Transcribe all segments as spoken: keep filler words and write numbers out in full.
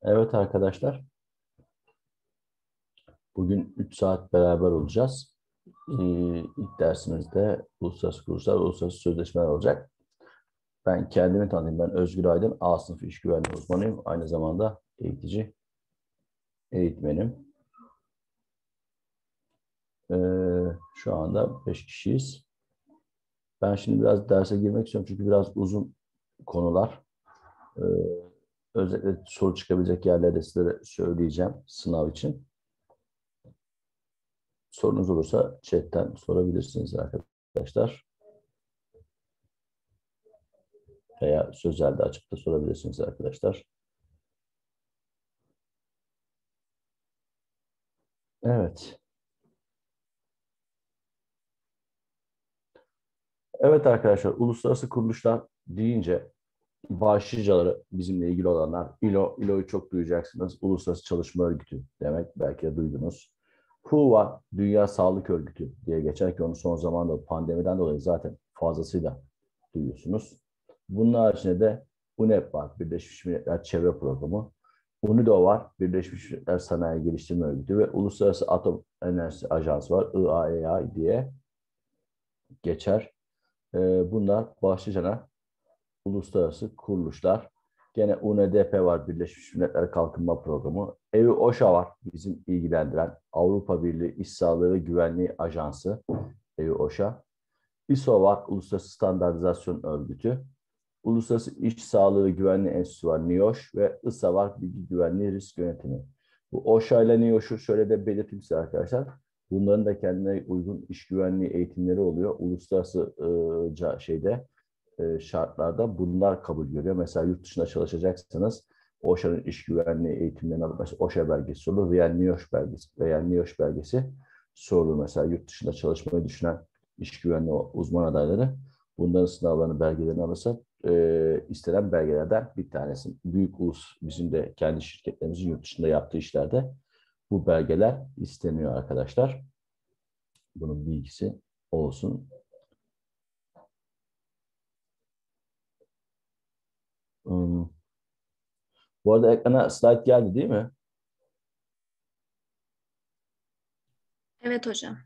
Evet arkadaşlar, bugün üç saat beraber olacağız. Ee, ilk dersimizde uluslararası kuruluşlar, uluslararası sözleşmeler olacak. Ben kendimi tanıyayım. Ben Özgür Aydın, A sınıfı iş güvenliği uzmanıyım. Aynı zamanda eğitici, eğitmenim. Ee, şu anda beş kişiyiz. Ben şimdi biraz derse girmek istiyorum çünkü biraz uzun konular. Ee, özellikle soru çıkabilecek yerlerde size söyleyeceğim sınav için. Sorunuz olursa chatten sorabilirsiniz arkadaşlar. Veya sözelde açıp da sorabilirsiniz arkadaşlar. Evet. Evet arkadaşlar, uluslararası kuruluşlar deyince başlıcaları bizimle ilgili olanlar, ILO, ILO'yu çok duyacaksınız. Uluslararası Çalışma Örgütü demek, belki de duydunuz. W H O var, Dünya Sağlık Örgütü diye geçer ki onu son zamanda pandemiden dolayı zaten fazlasıyla duyuyorsunuz. Bunun haricinde de U N E P var, Birleşmiş Milletler Çevre Programı. UNIDO var, Birleşmiş Milletler Sanayi Geliştirme Örgütü ve Uluslararası Atom Enerjisi Ajansı var, I A E A diye geçer. Ee, bunlar başlıca uluslararası kuruluşlar. Gene U N D P var, Birleşmiş Milletler Kalkınma Programı. E U OSHA var, bizim ilgilendiren Avrupa Birliği İş Sağlığı ve Güvenliği Ajansı, E U OSHA. I S O var, Uluslararası Standartizasyon Örgütü. Uluslararası İş Sağlığı ve Güvenliği Enstitüsü var, NİOŞ ve I S A var, Bilgi Güvenliği Risk Yönetimi. Bu OSHA ile NİOŞ'u şöyle de belirteyim size arkadaşlar. Bunların da kendine uygun iş güvenliği eğitimleri oluyor. Uluslararası e, şeyde e, şartlarda bunlar kabul görüyor. Mesela yurt dışında çalışacaksanız OSHA'nın iş güvenliği eğitimlerini alıp mesela OSHA belgesi sorulur veya NİOŞ belgesi veya NİOŞ belgesi sorulur. Mesela yurt dışında çalışmayı düşünen iş güvenliği uzman adayları bunların sınavlarını, belgelerini alırsa e, istenen belgelerden bir tanesi. Büyük ulus, bizim de kendi şirketlerimizin yurt dışında yaptığı işlerde bu belgeler isteniyor arkadaşlar. Bunun bilgisi olsun. Hmm. Bu arada ekrana slide geldi değil mi? Evet hocam.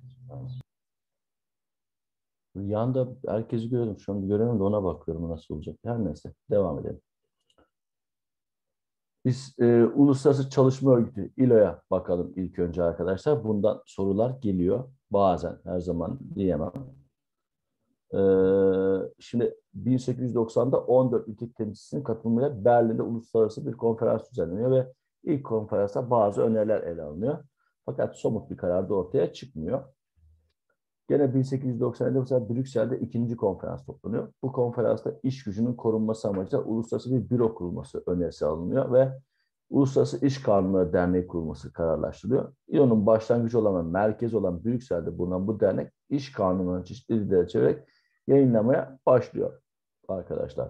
Yanda herkesi görüyorum. Şu an göremiyorum da ona bakıyorum nasıl olacak. Her neyse devam edelim. Biz e, Uluslararası Çalışma Örgütü I L O'ya bakalım ilk önce arkadaşlar. Bundan sorular geliyor. Bazen, her zaman diyemem. E, şimdi bin sekiz yüz doksanda on dört ülke temsilcisinin katılımıyla Berlin'de uluslararası bir konferans düzenleniyor ve ilk konferansta bazı öneriler ele alınıyor. Fakat somut bir karar da ortaya çıkmıyor. Gene bin sekiz yüz doksan yedide mesela Brüksel'de ikinci konferans toplanıyor. Bu konferansta iş gücünün korunması amacıyla uluslararası bir büro kurulması önerisi alınıyor ve Uluslararası İş Kanunları Derneği kurulması kararlaştırılıyor. İ L O'nun başlangıcı olan ve merkezi olan Brüksel'de bulunan bu dernek iş kanunlarını çeşitli dillere çevirerek yayınlamaya başlıyor arkadaşlar.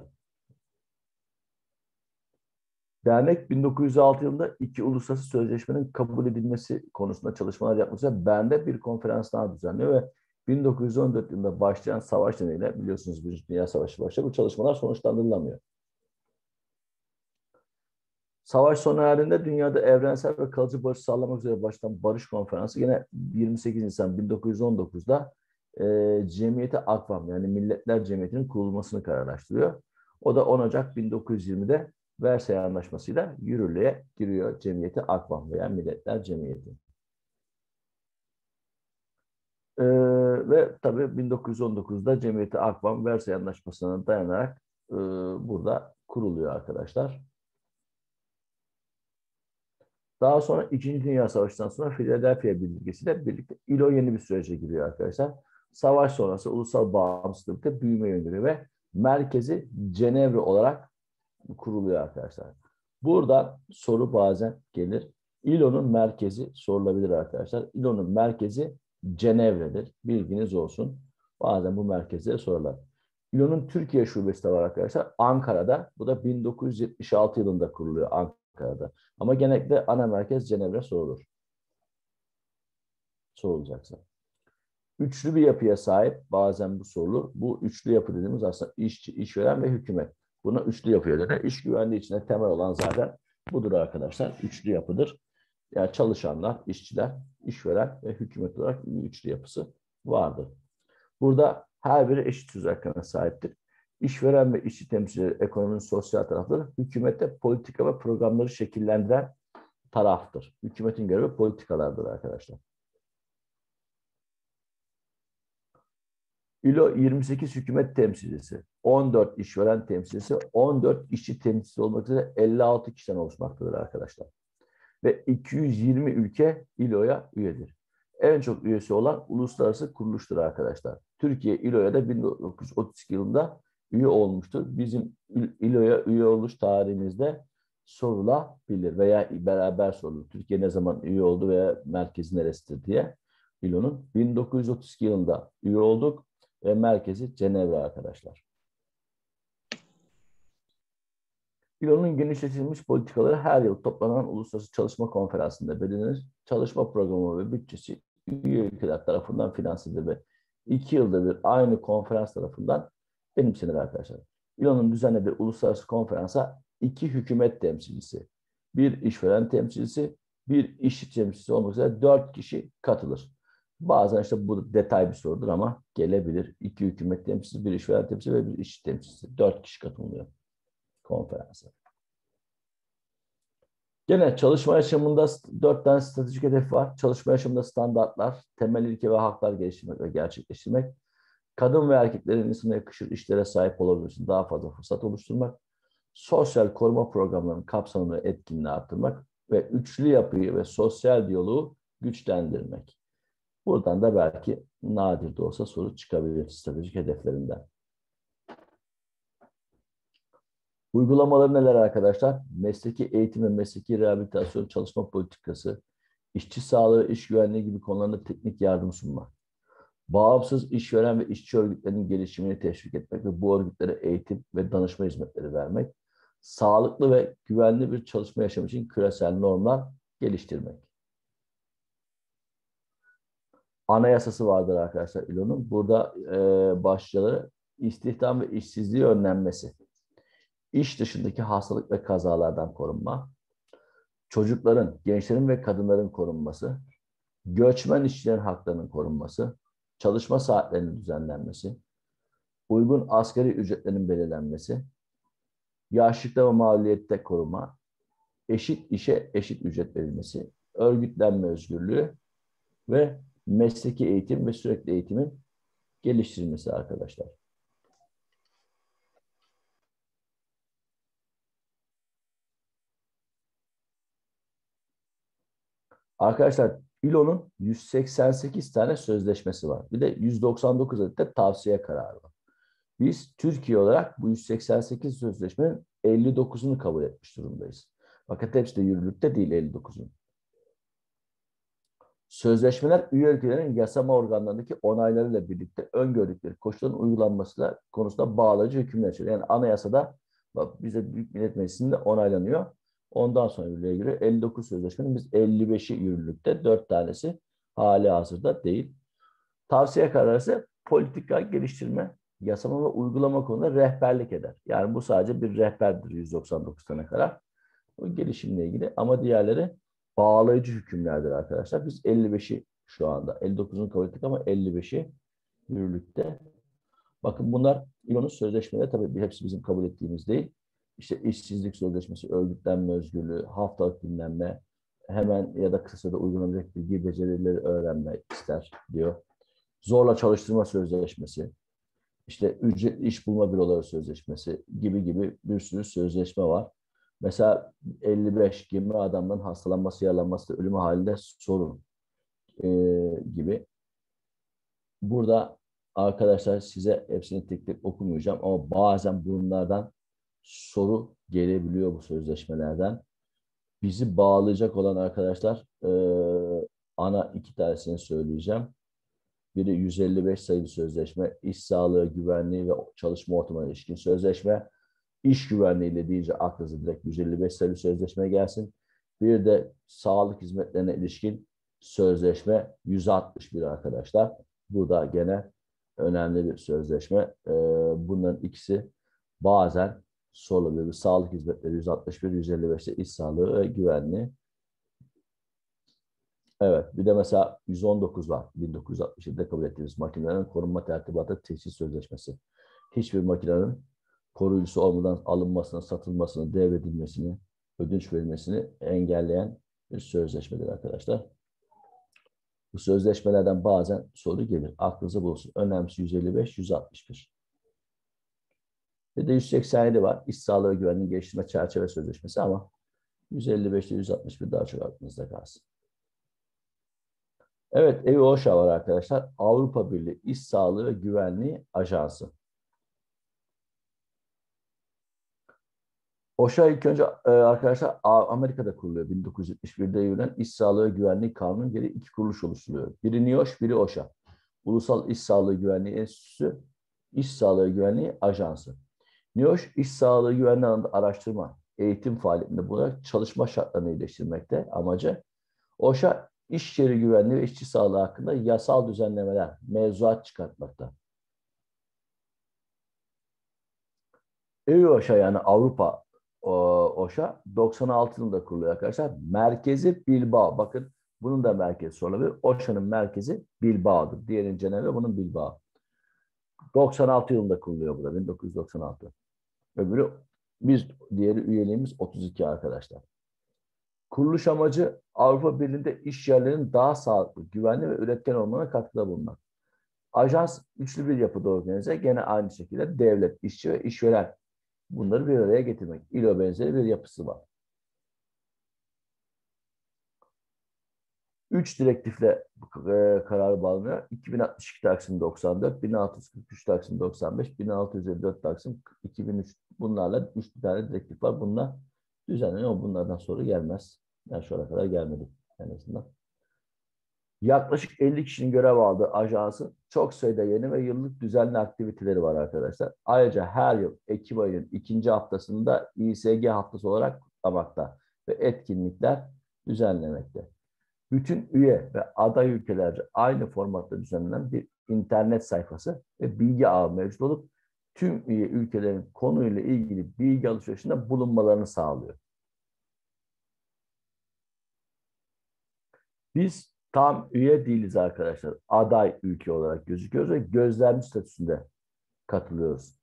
Dernek bin dokuz yüz altı yılında iki uluslararası sözleşmenin kabul edilmesi konusunda çalışmalar yapmak üzere Bern'de bir konferans daha düzenliyor ve bin dokuz yüz on dört yılında başlayan savaş nedeniyle biliyorsunuz Birinci Dünya Savaşı başlıyor. Bu çalışmalar sonuçlandırılamıyor. Savaş sona erdiğinde dünyada evrensel ve kalıcı barış sağlamak üzere başlayan Barış Konferansı yine yirmi sekiz Nisan bin dokuz yüz on dokuzda e, Cemiyeti Akvam yani Milletler Cemiyeti'nin kurulmasını kararlaştırıyor. O da on Ocak bin dokuz yüz yirmide Versay Anlaşması'yla yürürlüğe giriyor Cemiyeti Akvam veya Milletler Cemiyeti. Ee, ve tabii bin dokuz yüz on dokuzda Cemiyeti Akvam Versay Anlaşması'na dayanarak e, burada kuruluyor arkadaşlar. Daha sonra İkinci Dünya Savaşı'ndan sonra Philadelphia Bildirgesi'yle birlikte İ L O yeni bir sürece giriyor arkadaşlar. Savaş sonrası ulusal bağımsızlıkta büyüme yönlü ve merkezi Cenevre olarak kuruluyor arkadaşlar. Burada soru bazen gelir. İ L O'nun merkezi sorulabilir arkadaşlar. İ L O'nun merkezi Cenevre'dir. Bilginiz olsun. Bazen bu merkezleri sorarlar. İ L O'nun Türkiye şubesi de var arkadaşlar. Ankara'da. Bu da bin dokuz yüz yetmiş altı yılında kuruluyor Ankara'da. Ama genellikle ana merkez Cenevre sorulur. Sorulacaksa. Üçlü bir yapıya sahip bazen bu sorulur. Bu üçlü yapı dediğimiz aslında işçi, işveren ve hükümet. Buna üçlü yapı denir. İş güvenliği içinde temel olan zaten Budur arkadaşlar. Üçlü yapıdır. Yani çalışanlar, işçiler, işveren ve hükümet olarak bir üçlü yapısı vardır. Burada her biri eşit söz hakkına sahiptir. İşveren ve işçi temsilcileri ekonominin sosyal tarafları, hükümette politika ve programları şekillendiren taraftır. Hükümetin görevi politikalardır arkadaşlar. İLO yirmi sekiz hükümet temsilcisi, on dört işveren temsilcisi, on dört işçi temsilcisi olmak üzere elli altı kişiden oluşmaktadır arkadaşlar. Ve iki yüz yirmi ülke İLO'ya üyedir. En çok üyesi olan uluslararası kuruluştur arkadaşlar. Türkiye İLO'ya da bin dokuz yüz otuz iki yılında üye olmuştur. Bizim İLO'ya üye oluş tarihimizde sorulabilir veya beraber sorulur. Türkiye ne zaman üye oldu veya merkezi neresidir diye. İLO'nun bin dokuz yüz otuz iki yılında üye olduk ve merkezi Cenevre arkadaşlar. İLO'nun genişletilmiş politikaları her yıl toplanan Uluslararası Çalışma Konferansı'nda belirlenir. Çalışma programı ve bütçesi üye ülkeler tarafından finanse edilir ve iki yılda bir aynı konferans tarafından benimsenir arkadaşlar. İLO'nun düzenlediği uluslararası konferansa iki hükümet temsilcisi, bir işveren temsilcisi, bir işçi temsilcisi olmak üzere dört kişi katılır. Bazen işte bu detay bir sorudur ama gelebilir. İki hükümet temsilcisi, bir işveren temsilcisi ve bir işçi temsilcisi. Dört kişi katılıyor konferansa. Gene çalışma yaşamında dört tane stratejik hedef var. Çalışma yaşamında standartlar, temel ilke ve haklar geliştirmek ve gerçekleştirmek, kadın ve erkeklerin insana yakışır işlere sahip olabilmesi için daha fazla fırsat oluşturmak, sosyal koruma programlarının kapsamını ve etkinliğini arttırmak ve üçlü yapıyı ve sosyal diyaloğu güçlendirmek. Buradan da belki nadir de olsa soru çıkabilir stratejik hedeflerinden. Uygulamaları neler arkadaşlar? Mesleki eğitim ve mesleki rehabilitasyon çalışma politikası, işçi sağlığı, iş güvenliği gibi konularda teknik yardım sunmak. Bağımsız işveren ve işçi örgütlerinin gelişimini teşvik etmek ve bu örgütlere eğitim ve danışma hizmetleri vermek. Sağlıklı ve güvenli bir çalışma yaşamı için küresel normlar geliştirmek. Anayasası vardır arkadaşlar İLO'nun. Burada e, başlıcaları istihdam ve işsizliği önlenmesi. İş dışındaki hastalık ve kazalardan korunma, çocukların, gençlerin ve kadınların korunması, göçmen işçilerin haklarının korunması, çalışma saatlerinin düzenlenmesi, uygun asgari ücretlerin belirlenmesi, yaşlılıkta ve mağduriyette koruma, eşit işe eşit ücret verilmesi, örgütlenme özgürlüğü ve mesleki eğitim ve sürekli eğitimin geliştirilmesi arkadaşlar. Arkadaşlar İLO'nun yüz seksen sekiz tane sözleşmesi var. Bir de yüz doksan dokuz adet de tavsiye kararı var. Biz Türkiye olarak bu yüz seksen sekiz sözleşmenin elli dokuzunu kabul etmiş durumdayız. Fakat hepsi de yürürlükte değil elli dokuzun. Sözleşmeler üye ülkelerin yasama organlarındaki onaylarıyla birlikte öngördükleri koşulların uygulanması konusunda bağlayıcı hükümler içeriyor. Yani anayasada bak, bize Büyük Millet Meclisi'nde onaylanıyor. Ondan sonra yürürlüğe giriyor. elli dokuz sözleşmenin biz elli beşi yürürlükte, dört tanesi hali hazırda değil. Tavsiye kararı ise politika geliştirme, yasama ve uygulama konusunda rehberlik eder. Yani bu sadece bir rehberdir yüz doksan dokuz tane karar. Bu gelişimle ilgili ama diğerleri bağlayıcı hükümlerdir arkadaşlar. Biz elli beşi şu anda, elli dokuzunu kabul ettik ama elli beşi yürürlükte. Bakın bunlar İLO'nun sözleşmeleri, tabii hepsi bizim kabul ettiğimiz değil. İşte işsizlik sözleşmesi, örgütlenme özgürlüğü, haftalık dinlenme, hemen ya da kısa sürede uygulanacak bilgi becerileri öğrenmek ister diyor. Zorla çalıştırma sözleşmesi, işte ücretli iş bulma büroları sözleşmesi gibi gibi bir sürü sözleşme var. Mesela elli beş yirmi adamdan hastalanması, yaralanması, ölümü halinde sorun e, gibi. Burada arkadaşlar size hepsini tek tek okumayacağım ama bazen bunlardan soru gelebiliyor bu sözleşmelerden. Bizi bağlayacak olan arkadaşlar e, ana iki tanesini söyleyeceğim. Biri yüz elli beş sayılı sözleşme, iş sağlığı, güvenliği ve çalışma ortamına ilişkin sözleşme. İş güvenliğiyle deyince aklınıza direkt yüz elli beş sayılı sözleşme gelsin. Bir de sağlık hizmetlerine ilişkin sözleşme yüz altmış bir arkadaşlar. Bu da gene önemli bir sözleşme. Bunların ikisi bazen sorulabilir. Sağlık hizmetleri yüz altmış bir, yüz elli beşte iş sağlığı ve güvenliği. Evet, bir de mesela yüz on dokuz var. bin dokuz yüz altmış yedide kabul ettiğimiz makinelerin korunma tertibatı tesis sözleşmesi. Hiçbir makinenin koruyucusu olmadan alınmasını, satılmasını, devredilmesini, ödünç verilmesini engelleyen bir sözleşmedir arkadaşlar. Bu sözleşmelerden bazen soru gelir. Aklınıza bulunsun. Önemlisi yüz elli beş, yüz altmış bir. Bir de yüz seksen yedi var. İş sağlığı ve güvenliği geliştirme çerçeve sözleşmesi ama yüz elli beş ile yüz altmış bir daha çok aklınızda kalsın. Evet, E U O S H A var arkadaşlar. Avrupa Birliği İş Sağlığı ve Güvenliği Ajansı. O S H A ilk önce e, arkadaşlar Amerika'da kuruluyor. bin dokuz yüz yetmiş birde yürüyen İş Sağlığı ve Güvenliği Kanunu gereği iki kuruluş oluşturuyor. Biri N İ O S H, biri O S H A. Ulusal İş Sağlığı Güvenliği Enstitüsü, İş Sağlığı Güvenliği Ajansı. N İ O S H, iş sağlığı güvenliği alanında araştırma, eğitim faaliyetinde bulunarak çalışma şartlarını iyileştirmekte amacı. O S H A, iş yeri güvenliği ve işçi sağlığı hakkında yasal düzenlemeler, mevzuat çıkartmakta. E U O S H A yani Avrupa O S H A doksan altı yılında kuruluyor arkadaşlar. Merkezi Bilbao. Bakın bunun da merkezi sorulabilir. O S H A'nın merkezi Bilbao'dur. Diğerinin Cenevre, bunun Bilbao. doksan altı yılında kuruluyor bu da. bin dokuz yüz doksan altı. Öbürü biz, diğeri üyeliğimiz otuz iki arkadaşlar. Kuruluş amacı Avrupa Birliği'nde iş yerlerinin daha sağlıklı, güvenli ve üretken olmana katkıda bulunmak. Ajans üçlü bir yapıda organize. Gene aynı şekilde devlet, işçi ve işveren. Bunları bir araya getirmek. İ L O benzeri bir yapısı var. Üç direktifle e, karar bağlanıyor. iki bin altmış iki Taksim doksan dört, bin altı yüz kırk üç Taksim doksan beş, bin altı yüz elli dört Taksim iki bin üç. Bunlarla üç tane direktif var. Bunlar düzenleniyor ama bunlardan sonra gelmez. Yani şu ana kadar gelmedi en azından. Yaklaşık elli kişinin görev aldığı ajansın çok sayıda yeni ve yıllık düzenli aktiviteleri var arkadaşlar. Ayrıca her yıl Ekim ayının ikinci haftasında İ S G haftası olarak kutlamakta ve etkinlikler düzenlemekte. Bütün üye ve aday ülkelerce aynı formatta düzenlenen bir internet sayfası ve bilgi ağı mevcut olup tüm üye ülkelerin konuyla ilgili bilgi alışverişinde bulunmalarını sağlıyor. Biz tam üye değiliz arkadaşlar. Aday ülke olarak gözüküyoruz ve gözlemci statüsünde katılıyoruz.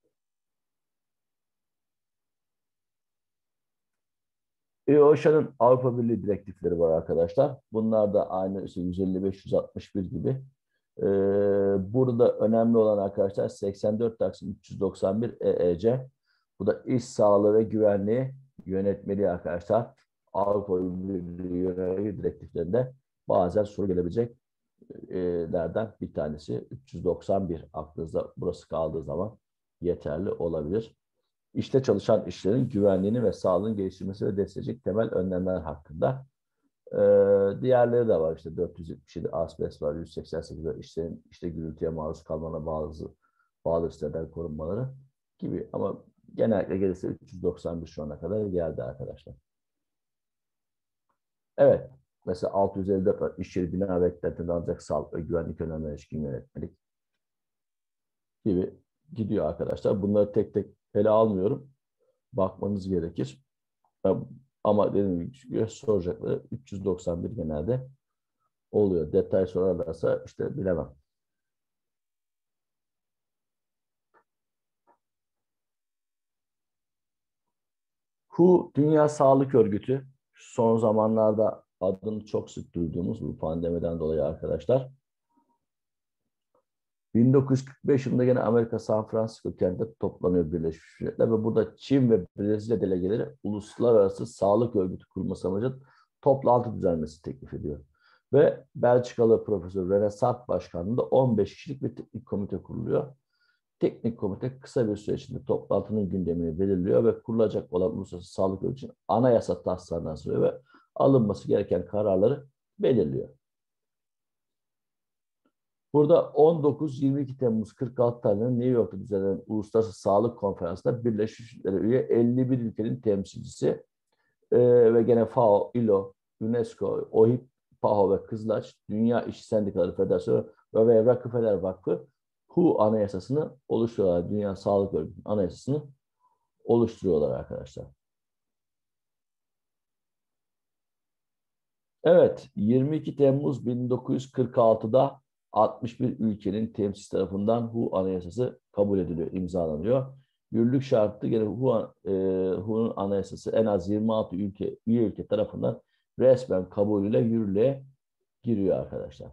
E O S H A'nın Avrupa Birliği direktifleri var arkadaşlar. Bunlar da aynı işte yüz elli beş yüz altmış bir gibi. Ee, burada önemli olan arkadaşlar seksen dört Taksim üç yüz doksan bir E E C. Bu da iş sağlığı ve güvenliği yönetmeliği arkadaşlar. Avrupa Birliği yönetmeliği direktiflerinde bazen soru gelebilecek lerden bir tanesi. üç yüz doksan bir aklınızda burası kaldığı zaman yeterli olabilir. İşte çalışan işlerin güvenliğini ve sağlığını geliştirmesi ve destekleyecek temel önlemler hakkında. Ee, diğerleri de var. İşte dört yüz yetmiş yedi asbest var, yüz seksen sekiz var. İşlerin işte gürültüye maruz kalmana bağlı, bağlı siteden korunmaları gibi. Ama genellikle gelirse üç yüz doksan bir şu ana kadar geldi arkadaşlar. Evet. Mesela altı yüz elli dört var. İş yeri bina ve ekletinde ancak sağlık ve güvenlik önlemlerine ilişkin yönetmelik gibi gidiyor arkadaşlar. Bunları tek tek ele almıyorum. Bakmanız gerekir. Ama dediğim gibi soracakları üç yüz doksan bir genelde oluyor. Detay sorarlarsa işte bilemem. W H O, Dünya Sağlık Örgütü. Son zamanlarda adını çok sık duyduğumuz bu pandemiden dolayı arkadaşlar. bin dokuz yüz kırk beş yılında yine Amerika San Francisco kentinde toplanıyor Birleşmiş Milletler ve burada Çin ve Brezilya delegeleri Uluslararası Sağlık Örgütü kurulması amacıyla toplantı düzenlemesi teklif ediyor. Ve Belçikalı Profesör René Sart başkanlığında on beş kişilik bir teknik komite kuruluyor. Teknik komite kısa bir süre içinde toplantının gündemini belirliyor ve kurulacak olan Uluslararası Sağlık Örgütü'nün anayasa taslağını hazırlıyor ve alınması gereken kararları belirliyor. Burada on dokuz yirmi iki Temmuz kırk altı tarihinde New York'ta düzenlenen Uluslararası Sağlık Konferansı'nda Birleşmiş Milletler'e üye elli bir ülkenin temsilcisi e, ve gene F A O, I L O, UNESCO, O H İ P, P A H O ve Kızılaç, Dünya İşçi Sendikaları Federasyonu ve Rockefeller Vakfı W H O Anayasası'nı oluşturuyorlar. Dünya Sağlık Örgütü'nün anayasasını oluşturuyorlar arkadaşlar. Evet, yirmi iki Temmuz bin dokuz yüz kırk altıda altmış bir ülkenin temsilcisi tarafından H U Anayasası kabul ediliyor, imzalanıyor. Yürürlük şartı gene H U, e, H U'nun anayasası en az yirmi altı ülke, üye ülke tarafından resmen kabulüyle yürürlüğe giriyor arkadaşlar.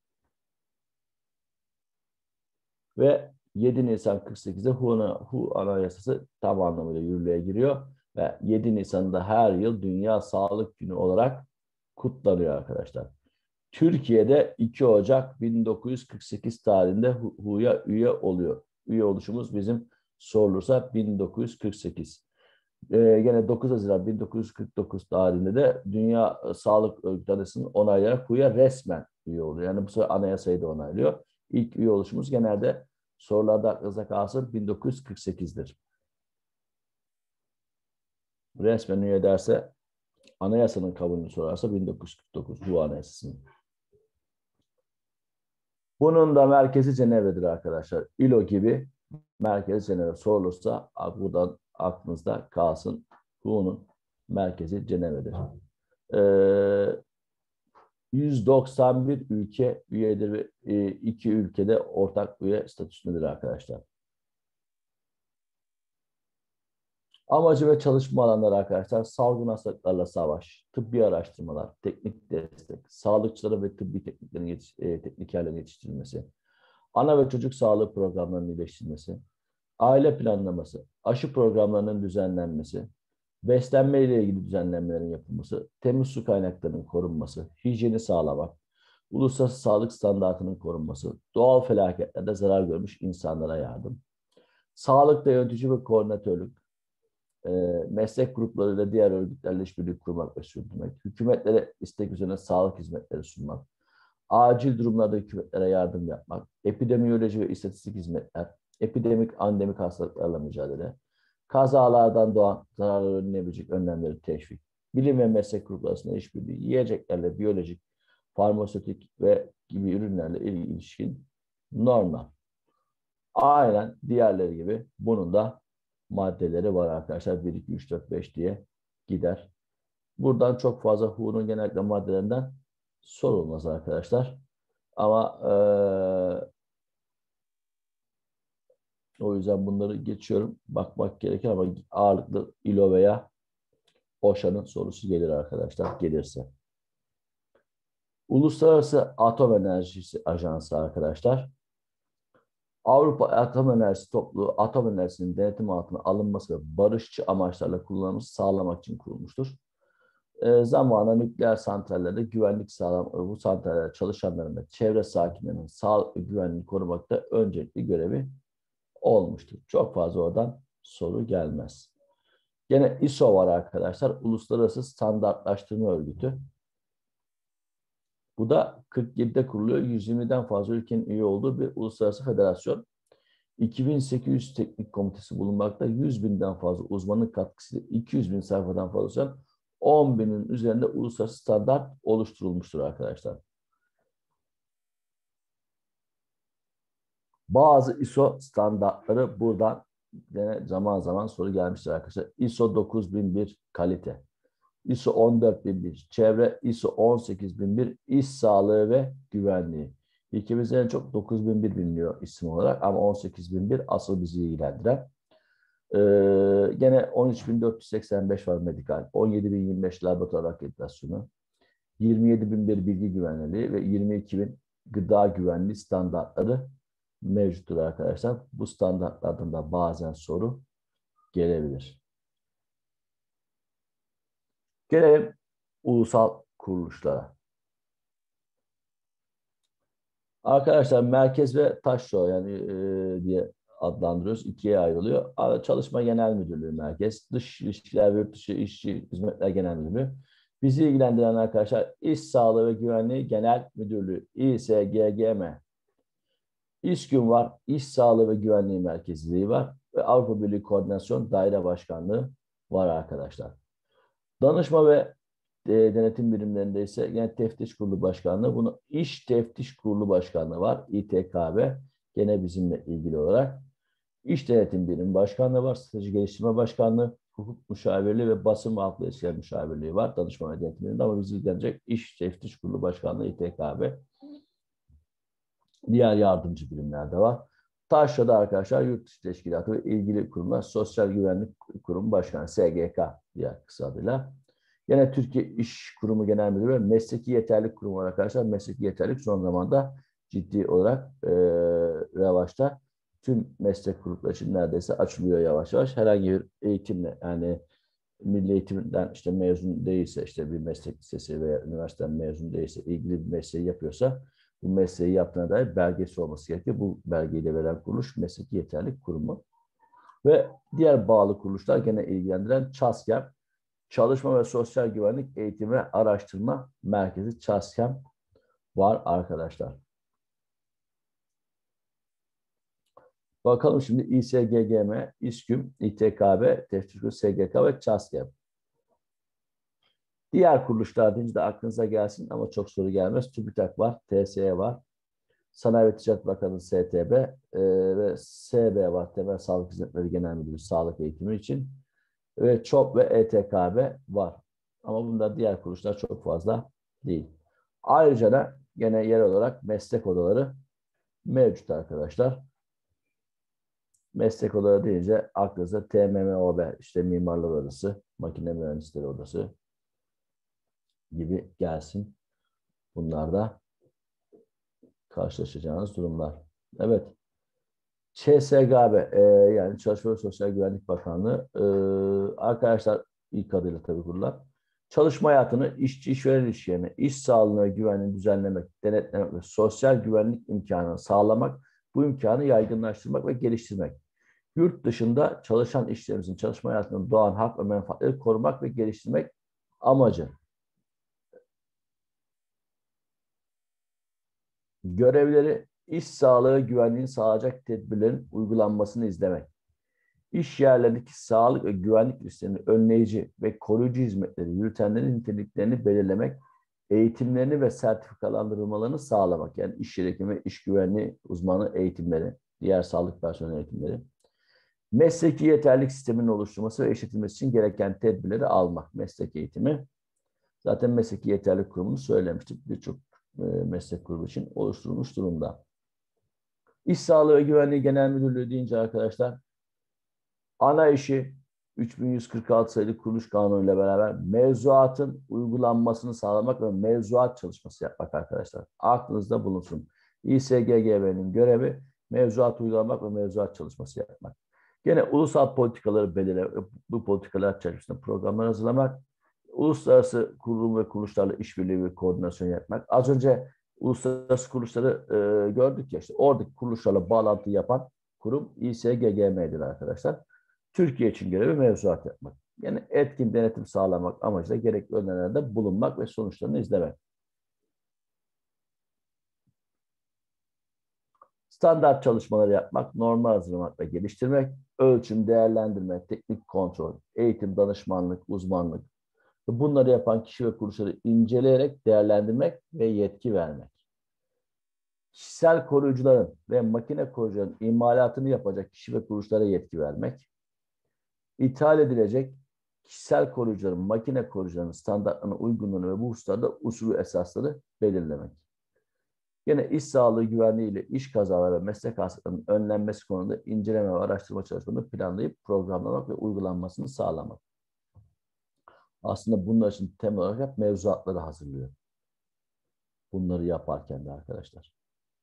Ve yedi Nisan kırk sekizde H U, H U Anayasası tam anlamıyla yürürlüğe giriyor. Ve yedi Nisan'da her yıl Dünya Sağlık Günü olarak kutlanıyor arkadaşlar. Türkiye'de iki Ocak bin dokuz yüz kırk sekiz tarihinde H U'ya üye oluyor. Üye oluşumuz bizim sorulursa bin dokuz yüz kırk sekiz. Ee, gene dokuz Haziran bin dokuz yüz kırk dokuz tarihinde de Dünya Sağlık Örgütü Anayasası'nı onaylayarak H U'ya resmen üye oluyor. Yani bu sefer anayasayı da onaylıyor. İlk üye oluşumuz genelde sorularda aklınıza kalsın bin dokuz yüz kırk sekizdir. Resmen üye derse anayasanın kabulünü sorarsa bin dokuz yüz kırk dokuz H U Anayasası'nın. Bunun da merkezi Cenevre'dir arkadaşlar. İ L O gibi merkezi Cenevre sorulursa buradan aklınızda kalsın. H U'nun merkezi Cenevre'dir. Ee, yüz doksan bir ülke üyedir ve iki ülkede ortak üye statüsündedir arkadaşlar. Amacı ve çalışma alanları arkadaşlar salgın hastalıklarla savaş, tıbbi araştırmalar, teknik destek, sağlıkçıların ve tıbbi tekniklerin yetiş, e, teknikerlerin yetiştirilmesi, ana ve çocuk sağlığı programlarının iyileştirilmesi, aile planlaması, aşı programlarının düzenlenmesi, beslenme ile ilgili düzenlemelerin yapılması, temiz su kaynaklarının korunması, hijyeni sağlamak, uluslararası sağlık standartının korunması, doğal felaketlerde zarar görmüş insanlara yardım, sağlıkta yönetici ve koordinatörlük, e, meslek gruplarıyla diğer örgütlerle işbirliği kurmak ve sürdürmek, hükümetlere istek üzerine sağlık hizmetleri sunmak, acil durumlarda hükümetlere yardım yapmak, epidemiyoloji ve istatistik hizmetler, epidemik, endemik hastalıklarla mücadele, kazalardan doğan zararları önlenebilecek önlemleri teşvik, bilim ve meslek grupları arasında işbirliği, yiyeceklerle biyolojik, farmasötik ve gibi ürünlerle ilişkin normlar. Aynen diğerleri gibi bunun da maddeleri var arkadaşlar. bir, iki, üç, dört, beş diye gider. Buradan çok fazla H U'nun genellikle maddelerinden sorulmaz arkadaşlar. Ama e, o yüzden bunları geçiyorum. Bakmak gerekir ama ağırlıklı İ L O veya OSHA'nın sorusu gelir arkadaşlar. Gelirse. Uluslararası Atom Enerjisi Ajansı arkadaşlar. Avrupa Atom Enerjisi Topluluğu atom enerjisinin denetim altına alınması ve barışçı amaçlarla kullanılması sağlamak için kurulmuştur. E, zamanla nükleer santrallerde güvenlik sağlam, bu santrallerde çalışanların ve çevre sakinlerinin sağlık ve güvenliğini korumakta öncelikli görevi olmuştur. Çok fazla oradan soru gelmez. Gene İ S O var arkadaşlar. Uluslararası Standartlaştırma Örgütü. Bu da kırk yedide kuruluyor. yüz yirmiden fazla ülkenin üye olduğu bir uluslararası federasyon. iki bin sekiz yüz teknik komitesi bulunmakta. yüz binden fazla uzmanın katkısıyla iki yüz bin sayfadan fazla on binin üzerinde uluslararası standart oluşturulmuştur arkadaşlar. Bazı İ S O standartları buradan yine zaman zaman soru gelmiştir arkadaşlar. İ S O dokuz bin bir kalite, İ S O on dört bin bir çevre, İ S O on sekiz bin bir iş sağlığı ve güvenliği. İkimizde en çok dokuz bin bir biliniyor isim olarak ama on sekiz bin bir asıl bizi ilgilendiren. Ee, gene on üç bin dört yüz seksen beş var medikal, on yedi bin yirmi beş laboratuvar akreditasyonu, yirmi yedi bin bir bilgi güvenliği ve yirmi iki bin gıda güvenliği standartları mevcuttur arkadaşlar. Bu standartlardan da bazen soru gelebilir. Gelelim ulusal kuruluşlara. Arkadaşlar merkez ve taşra yani e, diye adlandırıyoruz. İkiye ayrılıyor. Çalışma Genel Müdürlüğü merkez, dış ilişkiler ve yurt dışı işçi hizmetler genel müdürlüğü. Bizi ilgilendiren arkadaşlar İş Sağlığı ve Güvenliği Genel Müdürlüğü İ S G G M. İSGÜM var, İş Sağlığı ve Güvenliği Merkezliği var ve Avrupa Birliği Koordinasyon Daire Başkanlığı var arkadaşlar. Danışma ve e, denetim birimlerinde ise yine Teftiş Kurulu Başkanlığı, bunu İş Teftiş Kurulu Başkanlığı var, İ T K B, gene bizimle ilgili olarak. İş Denetim Birimi Başkanlığı var. Strateji Geliştirme Başkanlığı, Hukuk Müşavirliği ve Basın ve Halkla İlişkiler Müşavirliği var. Danışma ve denetimlerinde ama bizi ilgilenecek İş Teftiş Kurulu Başkanlığı İ T K B. Diğer yardımcı birimler de var. Taşra'da arkadaşlar Yurt Dışı Teşkilatı ve ilgili kurumlar Sosyal Güvenlik Kurumu Başkanı S G K diğer kısa adıyla. Yine Türkiye İş Kurumu Genel Müdürü ve Mesleki Yeterlilik Kurumu var arkadaşlar. Mesleki yeterlilik son zamanda ciddi olarak e, revaçta. Tüm meslek grupları için neredeyse açılıyor yavaş yavaş. Herhangi bir eğitimle yani milli eğitimden işte mezun değilse, işte bir meslek lisesi veya üniversiteden mezun değilse, ilgili bir mesleği yapıyorsa bu mesleği yaptığına dair belgesi olması gerekiyor. Bu belgeyi de veren kuruluş Mesleki Yeterlilik Kurumu. Ve diğer bağlı kuruluşlar gene ilgilendiren ÇASKEM, Çalışma ve Sosyal Güvenlik Eğitimi Araştırma Merkezi ÇASKEM var arkadaşlar. Bakalım şimdi İ S G G M, İSKÜM, İ T K B, Teftiş Kurulu, S G K ve ÇASKEM. Diğer kuruluşlar deyince de aklınıza gelsin ama çok soru gelmez. TÜBİTAK var, T S E var, Sanayi ve Ticaret Bakanlığı S T B e, ve S B var, Temel Sağlık Hizmetleri Genel Müdürlüğü Sağlık Eğitimi için ve ÇOP ve E T K B var. Ama bunlar diğer kuruluşlar çok fazla değil. Ayrıca da gene yer olarak meslek odaları mevcut arkadaşlar. Meslek odaları deyince aklınıza T M M O B, işte Mimarlar Odası, Makine Mühendisleri Odası gibi gelsin. Bunlar da karşılaşacağınız durumlar. Evet. Ç S G B, e, yani Çalışma ve Sosyal Güvenlik Bakanlığı e, arkadaşlar ilk adıyla tabii kurulan çalışma hayatını, işçi işveren ilişkilerini, iş sağlığını ve güvenliğini düzenlemek, denetlemek ve sosyal güvenlik imkanını sağlamak, bu imkanı yaygınlaştırmak ve geliştirmek. Yurt dışında çalışan işçilerimizin çalışma hayatında doğan hak ve menfaatleri korumak ve geliştirmek amacı. Görevleri iş sağlığı güvenliğini sağlayacak tedbirlerin uygulanmasını izlemek. İş yerlerindeki sağlık ve güvenlik risklerini önleyici ve koruyucu hizmetleri yürütenlerin niteliklerini belirlemek, eğitimlerini ve sertifikalandırılmalarını sağlamak. Yani iş yeri hekimi, iş güvenliği uzmanı eğitimleri, diğer sağlık personeli eğitimleri. Mesleki yeterlilik sisteminin oluşturması ve eşitilmesi için gereken tedbirleri almak. Meslek eğitimi. Zaten mesleki yeterlilik kurumunu söylemiştik. Birçok e, meslek grubu için oluşturulmuş durumda. İş Sağlığı ve Güvenliği Genel Müdürlüğü deyince arkadaşlar ana işi üç bin yüz kırk altı sayılı kuruluş kanunu ile beraber mevzuatın uygulanmasını sağlamak ve mevzuat çalışması yapmak arkadaşlar. Aklınızda bulunsun. İ S G G B'nin görevi mevzuat uygulamak ve mevzuat çalışması yapmak. Gene ulusal politikaları belirlemek, bu politikalar çerçevesinde programlar hazırlamak, uluslararası kurum ve kuruluşlarla işbirliği ve koordinasyon yapmak. Az önce uluslararası kuruluşları e, gördük ya, işte oradaki kuruluşlarla bağlantı yapan kurum İ S G G M'dir arkadaşlar. Türkiye için görevi mevzuat yapmak. Yani etkin denetim sağlamak amacıyla gerekli önerilerde bulunmak ve sonuçlarını izlemek. Standart çalışmaları yapmak, normal hazırlamak ve geliştirmek, ölçüm, değerlendirme, teknik kontrol, eğitim, danışmanlık, uzmanlık. Bunları yapan kişi ve kuruluşları inceleyerek değerlendirmek ve yetki vermek. Kişisel koruyucuların ve makine koruyucuların imalatını yapacak kişi ve kuruluşlara yetki vermek. İthal edilecek kişisel koruyucuların, makine koruyucularının standartlarına uygunluğunu ve bu hususlarda usulü esasları belirlemek. Yine iş sağlığı güvenliği ile iş kazaları ve meslek hastalıklarının önlenmesi konusunda inceleme ve araştırma çalışmalarını planlayıp programlamak ve uygulanmasını sağlamak. Aslında bunlar için temel olarak hep mevzuatları hazırlıyor. Bunları yaparken de arkadaşlar.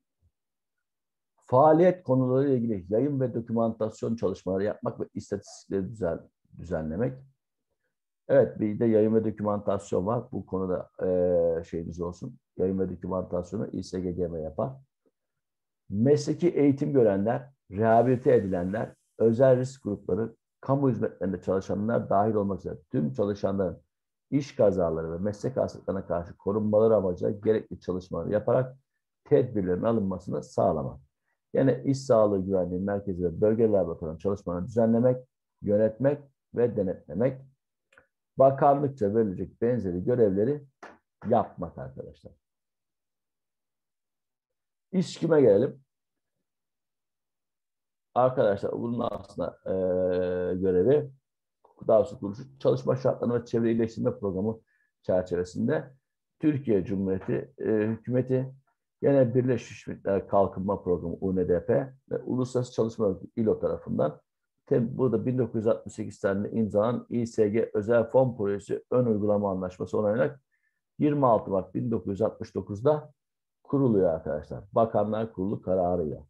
Faaliyet konuları ile ilgili yayın ve dokümantasyon çalışmaları yapmak ve istatistikleri düzen, düzenlemek. Evet, bir de yayın ve dokümantasyon var. Bu konuda e, şeyiniz olsun. Yayın ve dokümantasyonu İ S G G M yapar. Mesleki eğitim görenler, rehabilite edilenler, özel risk grupları, kamu hizmetlerinde çalışanlar dahil olmak üzere tüm çalışanların iş kazaları ve meslek hastalıklarına karşı korunmaları amacıyla gerekli çalışmaları yaparak tedbirlerin alınmasını sağlamak. Yine İş Sağlığı Güvenliği Merkezi ve Bölgeler Bakanlığı çalışmalarını düzenlemek, yönetmek ve denetlemek. Bakanlıkça verilecek benzeri görevleri yapmak arkadaşlar. İSKİM'e gelelim. arkadaşlar bunun aslında e, görevi daha sonra kuruluşu çalışma şartları ve çevre iyileştirme programı çerçevesinde Türkiye Cumhuriyeti e, hükümeti gene Birleşmiş Milletler Kalkınma Programı U N D P ve Uluslararası Çalışma Örgütü İLO tarafından burada bin dokuz yüz altmış sekiz tarihinde imzalanan İ S G Özel Fon Projesi Ön Uygulama Anlaşması onaylayarak yirmi altı Mart bin dokuz yüz altmış dokuzda kuruluyor arkadaşlar. Bakanlar Kurulu kararıyla.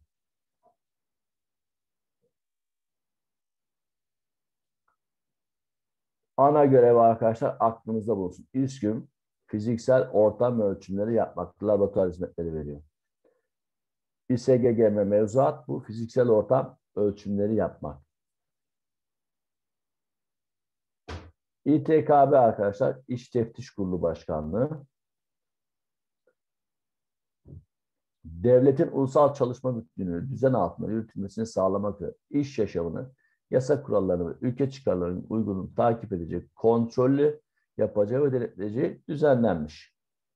Ana görevi arkadaşlar aklınızda bulunsun. İSGÜM fiziksel ortam ölçümleri yapmak, laboratuvar hizmetleri veriyor. İ S G G M mevzuat bu fiziksel ortam ölçümleri yapmak. İ T K B arkadaşlar İş Teftiş Kurulu Başkanlığı. Devletin ulusal çalışma bütünlüğü düzen altında yürütülmesini sağlamak üzere iş yaşamını, yasa kurallarını ve ülke çıkarlarının uygunluğunu takip edecek, kontrollü yapacağı ve denetleyeceği düzenlenmiş.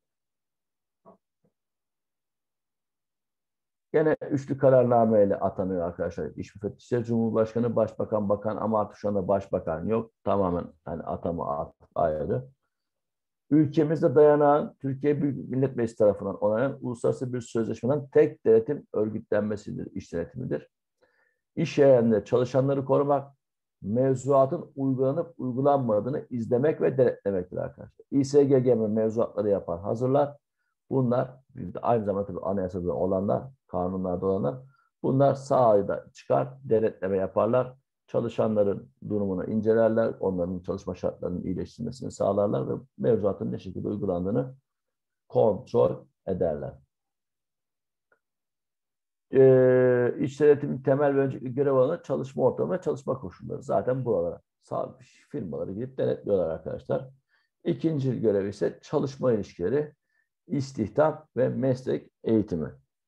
Gene üçlü kararnameyle atanıyor arkadaşlar. İş müfettişleri, Cumhurbaşkanı, Başbakan, Bakan ama artık şu anda Başbakan yok. Tamamen hani atama ayrı. Ülkemizde dayanan Türkiye Büyük Millet Meclisi tarafından onaylanan uluslararası bir sözleşmeden tek denetim örgütlenmesidir, iş denetimidir. İş yerinde çalışanları korumak, mevzuatın uygulanıp uygulanmadığını izlemek ve denetlemektir arkadaşlar. İ S G G M mevzuatları yapar, hazırlar. Bunlar aynı zamanda tabii anayasada olanlar, kanunlarda olanlar. Bunlar sahada çıkar, denetleme yaparlar. Çalışanların durumunu incelerler, onların çalışma şartlarının iyileştirilmesini sağlarlar ve mevzuatın ne şekilde uygulandığını kontrol ederler. Ee, iş denetimi temel ve öncelikli görev alanı çalışma ortamı ve çalışma koşulları. Zaten buralara firmaları gidip denetliyorlar arkadaşlar. İkinci görev ise çalışma ilişkileri, istihdam ve meslek eğitimi.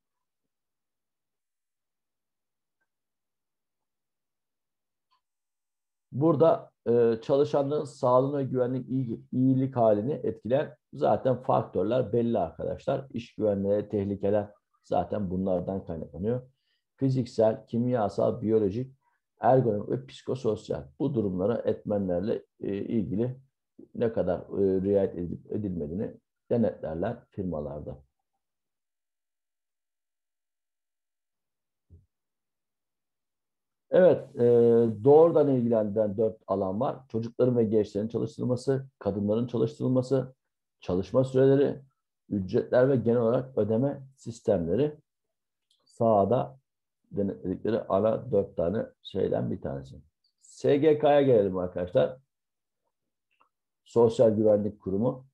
Burada e, çalışanların sağlığına güvenlik, iyi, iyilik halini etkileyen zaten faktörler belli arkadaşlar. İş güvenliği, tehlikeler zaten bunlardan kaynaklanıyor. Fiziksel, kimyasal, biyolojik, ergonomik ve psikososyal bu durumlara etmenlerle e, ilgili ne kadar e, riayet edip edilmediğini denetlerler firmalarda. Evet, e, doğrudan ilgilendiren dört alan var. Çocukların ve gençlerin çalıştırılması, kadınların çalıştırılması, çalışma süreleri, ücretler ve genel olarak ödeme sistemleri sahada denetledikleri ana dört tane şeyden bir tanesi. S G K'ya gelelim arkadaşlar. Sosyal Güvenlik Kurumu.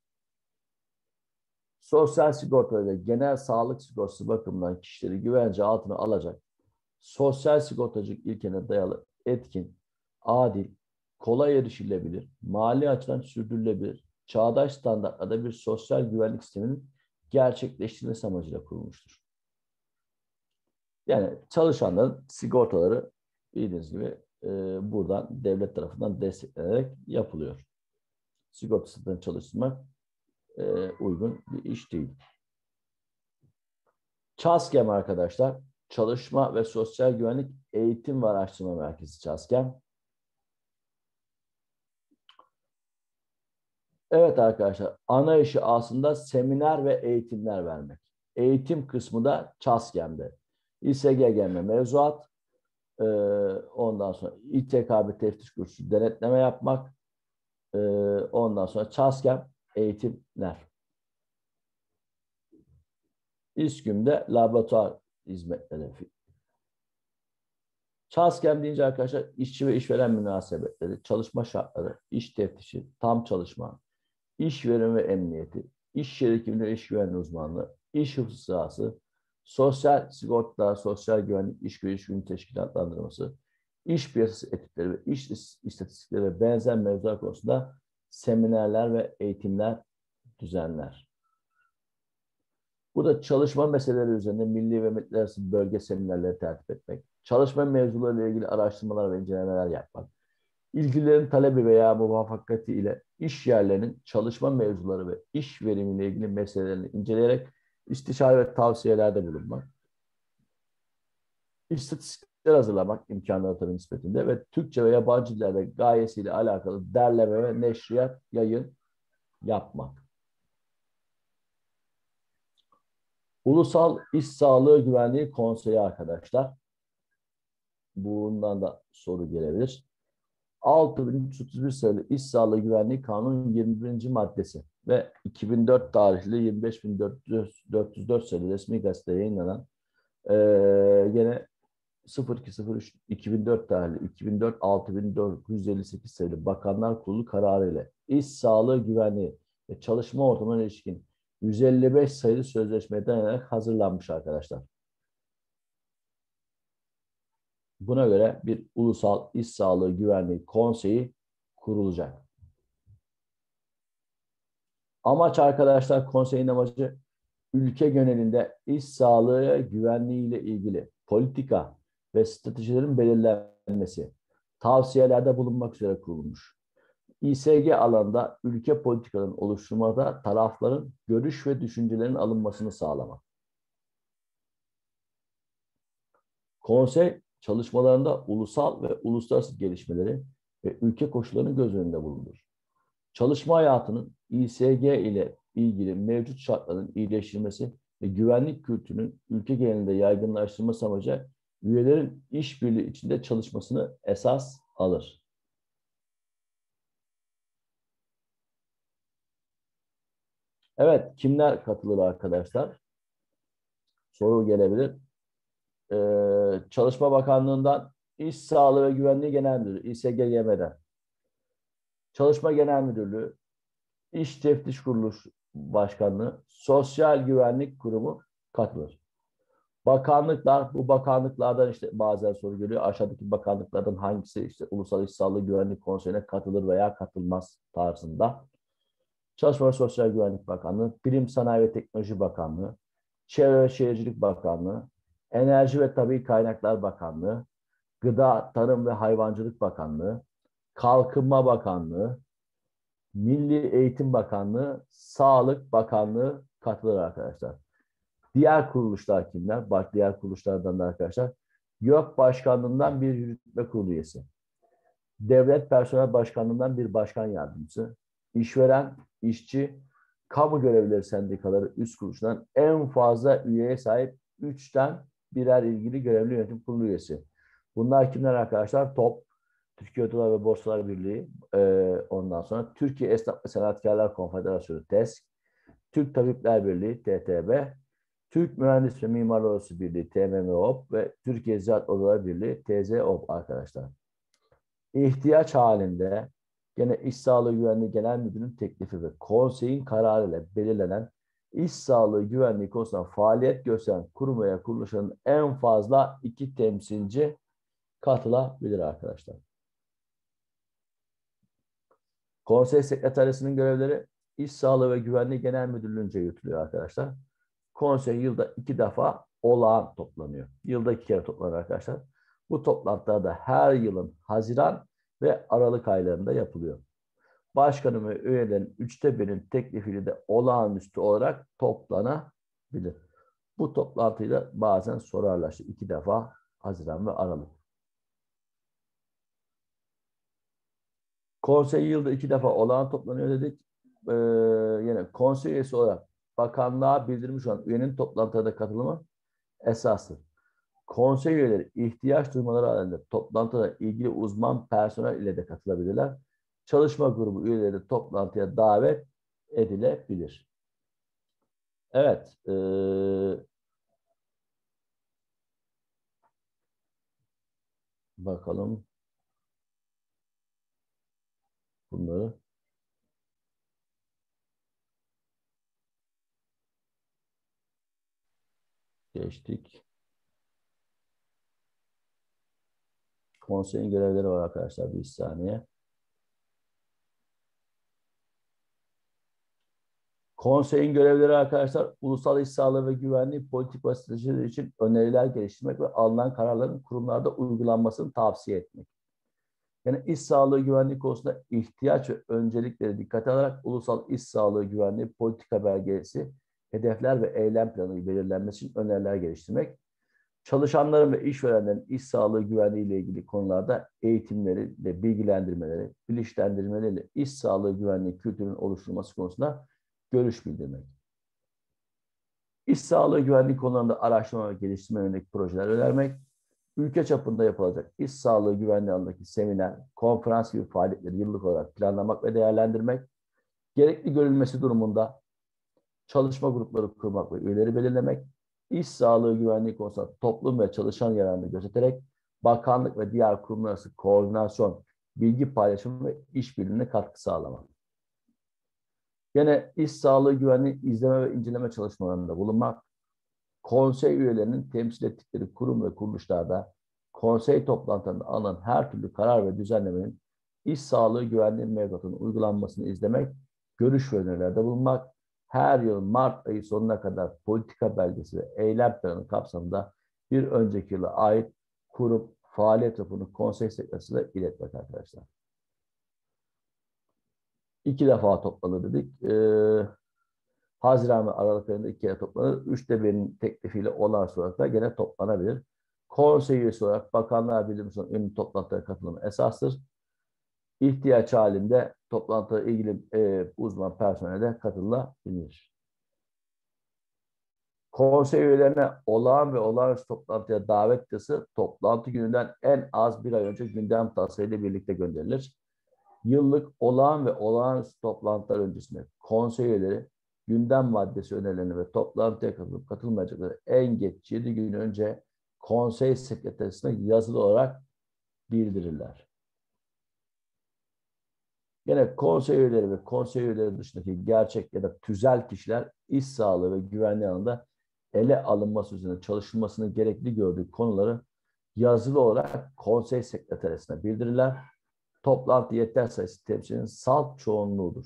Sosyal sigorta ve genel sağlık sigortası bakımından kişileri güvence altına alacak sosyal sigortacılık ilkelerine dayalı etkin, adil, kolay erişilebilir, mali açıdan sürdürülebilir, çağdaş standartlarda bir sosyal güvenlik sisteminin gerçekleştirilmesi amacıyla kurulmuştur. Yani çalışanların sigortaları bildiğiniz gibi e, buradan devlet tarafından desteklenerek yapılıyor. Sigortasından çalıştırmak e, uygun bir iş değil. ÇASKEM arkadaşlar, Çalışma ve Sosyal Güvenlik Eğitim ve Araştırma Merkezi ÇASKEM. Evet arkadaşlar, ana işi aslında seminer ve eğitimler vermek. Eğitim kısmı da ÇASKEM'de. İ S G G M mevzuat, ondan sonra İ T K B teftiş kursu denetleme yapmak, ondan sonra ÇASKEM eğitimler. İSGÜM'de laboratuvar hizmetleri. ÇASKEM deyince arkadaşlar işçi ve işveren münasebetleri, çalışma şartları, iş teftişi, tam çalışma, işveren ve emniyeti, iş yeri kimliği ve iş güvenliği uzmanlığı, iş hıfzı sahası, sosyal sigortalar, sosyal güvenlik, iş güvenliği, iş güvenliği teşkilatlandırması, iş piyasası etikleri ve iş istatistikleri ve benzer mevzular konusunda seminerler ve eğitimler düzenler. Burada çalışma meseleleri üzerinde milli ve milletler arası bölge seminerleri tertip etmek, çalışma mevzularıyla ilgili araştırmalar ve incelemeler yapmak, ilgililerin talebi veya muvaffakati ile iş yerlerinin çalışma mevzuları ve iş verimiyle ilgili meselelerini inceleyerek istişare ve tavsiyelerde bulunmak, istatistik hazırlamak imkanları tabii nispetinde ve Türkçe ve yabancı dillerde gayesiyle alakalı derleme ve neşriyat, yayın yapmak. Ulusal İş Sağlığı Güvenliği Konseyi arkadaşlar. Bundan da soru gelebilir. altı bin üç yüz otuz bir sayılı İş Sağlığı Güvenliği Kanunu yirmi birinci maddesi ve iki bin dört tarihli yirmi beş bin dört yüz dört sayılı resmi gazetede yayınlanan e, gene sıfır iki sıfır üç iki bin dört tarihli iki bin dört altı bin dört yüz elli sekiz sayılı Bakanlar Kurulu kararı ile İş Sağlığı Güvenliği ve Çalışma Ortamına ilişkin yüz elli beş sayılı sözleşmeye dayanarak hazırlanmış arkadaşlar. Buna göre bir Ulusal İş Sağlığı Güvenliği Konseyi kurulacak. Amaç arkadaşlar, konseyin amacı ülke genelinde iş sağlığı güvenliği ile ilgili politika ve stratejilerin belirlenmesi, tavsiyelerde bulunmak üzere kurulmuş. İ S G alanında ülke politikalarının oluşturmada tarafların görüş ve düşüncelerin alınmasını sağlamak. Konsey çalışmalarında ulusal ve uluslararası gelişmeleri ve ülke koşullarını göz önünde bulundurur. Çalışma hayatının İ S G ile ilgili mevcut şartların iyileştirilmesi ve güvenlik kültürünün ülke genelinde yaygınlaştırılması amacıyla üyelerin işbirliği içinde çalışmasını esas alır. Evet, kimler katılır arkadaşlar? Soru gelebilir. Ee, Çalışma Bakanlığı'ndan İş Sağlığı ve Güvenliği Genel Müdürü, İ S G G M'den. Çalışma Genel Müdürlüğü, İş Teftiş Kurulu Başkanlığı, Sosyal Güvenlik Kurumu katılır. Bakanlıklar, bu bakanlıklardan işte bazen soru geliyor. Aşağıdaki bakanlıklardan hangisi işte Ulusal İş Sağlığı Güvenlik Konseyi'ne katılır veya katılmaz tarzında. Çalışma ve Sosyal Güvenlik Bakanlığı, Bilim Sanayi ve Teknoloji Bakanlığı, Çevre ve Şehircilik Bakanlığı, Enerji ve Tabii Kaynaklar Bakanlığı, Gıda, Tarım ve Hayvancılık Bakanlığı, Kalkınma Bakanlığı, Milli Eğitim Bakanlığı, Sağlık Bakanlığı katılır arkadaşlar. Diğer kuruluşlar kimler? Bak, diğer kuruluşlardan da arkadaşlar. YÖK Başkanlığından bir yürütme kurulu üyesi. Devlet Personel Başkanlığından bir başkan yardımcısı. İşveren, işçi, kamu görevlileri sendikaları üst kuruluşlarından en fazla üyeye sahip üçten birer ilgili görevli yönetim kurulu üyesi. Bunlar kimler arkadaşlar? TOP, Türkiye Otolar ve Borsalar Birliği, e, ondan sonra Türkiye Esnaf ve Sanatkarlar Konfederasyonu TESK, Türk Tabipler Birliği T T B, Türk Mühendis ve Mimarlar Odası Birliği T M M O P ve Türkiye Ziraat Odaları Birliği T Z O P arkadaşlar. İhtiyaç halinde gene İş Sağlığı Güvenliği Genel Müdürlüğü'nün teklifi ve konseyin kararı ile belirlenen iş sağlığı güvenliği konusunda faaliyet gösteren kurum veya kuruluşların en fazla iki temsilci katılabilir arkadaşlar. Konsey sekreteryasının görevleri İş Sağlığı ve Güvenliği Genel Müdürlüğü'nce yürütülüyor arkadaşlar. Konsey yılda iki defa olağan toplanıyor. Yılda iki kere toplanır arkadaşlar. Bu toplantılar da her yılın Haziran ve Aralık aylarında yapılıyor. Başkanın ve üyelerin üçte birinin teklifiyle de olağanüstü olarak toplanabilir. Bu toplantıyı da bazen sorarlar. İşte iki defa Haziran ve Aralık. Konsey yılda iki defa olağan toplanıyor dedik. Ee, yine konsey üyesi olarak bakanlığa bildirmiş olan üyenin toplantıda katılımı esastır. Konsey üyeleri ihtiyaç duymaları halinde toplantıda ilgili uzman personel ile de katılabilirler. Çalışma grubu üyeleri de toplantıya davet edilebilir. Evet. E, bakalım bunları. Geçtik. Konseyin görevleri var arkadaşlar. Bir saniye. Konseyin görevleri arkadaşlar, ulusal iş sağlığı ve güvenliği politik ve stratejileri için öneriler geliştirmek ve alınan kararların kurumlarda uygulanmasını tavsiye etmek. Yani iş sağlığı güvenliği konusunda ihtiyaç ve öncelikleri dikkate alarak ulusal iş sağlığı güvenliği politika belgesi, hedefler ve eylem planı belirlenmesi için öneriler geliştirmek. Çalışanların ve işverenlerin iş sağlığı güvenliği ile ilgili konularda eğitimleri ve bilgilendirmeleri, bilinçlendirmeleri, iş sağlığı güvenliği kültürünün oluşturulması konusunda görüş bildirmek. İş sağlığı güvenliği konularında araştırma ve geliştirme yönelik projeler önermek, ülke çapında yapılacak iş sağlığı güvenliği alanındaki seminer, konferans gibi faaliyetleri yıllık olarak planlamak ve değerlendirmek, gerekli görülmesi durumunda çalışma grupları kurmak ve üyeleri belirlemek, iş sağlığı güvenliği konusunda toplum ve çalışan yararını gözeterek bakanlık ve diğer kurumlar arası koordinasyon, bilgi paylaşımı ve işbirliğine katkı sağlamak. Yine iş sağlığı güvenliği izleme ve inceleme çalışmalarında bulunmak, konsey üyelerinin temsil ettikleri kurum ve kuruluşlarda konsey toplantılarında alınan her türlü karar ve düzenlemenin iş sağlığı güvenliği mevzuatının uygulanmasını izlemek, görüş ve önerilerde bulunmak, her yıl Mart ayı sonuna kadar politika belgesi ve eylem planı kapsamında bir önceki yıla ait kurum faaliyet raporunu konsey sekretariyle iletmek arkadaşlar. İki defa toplanır dedik. Ee, Haziran ve Aralık ayında iki kere toplanır. Üçte birinin teklifiyle olan olarak da gene toplanabilir. Konsey üyesi olarak Bakanlar Birliği ünlü toplantılara katılımı esastır. İhtiyaç halinde toplantıya ilgili e, uzman personele de katılabilir. Konsey üyelerine olağan ve olağanüstü toplantıya davet yazısı toplantı gününden en az bir ay önce gündem taslağıyla birlikte gönderilir. Yıllık olağan ve olağanüstü toplantılar öncesinde konsey üyeleri gündem maddesi önerilerini ve toplantıya katılıp katılmayacakları en geç yedi gün önce konsey sekreterisine yazılı olarak bildirirler. Yine konsey üyeleri ve konsey üyeleri dışındaki gerçek ya da tüzel kişiler iş sağlığı ve güvenliği alanında ele alınması üzerine çalışılmasını gerekli gördüğü konuları yazılı olarak konsey sekreterisine bildirirler. Toplantı yeter sayısı temsilcinin salt çoğunluğudur.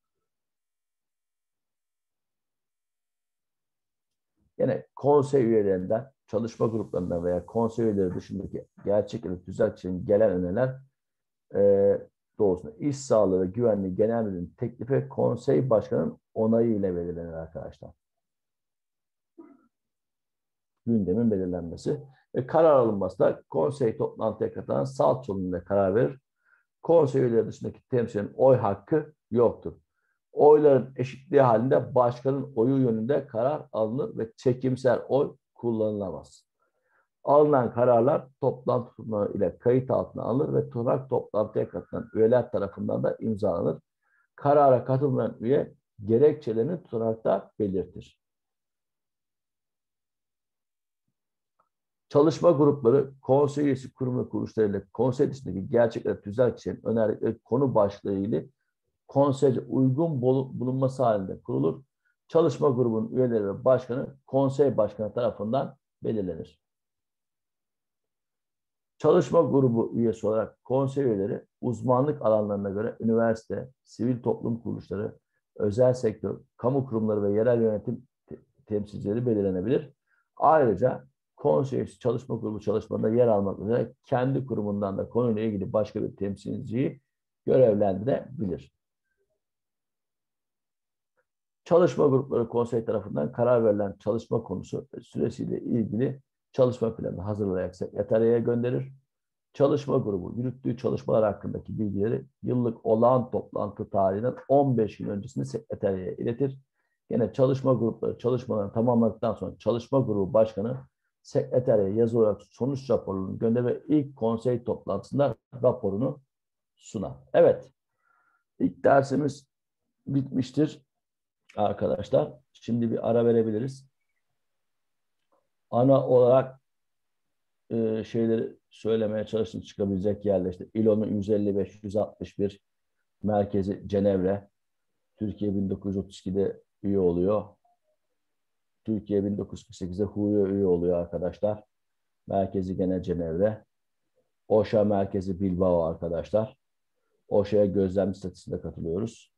Yine konsey üyelerinden, çalışma gruplarından veya konsey üyeleri dışındaki gerçek ya da tüzel kişinin gelen öneriler e, doğrusunda iş sağlığı ve güvenliği genel müdürlüğünün teklifi konsey başkanının onayı ile belirlenir arkadaşlar. Gündemin belirlenmesi ve karar alınması da konsey toplantıya katılan salt çoğunluğuyla karar verir. Konsey üyeleri dışındaki temsilcinin oy hakkı yoktur. Oyların eşitliği halinde başkanın oyu yönünde karar alınır ve çekimsel oy kullanılamaz. Alınan kararlar toplantı tutanağı ile kayıt altına alınır ve tutanak toplantıya katılan üyeler tarafından da imzalanır. Karara katılmayan üye gerekçelerini tutanakta belirtir. Çalışma grupları, konsey üyesi kurum ve kuruluşlarıyla konsey dışındaki gerçekler tüzel kişilerin önerdikleri konu başlığı ile konseyce uygun bulunması halinde kurulur. Çalışma grubunun üyeleri ve başkanı konsey başkanı tarafından belirlenir. Çalışma grubu üyesi olarak konsey üyeleri uzmanlık alanlarına göre üniversite, sivil toplum kuruluşları, özel sektör, kamu kurumları ve yerel yönetim te temsilcileri belirlenebilir. Ayrıca konsey üyesi çalışma grubu çalışmalarında yer almak üzere kendi kurumundan da konuyla ilgili başka bir temsilciyi görevlendirebilir. Çalışma grupları konsey tarafından karar verilen çalışma konusu süresiyle ilgili çalışma planı hazırlayarak sekreteriye gönderir. Çalışma grubu yürüttüğü çalışmalar hakkındaki bilgileri yıllık olağan toplantı tarihinden on beş gün öncesinde sekreteriye iletir. Yine çalışma grupları çalışmalarını tamamladıktan sonra çalışma grubu başkanı sekreteriye yazı olarak sonuç raporunu gönderir ve ilk konsey toplantısında raporunu sunar. Evet, ilk dersimiz bitmiştir arkadaşlar. Şimdi bir ara verebiliriz. Ana olarak e, şeyleri söylemeye çalıştım, çıkabilecek yerler. İşte İ L O'nun yüz elli beş yüz altmış bir merkezi Cenevre. Türkiye bin dokuz yüz otuz ikide üye oluyor. Türkiye bin dokuz yüz kırk sekizde H U Y'ya üye oluyor arkadaşlar. Merkezi gene Cenevre. O S H A merkezi Bilbao arkadaşlar. O S H A'ya gözlem statüsünde katılıyoruz.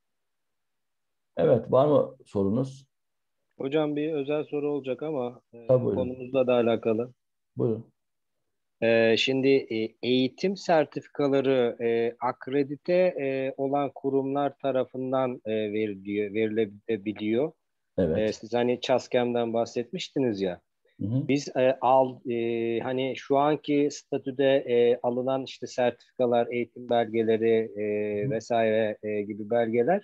Evet, var mı sorunuz? Hocam bir özel soru olacak ama e, Tabii, buyurun. konumuzla da alakalı. Buyurun. E, şimdi e, eğitim sertifikaları e, akredite e, olan kurumlar tarafından e, veriliyor, verilebiliyor. E, Evet. siz hani ÇASKEM'den bahsetmiştiniz ya. Hı hı. Biz e, al e, hani şu anki statüde e, alınan işte sertifikalar, eğitim belgeleri Hı e, hı. vesaire e, gibi belgeler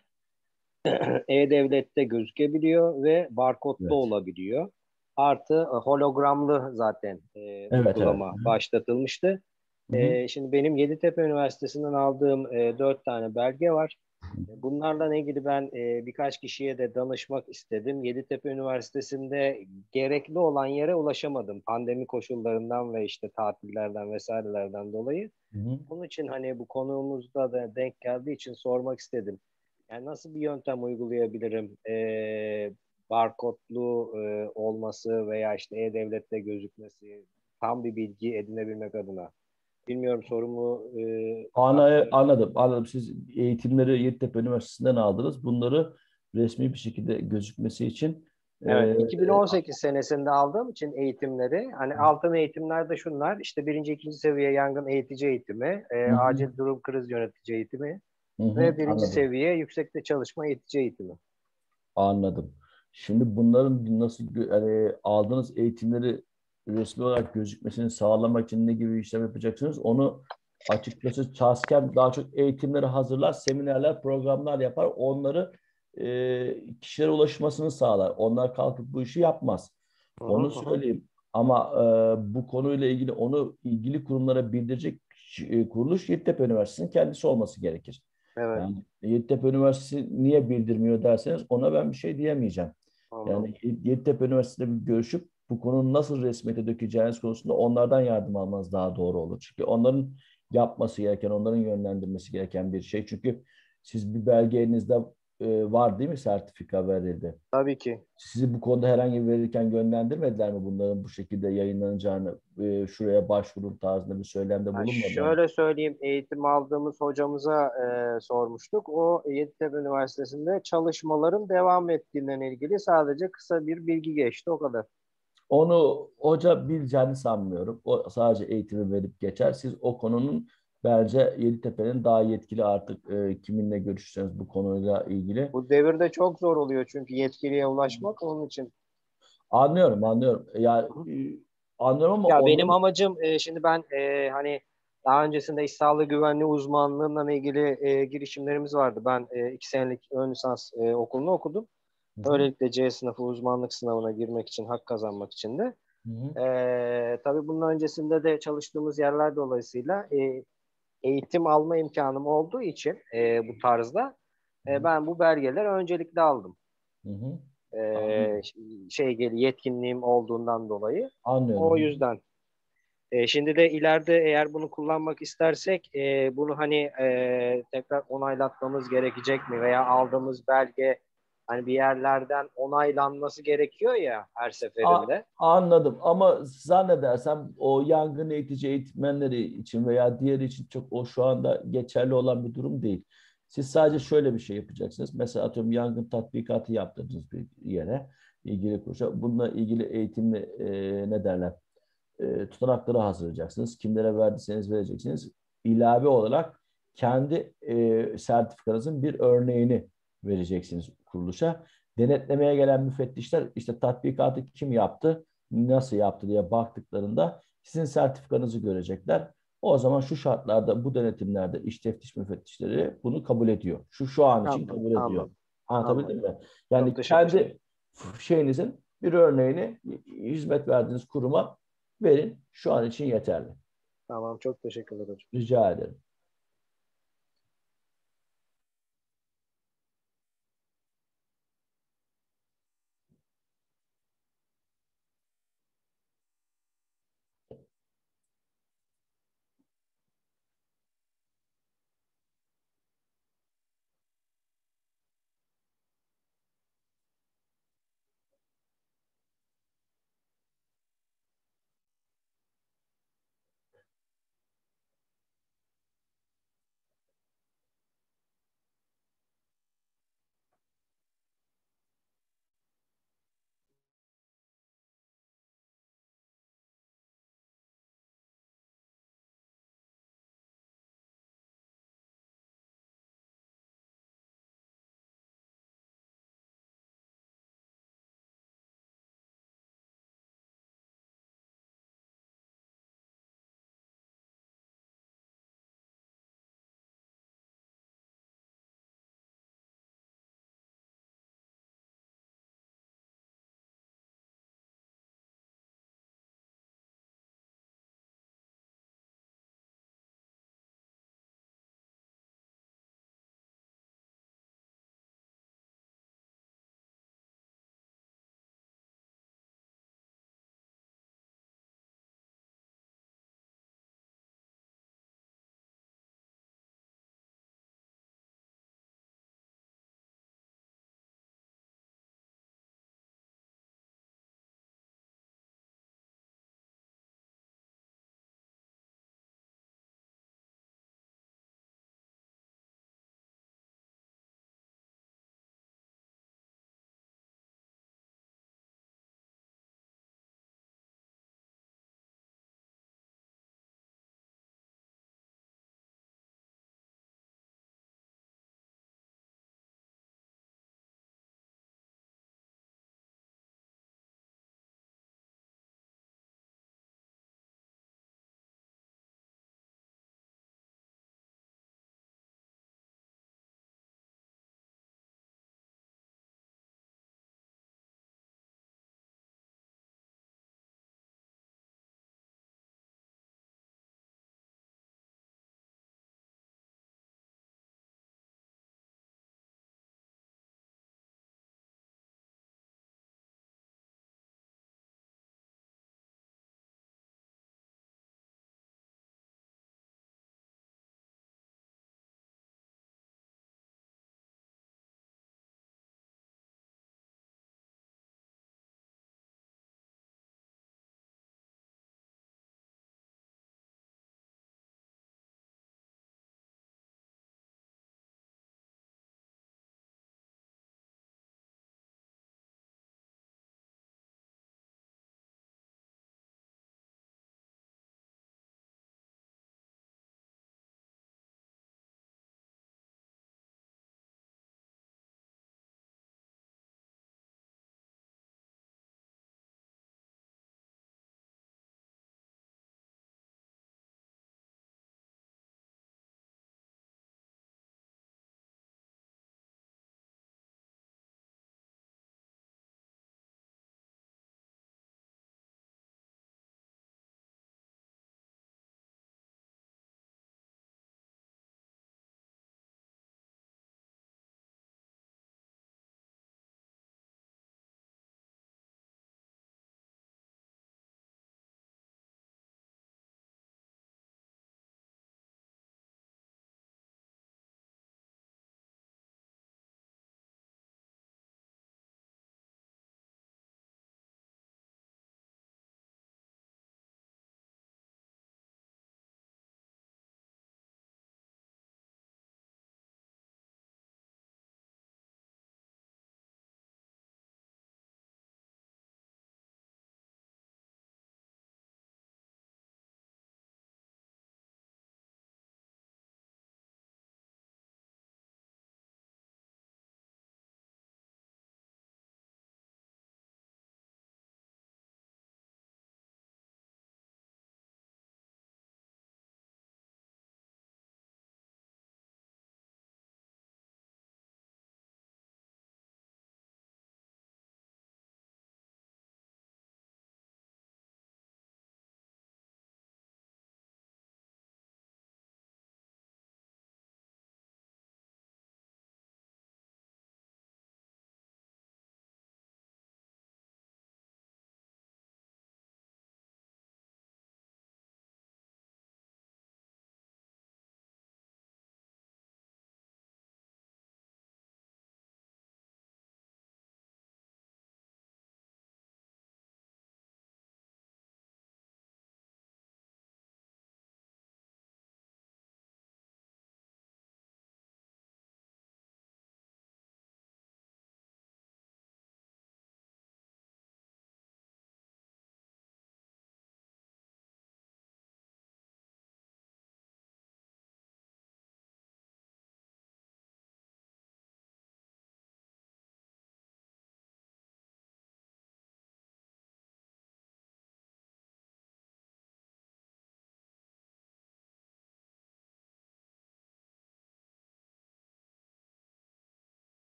E-Devlet'te gözükebiliyor ve barkodlu Evet. olabiliyor. Artı e, hologramlı zaten e, Evet, evet. uygulama başlatılmıştı. Hı hı. E, şimdi benim Yeditepe Üniversitesi'nden aldığım e, dört tane belge var. E, Bunlarla ilgili ben e, birkaç kişiye de danışmak istedim. Yeditepe Üniversitesi'nde gerekli olan yere ulaşamadım. Pandemi koşullarından ve işte tatillerden vesairelerden dolayı. Hı hı. Bunun için hani bu konuğumuzda da denk geldiği için sormak istedim. Yani nasıl bir yöntem uygulayabilirim? E, barkodlu e, olması veya işte E-Devlet'te gözükmesi, tam bir bilgi edinebilmek adına. Bilmiyorum sorumu e, Ana, anladım. anladım, anladım. Siz eğitimleri Yeditepe Üniversitesi'nden aldınız. Bunları resmi bir şekilde gözükmesi için Evet, e, iki bin on sekiz senesinde aldığım için eğitimleri, hani altın eğitimler de şunlar, işte birinci, ikinci seviye yangın eğitici eğitimi, e, hı hı, acil durum kriz yönetici eğitimi hı hı, ve birinci anladım. seviye yüksekte çalışma eğitici eğitimi. Anladım. Şimdi bunların nasıl gö- yani aldığınız eğitimleri resmi olarak gözükmesini sağlamak için ne gibi işlem yapacaksınız? Onu açıkçası Taskem daha çok eğitimleri hazırlar, seminerler, programlar yapar. Onları e, kişilere ulaşmasını sağlar. Onlar kalkıp bu işi yapmaz. Hı hı Onu hı. Hı. söyleyeyim. Ama e, bu konuyla ilgili onu ilgili kurumlara bildirecek e, kuruluş Yeditepe Üniversitesi'nin kendisi olması gerekir. Evet, Yani Yeditepe Üniversitesi niye bildirmiyor derseniz ona ben bir şey diyemeyeceğim. anladım. Yani Yeditepe Üniversitesi'yle bir görüşüp bu konunun nasıl resmiyete dökeceğiniz konusunda onlardan yardım almanız daha doğru olur. Çünkü onların yapması gereken, onların yönlendirmesi gereken bir şey. Çünkü siz bir belge elinizde e, var değil mi? Sertifika verildi. Tabii ki. Sizi bu konuda herhangi bir verirken yönlendirmediler mi bunların bu şekilde yayınlanacağını, e, şuraya başvurun tarzında bir söylemde Yani bulunmadılar mı? şöyle söyleyeyim, eğitim aldığımız hocamıza e, sormuştuk. O Yeditepe Üniversitesi'nde çalışmaların devam ettiğinden ilgili sadece kısa bir bilgi geçti, o kadar. Onu hoca bileceğini sanmıyorum. O sadece eğitimi verip geçer. Siz o konunun bence Yeditepe'nin daha yetkili artık e, kiminle görüşeceğiz bu konuyla ilgili. Bu devirde çok zor oluyor çünkü yetkiliye ulaşmak, onun için. Anlıyorum, anlıyorum. Yani e, anlıyorum ama Ya benim onların amacım e, şimdi ben e, hani daha öncesinde iş sağlığı güvenliği uzmanlığıyla ilgili e, girişimlerimiz vardı. Ben e, iki senelik ön lisans e, okulunu okudum. hı hı, Öylelikle C sınıfı uzmanlık sınavına girmek için, hak kazanmak için de. hı hı, E, tabii bunun öncesinde de çalıştığımız yerler dolayısıyla e, eğitim alma imkanım olduğu için e, bu tarzda hı e, hı, ben bu belgeleri öncelikle aldım. hı hı. E, Anlıyorum. şey gel yetkinliğim olduğundan dolayı. O Anlıyorum. yüzden. E, şimdi de ileride eğer bunu kullanmak istersek e, bunu hani e, tekrar onaylatmamız gerekecek mi veya aldığımız belge hani bir yerlerden onaylanması gerekiyor ya her A- seferinde. Anladım ama zannedersem o yangın eğitici eğitmenleri için veya diğeri için çok o şu anda geçerli olan bir durum değil. Siz sadece şöyle bir şey yapacaksınız. Mesela atıyorum yangın tatbikatı yaptırdınız bir yere, ilgili kuruşa. Bununla ilgili eğitimli e, ne derler? E, tutanakları hazırlayacaksınız. Kimlere verdiyseniz vereceksiniz. İlave olarak kendi e, sertifikanızın bir örneğini vereceksiniz kuruluşa. Denetlemeye gelen müfettişler işte tatbikatı kim yaptı, nasıl yaptı diye baktıklarında sizin sertifikanızı görecekler. O zaman şu şartlarda, bu denetimlerde iş teftiş müfettişleri bunu kabul ediyor. Şu şu an için Anladım, kabul ediyor. anladım, Anlatabildim anladım. mi? Çok Yani teşekkür ederim. kendi şeyinizin bir örneğini hizmet verdiğiniz kuruma verin. Şu an için yeterli. Tamam, çok teşekkürler hocam. Rica ederim.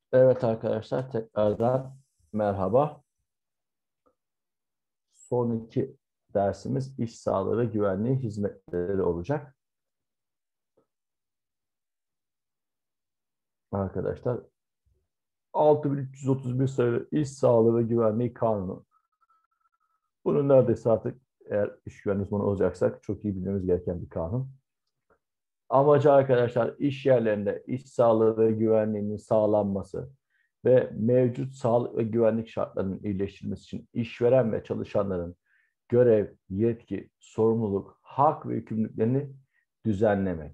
Evet arkadaşlar, tekrardan merhaba. Son iki dersimiz iş sağlığı ve güvenliği hizmetleri olacak. Arkadaşlar, altı bin üç yüz otuz bir sayılı İş Sağlığı ve Güvenliği Kanunu. Bunun neredeyse artık, eğer iş güvenliği uzmanı olacaksak, çok iyi bilmemiz gereken bir kanun. Amacı arkadaşlar, iş yerlerinde iş sağlığı ve güvenliğinin sağlanması ve mevcut sağlık ve güvenlik şartlarının iyileştirilmesi için işveren ve çalışanların görev, yetki, sorumluluk, hak ve yükümlülüklerini düzenlemek.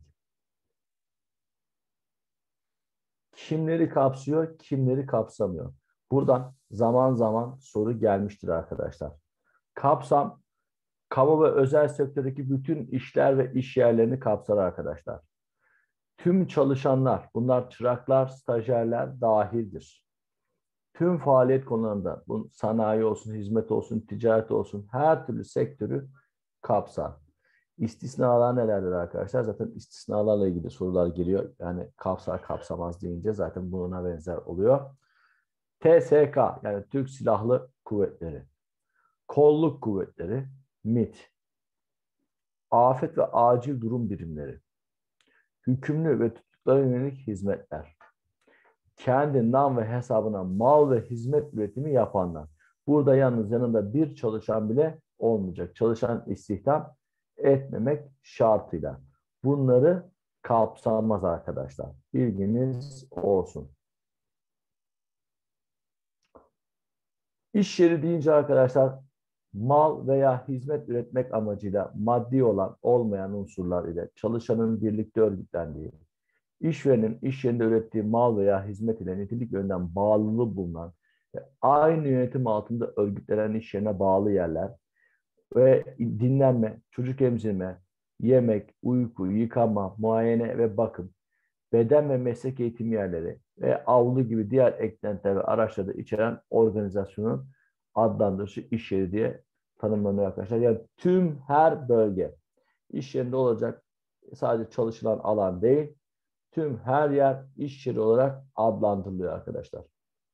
Kimleri kapsıyor, kimleri kapsamıyor? Buradan zaman zaman soru gelmiştir arkadaşlar. Kapsam, kamu ve özel sektördeki bütün işler ve iş yerlerini kapsar arkadaşlar. Tüm çalışanlar, bunlar çıraklar, stajyerler dahildir. Tüm faaliyet konularında, bu sanayi olsun, hizmet olsun, ticaret olsun, her türlü sektörü kapsar. İstisnalar nelerdir arkadaşlar? Zaten istisnalarla ilgili sorular geliyor. Yani kapsar kapsamaz deyince zaten buna benzer oluyor. T S K, yani Türk Silahlı Kuvvetleri, Kolluk Kuvvetleri, MİT, Afet ve Acil Durum Birimleri, hükümlü ve tutuklara yönelik hizmetler, kendi nam ve hesabına mal ve hizmet üretimi yapanlar. Burada yalnız yanında bir çalışan bile olmayacak. Çalışan istihdam etmemek şartıyla. Bunları kapsamaz arkadaşlar. Bilginiz olsun. İş yeri deyince arkadaşlar, mal veya hizmet üretmek amacıyla maddi olan olmayan unsurlar ile çalışanın birlikte örgütlendiği, İşverenin iş yerinde ürettiği mal veya hizmet ile nitelik yönden bağlılığı bulunan ve aynı yönetim altında örgütlenen iş yerine bağlı yerler ve dinlenme, çocuk emzirme, yemek, uyku, yıkama, muayene ve bakım, beden ve meslek eğitim yerleri ve avlu gibi diğer eklentiler ve araçları içeren organizasyonun adlandırışı iş yeri diye tanımlanıyor arkadaşlar. Yani tüm her bölge iş yerinde olacak, sadece çalışılan alan değil, tüm her yer iş yeri olarak adlandırılıyor arkadaşlar.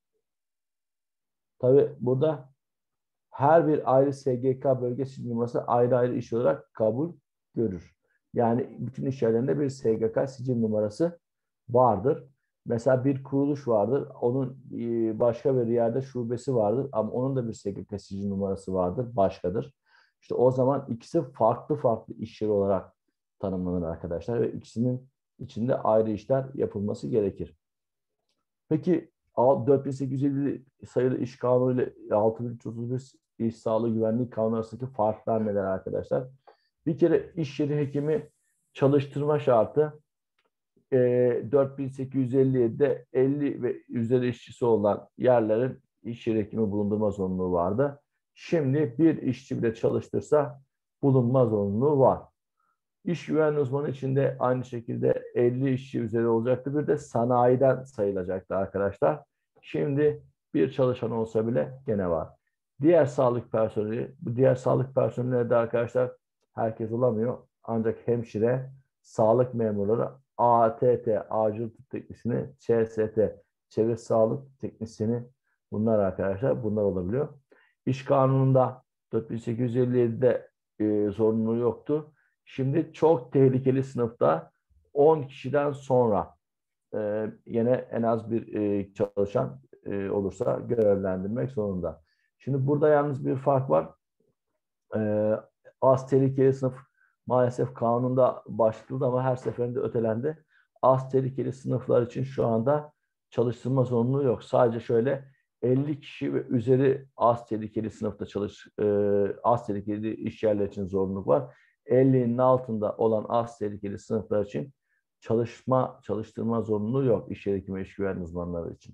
Tabi burada her bir ayrı S G K bölge sicil numarası ayrı ayrı iş olarak kabul görür. Yani bütün iş yerlerinde bir S G K sicil numarası vardır. Mesela bir kuruluş vardır. Onun başka bir yerde şubesi vardır. Ama onun da bir S G K sicil numarası vardır. Başkadır. İşte o zaman ikisi farklı farklı iş yeri olarak tanımlanır arkadaşlar. Ve ikisinin içinde ayrı işler yapılması gerekir. Peki dört bin sekiz yüz elli sayılı iş kanunu ile altı bin üç yüz otuz bir iş sağlığı güvenlik kanunu arasındaki farklar neler arkadaşlar? Bir kere iş yeri hekimi çalıştırma şartı e, dört bin sekiz yüz elli yedi'de elli ve üzeri işçisi olan yerlerin iş yeri hekimi bulundurma zorunluluğu vardı. Şimdi bir işçi bile çalıştırsa bulunma zorunluluğu var. İş güvenliği uzmanı için de aynı şekilde elli işçi üzeri olacaktı. Bir de sanayiden sayılacaktı arkadaşlar. Şimdi bir çalışan olsa bile gene var. Diğer sağlık personeli, bu diğer sağlık personeli de arkadaşlar herkes olamıyor. Ancak hemşire, sağlık memurları, A T T, acil tıp teknisyeni, Ç S T, çevre sağlık teknisyeni, bunlar arkadaşlar, bunlar olabiliyor. İş kanununda dört bin sekiz yüz elli yedi'de e, zorunluluğu yoktu. Şimdi çok tehlikeli sınıfta on kişiden sonra e, yine en az bir e, çalışan e, olursa görevlendirmek zorunda. Şimdi burada yalnız bir fark var. E, az tehlikeli sınıf maalesef kanunda başlatıldı ama her seferinde ötelendi. Az tehlikeli sınıflar için şu anda çalıştırma zorunluluğu yok. Sadece şöyle elli kişi ve üzeri az tehlikeli sınıfta çalış, e, az tehlikeli iş yerleri için zorunluluk var. ellinin altında olan az tehlikeli sınıflar için çalışma, çalıştırma zorunluluğu yok iş yeri hekimi, iş güvenliği uzmanları için.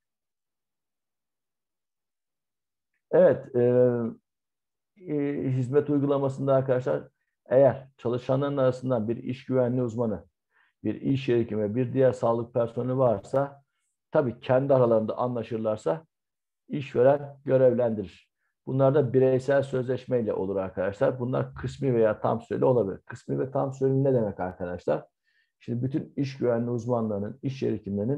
Evet, e, e, hizmet uygulamasında arkadaşlar, eğer çalışanların arasından bir iş güvenliği uzmanı, bir iş yeri hekimi ve bir diğer sağlık personeli varsa, tabii kendi aralarında anlaşırlarsa işveren görevlendirir. Bunlar da bireysel sözleşmeyle olur arkadaşlar. Bunlar kısmi veya tam süreli olabilir. Kısmi ve tam süreli ne demek arkadaşlar? Şimdi bütün iş güvenliği uzmanlarının, iş yeri hekimlerinin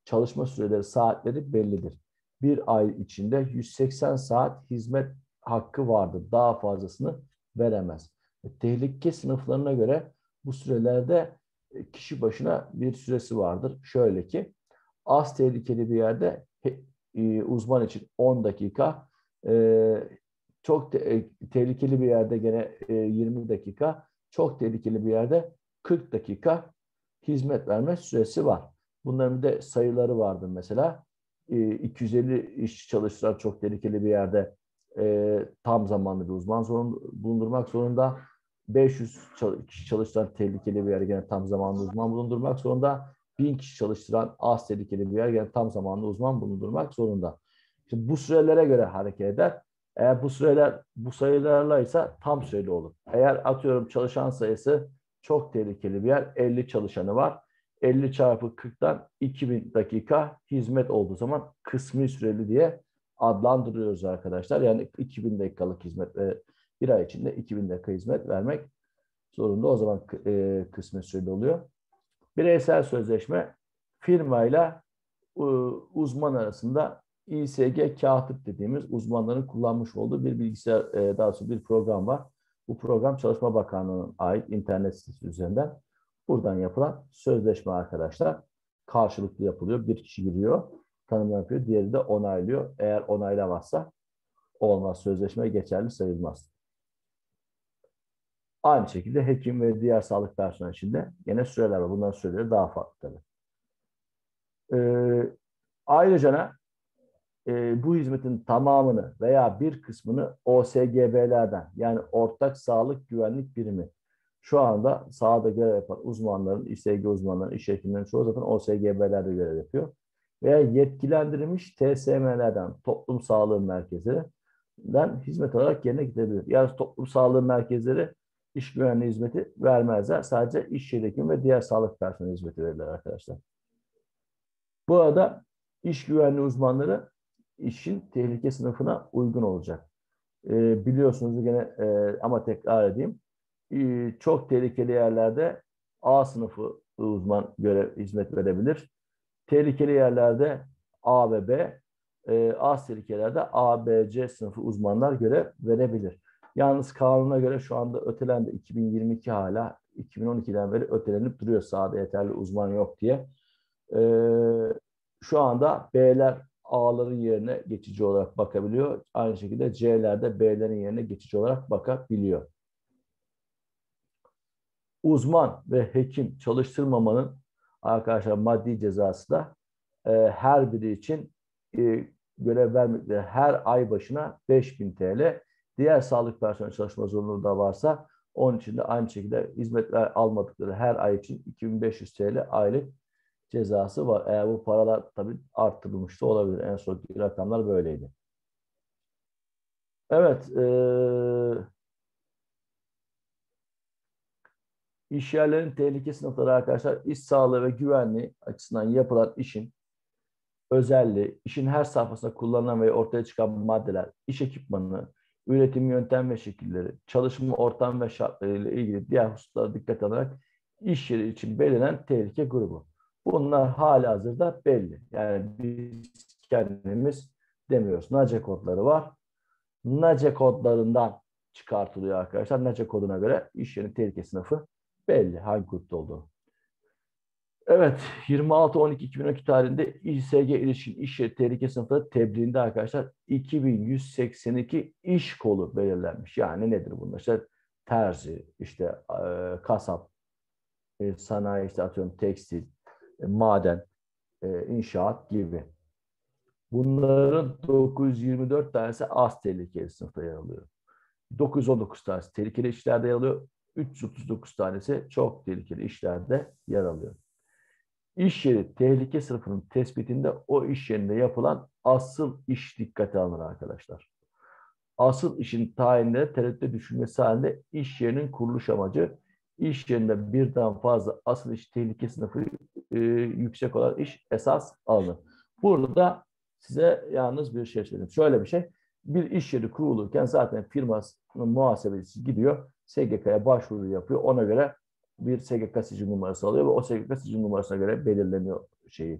çalışma süreleri, saatleri bellidir. Bir ay içinde yüz seksen saat hizmet hakkı vardır. Daha fazlasını veremez. Tehlike sınıflarına göre bu sürelerde kişi başına bir süresi vardır. Şöyle ki, az tehlikeli bir yerde uzman için on dakika, çok te- tehlikeli bir yerde gene yirmi dakika, çok tehlikeli bir yerde kırk dakika hizmet verme süresi var. Bunların bir de sayıları vardır mesela. iki yüz elli işçi çalıştıran çok tehlikeli bir yerde tam zamanlı bir uzman zorun, bulundurmak zorunda. beş yüz kişi çalıştıran tehlikeli bir yerde gene tam zamanlı uzman bulundurmak zorunda. bin kişi çalıştıran az tehlikeli bir yer gene tam zamanlı uzman bulundurmak zorunda. Şimdi bu sürelere göre hareket eder. Eğer bu süreler bu sayılarla ise tam süreli olur. Eğer atıyorum çalışan sayısı çok tehlikeli bir yer, elli çalışanı var. elli çarpı kırktan iki bin dakika hizmet olduğu zaman kısmi süreli diye adlandırıyoruz arkadaşlar. Yani iki bin dakikalık hizmet ve bir ay içinde iki bin dakika hizmet vermek zorunda. O zaman e, kısmi süreli oluyor. Bireysel sözleşme firmayla e, uzman arasında İ S G Katip dediğimiz uzmanların kullanmış olduğu bir bilgisayar, e, daha sonra bir program var. Bu program Çalışma Bakanlığı'na ait internet sitesi üzerinden buradan yapılan sözleşme arkadaşlar. Karşılıklı yapılıyor. Bir kişi giriyor, tanım yapıyor, diğeri de onaylıyor. Eğer onaylamazsa olmaz. Sözleşme geçerli sayılmaz. Aynı şekilde hekim ve diğer sağlık personeli için de yine süreler var. Bunların süreleri daha farklı tabii. Ee, ayrıca e, bu hizmetin tamamını veya bir kısmını O S G B'lerden, yani Ortak Sağlık Güvenlik Birimi, şu anda sahada görev yapan uzmanların, İ S G uzmanların, iş hekimlerinin çoğu zaten O S G B'lerde görev yapıyor. Veya yetkilendirilmiş T S M'lerden, Toplum Sağlığı Merkezi'nden hizmet olarak yerine gidebilir. Yani toplum sağlığı merkezleri iş güvenliği hizmeti vermezler. Sadece iş yeri hekimi ve diğer sağlık personeli hizmeti verirler arkadaşlar. Bu arada iş güvenliği uzmanları işin tehlike sınıfına uygun olacak. E, biliyorsunuz gene e, ama tekrar edeyim. E, çok tehlikeli yerlerde A sınıfı uzman görev hizmet verebilir. Tehlikeli yerlerde A ve B, e, az tehlikelerde A, B, C sınıfı uzmanlar görev verebilir. Yalnız kanuna göre şu anda ötelendi. iki bin yirmi iki hala iki bin on ikiden beri ötelenip duruyor, sahada yeterli uzman yok diye. E, şu anda B'ler A'ların yerine geçici olarak bakabiliyor. Aynı şekilde C'ler de B'lerin yerine geçici olarak bakabiliyor. Uzman ve hekim çalıştırmamanın arkadaşlar maddi cezası da e, her biri için e, görev vermekleri her ay başına beş bin T L. Diğer sağlık personeli çalışma zorunluluğu da varsa onun için de aynı şekilde hizmetler almadıkları her ay için iki bin beş yüz T L aylık cezası var. Eğer bu paralar tabii arttırılmış da olabilir. En son rakamlar böyleydi. Evet. E, iş yerlerinin tehlike sınıfları arkadaşlar, iş sağlığı ve güvenliği açısından yapılan işin özelliği, işin her safhasında kullanılan ve ortaya çıkan maddeler, iş ekipmanı, üretim yöntem ve şekilleri, çalışma ortam ve şartları ile ilgili diğer hususlara dikkat alarak iş yeri için belirlenen tehlike grubu. Bunlar halihazırda belli. Yani biz kendimiz demiyoruz. N A C E kodları var. N A C E kodlarından çıkartılıyor arkadaşlar. N A C E koduna göre iş yerinin tehlike sınıfı belli. Hangi grupta olduğu. Evet, yirmi altı on iki iki bin on iki tarihinde İ S G ilişkin iş yeri tehlike sınıfları tebliğinde arkadaşlar iki bin yüz seksen iki iş kolu belirlenmiş. Yani nedir bunlar? İşte terzi, işte e, kasap, e, sanayi, işte atıyorum tekstil, e, maden, e, inşaat gibi. Bunların dokuz yüz yirmi dört tanesi az tehlikeli sınıfta yer alıyor. dokuz yüz on dokuz tanesi tehlikeli işlerde yer alıyor. üç yüz otuz dokuz tanesi çok tehlikeli işlerde yer alıyor. İş yeri tehlike sınıfının tespitinde o iş yerinde yapılan asıl iş dikkate alınır arkadaşlar. Asıl işin tayinleri tereddüte düşülmesi halinde iş yerinin kuruluş amacı, iş yerinde birden fazla asıl iş tehlike sınıfı e, yüksek olan iş esas alınır. Burada size yalnız bir şey söyleyeyim. Şöyle bir şey, bir iş yeri kurulurken zaten firmasının muhasebecisi gidiyor, S G K'ya başvuru yapıyor. Ona göre bir S G K sicil numarası alıyor ve o S G K sicil numarasına göre belirleniyor şeyi.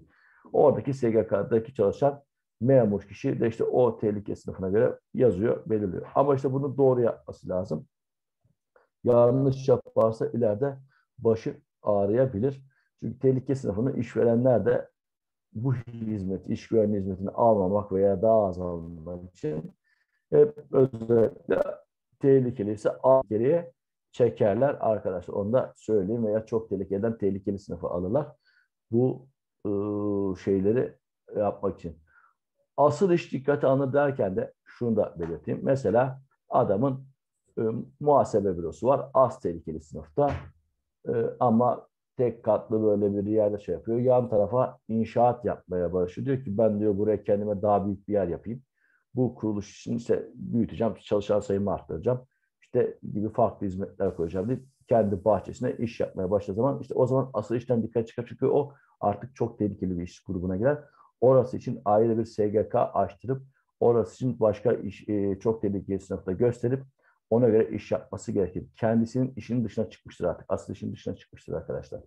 Oradaki S G K'daki çalışan memur kişi de işte o tehlike sınıfına göre yazıyor, belirliyor. Ama işte bunu doğru yapması lazım. Yanlış yaparsa ileride başı ağrıyabilir. Çünkü tehlike sınıfını işverenler de bu hizmet, iş güvenliği hizmetini almamak veya daha az almak için hep özellikle tehlikeliyse al geriye çekerler arkadaşlar. Onu da söyleyeyim veya çok tehlikeden tehlikeli sınıfa alırlar. Bu ıı, şeyleri yapmak için. Asıl iş dikkate alınır derken de şunu da belirteyim. Mesela adamın ıı, muhasebe bürosu var. Az tehlikeli sınıfta. Ee, ama tek katlı böyle bir yerde şey yapıyor. Yan tarafa inşaat yapmaya başlıyor. Diyor ki ben diyor buraya kendime daha büyük bir yer yapayım. Bu kuruluş için işte büyüteceğim, çalışan sayımı arttıracağım. İşte gibi farklı hizmetler koyacağım deyip kendi bahçesine iş yapmaya başladığı zaman işte o zaman asıl işten dikkat çıkar. Çünkü o artık çok tehlikeli bir iş grubuna girer. Orası için ayrı bir S G K açtırıp orası için başka iş, e, çok tehlikeli sınıfta gösterip ona göre iş yapması gerekir. Kendisinin işinin dışına çıkmıştır artık. Asıl işin dışına çıkmıştır arkadaşlar.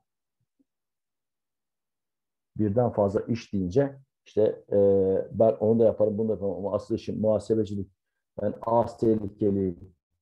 Birden fazla iş deyince işte e, ben onu da yaparım, bunu da yaparım ama asıl işim muhasebecilik. Ben az tehlikeli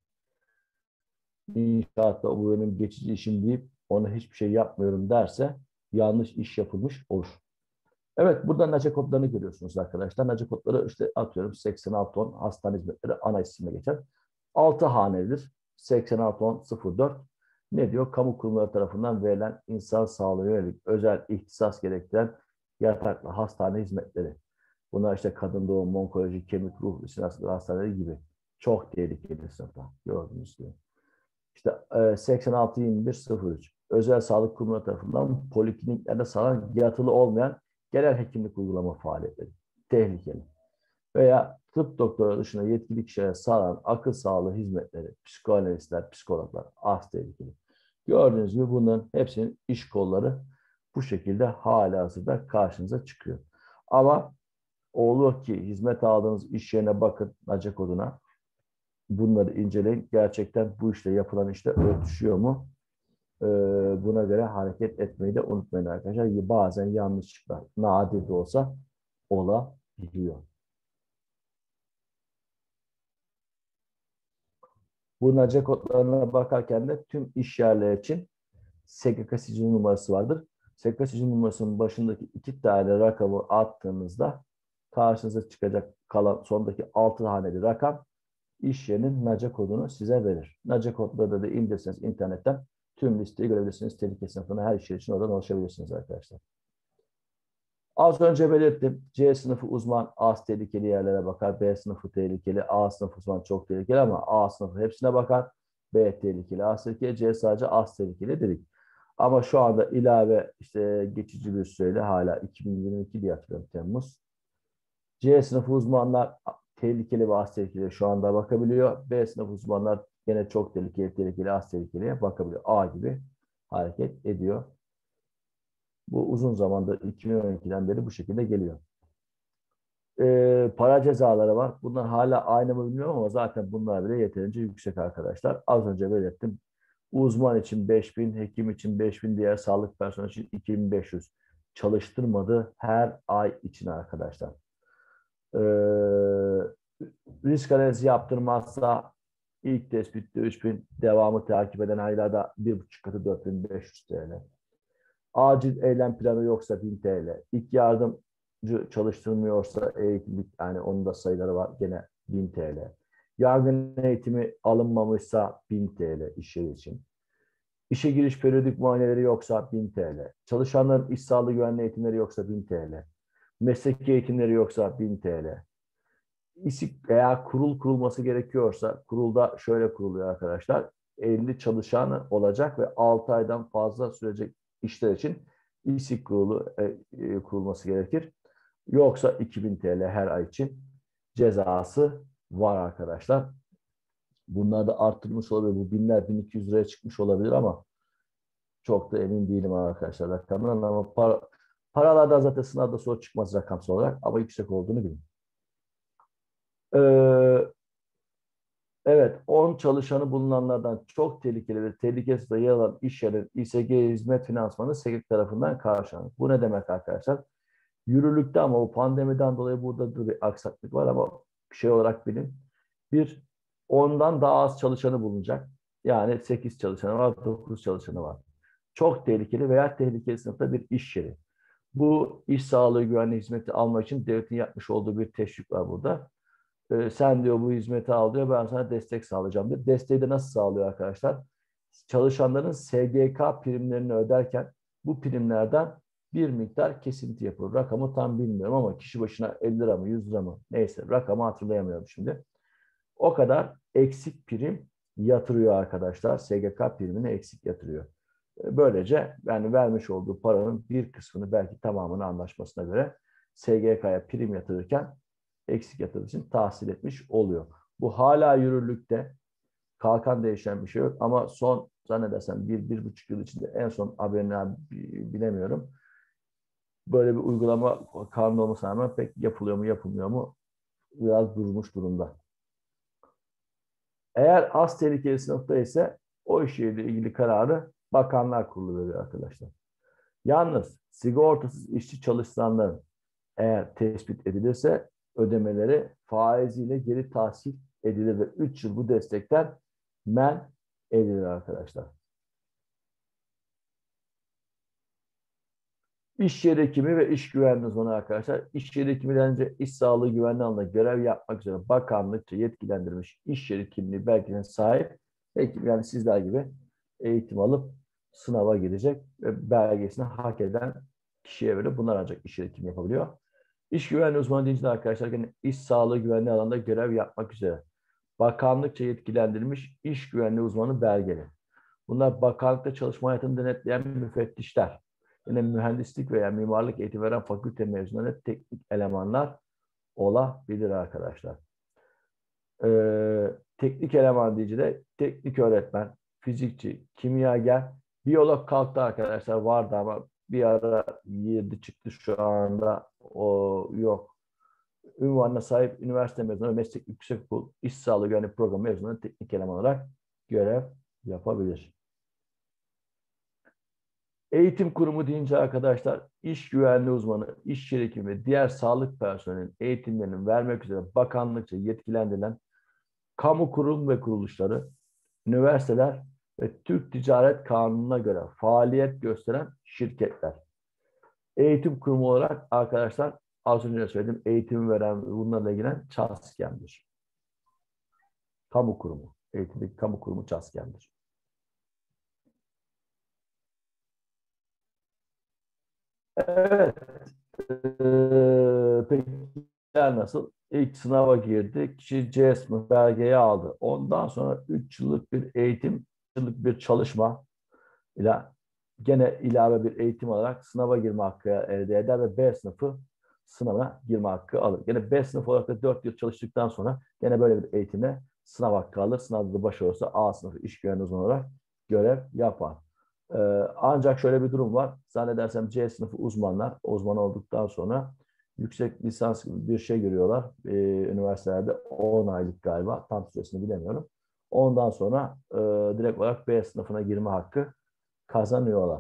inşaatta bu benim geçici işim deyip ona hiçbir şey yapmıyorum derse yanlış iş yapılmış olur. Evet, burada NACE kodlarını görüyorsunuz arkadaşlar. NACE kodları işte atıyorum seksen altı on hastane hizmetleri ana isimle geçer. altı hanelidir. seksen altı on sıfır dört ne diyor? Kamu kurumları tarafından verilen insan sağlığı yönelik özel ihtisas gerektiren yataklı hastane hizmetleri. Bunlar işte kadın doğum, onkoloji, kemik, ruh, sinir hastalığı hastaneleri gibi. Çok tehlikeli sınıfta. Gördüğünüz gibi. İşte e, seksen altı yirmi bir sıfır üç özel sağlık kurumları tarafından polikliniklerde sağlanan yatılı olmayan genel hekimlik uygulama faaliyetleri. Tehlikeli. Veya tıp doktoru dışında yetkili kişilere sağlanan akıl sağlığı hizmetleri, psikoanalistler, psikologlar az tehlikeli. Gördüğünüz gibi bunların hepsinin iş kolları bu şekilde halihazırda karşınıza çıkıyor. Ama olur ki hizmet aldığınız iş yerine bakın NACE koduna. Bunları inceleyin. Gerçekten bu işte yapılan işte örtüşüyor mu? Ee, buna göre hareket etmeyi de unutmayın arkadaşlar. Bazen yanlışlıklar nadir de olsa olabiliyor. Bu NACE kodlarına bakarken de tüm iş yerleri için S G K sicil numarası vardır. S G K sicil numarasının başındaki iki tane rakamı attığınızda karşınıza çıkacak kalan sondaki altı haneli rakam iş yerinin NACE kodunu size verir. NACE kodları da indirirseniz internetten tüm listeyi görebilirsiniz. Tehlike sınıfına her iş için oradan ulaşabilirsiniz arkadaşlar. Az önce belirttim. C sınıfı uzman az tehlikeli yerlere bakar. B sınıfı tehlikeli. A sınıfı uzman çok tehlikeli ama A sınıfı hepsine bakar. B tehlikeli, A tehlikeli, C sadece az tehlikeli dedik. Ama şu anda ilave işte geçici bir süreyle hala iki bin yirmi iki diye hatırlıyorum Temmuz. C sınıfı uzmanlar tehlikeli ve az tehlikeli şu anda bakabiliyor. B sınıfı uzmanlar gene çok tehlikeli, tehlikeli, az tehlikeliye bakabiliyor. A gibi hareket ediyor. Bu uzun zamandır iki bin on ikiden beri bu şekilde geliyor. Ee, para cezaları var. Bunlar hala aynı mı bilmiyorum ama zaten bunlar bile yeterince yüksek arkadaşlar. Az önce belirttim. Uzman için beş bin, hekim için beş bin, diğer sağlık personeli için iki bin beş yüz çalıştırmadı her ay için arkadaşlar. Ee, risk analizi yaptırmazsa ilk tespitte üç bin, devamı takip eden aylarda bir buçuk katı dört bin beş yüz T L. Acil eylem planı yoksa bin T L. İlk yardımcı çalıştırılmıyorsa eğitimlik, yani onun da sayıları var gene bin T L. Yargın eğitimi alınmamışsa bin T L iş yeri için. İşe giriş periyodik muayeneleri yoksa bin T L. Çalışanların iş sağlığı güvenliği eğitimleri yoksa bin T L. Mesleki eğitimleri yoksa bin T L. İSİK veya kurul kurulması gerekiyorsa kurulda şöyle kuruluyor arkadaşlar. elli çalışan olacak ve altı aydan fazla sürecek işler için İSİK kurulu e, e, kurulması gerekir. Yoksa iki bin T L her ay için cezası var arkadaşlar. Bunlar da arttırılmış olabilir. Bu binler bin iki yüz liraya çıkmış olabilir ama çok da emin değilim arkadaşlar rakamdan, ama para, paralardan zaten sınavda soru çıkmaz rakamsal olarak ama yüksek olduğunu bilin. Ee, evet, on çalışanı bulunanlardan çok tehlikeli ve tehlikesiz yer alan iş yeri İ S G hizmet finansmanı S G K tarafından karşılanır. Bu ne demek arkadaşlar? Yürürlükte ama o pandemiden dolayı burada da bir aksaklık var ama şey olarak bilin. Bir, ondan daha az çalışanı bulunacak. Yani sekiz çalışanı var, dokuz çalışanı var. Çok tehlikeli veya tehlikeli sınıfta bir iş yeri. Bu iş sağlığı güvenliği hizmeti almak için devletin yapmış olduğu bir teşvik var burada. Ee, sen diyor bu hizmeti al diyor, ben sana destek sağlayacağım diyor. Desteği de nasıl sağlıyor arkadaşlar? Çalışanların S G K primlerini öderken bu primlerden bir miktar kesinti yapılır. Rakamı tam bilmiyorum ama kişi başına elli lira mı yüz lira mı neyse rakamı hatırlayamıyorum şimdi. O kadar eksik prim yatırıyor arkadaşlar. S G K primini eksik yatırıyor. Böylece yani vermiş olduğu paranın bir kısmını belki tamamını anlaşmasına göre S G K'ya prim yatırırken eksik yatırdığı için tahsil etmiş oluyor. Bu hala yürürlükte. Kalkan değişen bir şey yok ama son zannedersem bir, bir buçuk yıl içinde en son haberini bilemiyorum. Böyle bir uygulama kanun olmasına rağmen pek yapılıyor mu yapılmıyor mu biraz durmuş durumda. Eğer az tehlikeli sınıfta ise o işle ilgili kararı Bakanlar Kurulu veriyor arkadaşlar. Yalnız sigortasız işçi çalışanların eğer tespit edilirse ödemeleri faiziyle geri tahsil edilir ve üç yıl bu destekten men edilir arkadaşlar. İş yeri hekimi ve iş güvenliği uzmanı arkadaşlar. İş yeri hekiminden önce iş sağlığı güvenliği alanında görev yapmak üzere bakanlıkça yetkilendirilmiş iş yeri kimliği belgesine sahip hekim, yani sizler gibi eğitim alıp sınava girecek ve belgesini hak eden kişiye verir. Bunlar ancak iş yeri hekimi yapabiliyor. İş güvenliği uzmanı deyince de arkadaşlar yine iş sağlığı güvenliği alanında görev yapmak üzere bakanlıkça yetkilendirilmiş iş güvenliği uzmanı belgeli. Bunlar bakanlıkta çalışma hayatını denetleyen müfettişler. Yine mühendislik veya mimarlık eğitim veren fakülte mezunları teknik elemanlar olabilir arkadaşlar. Ee, teknik eleman deyince de teknik öğretmen, fizikçi, kimyager, biyolog kalktı arkadaşlar, vardı ama bir ara girdi çıktı, şu anda o yok. Ünvanına sahip üniversite mezunu, meslek yüksekokul, iş sağlığı güvenlik programı mezunu teknik eleman olarak görev yapabilir. Eğitim kurumu deyince arkadaşlar iş güvenliği uzmanı, iş yeri hekimi ve diğer sağlık personelinin eğitimlerini vermek üzere bakanlıkça yetkilendirilen kamu kurum ve kuruluşları, üniversiteler ve Türk Ticaret Kanunu'na göre faaliyet gösteren şirketler. Eğitim kurumu olarak arkadaşlar az önce söyledim, eğitim veren, bunlarla ilgilenen ÇASKEM'dir. Kamu kurumu, eğitimdeki kamu kurumu ÇASKEM'dir. Evet. Ee, peki nasıl? İlk sınava girdi. Kişi C sınıf belgeyi aldı. Ondan sonra üç yıllık bir eğitim, üç yıllık bir çalışma ile gene ilave bir eğitim alarak sınava girme hakkı elde eder ve B sınıfı sınavına girme hakkı alır. Gene B sınıfı olarak da dört yıl çalıştıktan sonra gene böyle bir eğitimle sınav hakkı alır. Sınavda da başarılı olursa A sınıfı iş güvenliği uzmanı olarak görev yapar. Ee, ancak şöyle bir durum var. Zannedersem C sınıfı uzmanlar uzman olduktan sonra yüksek lisans gibi bir şey görüyorlar. Ee, üniversitelerde on aylık galiba. Tam süresini bilemiyorum. Ondan sonra e, direkt olarak B sınıfına girme hakkı kazanıyorlar.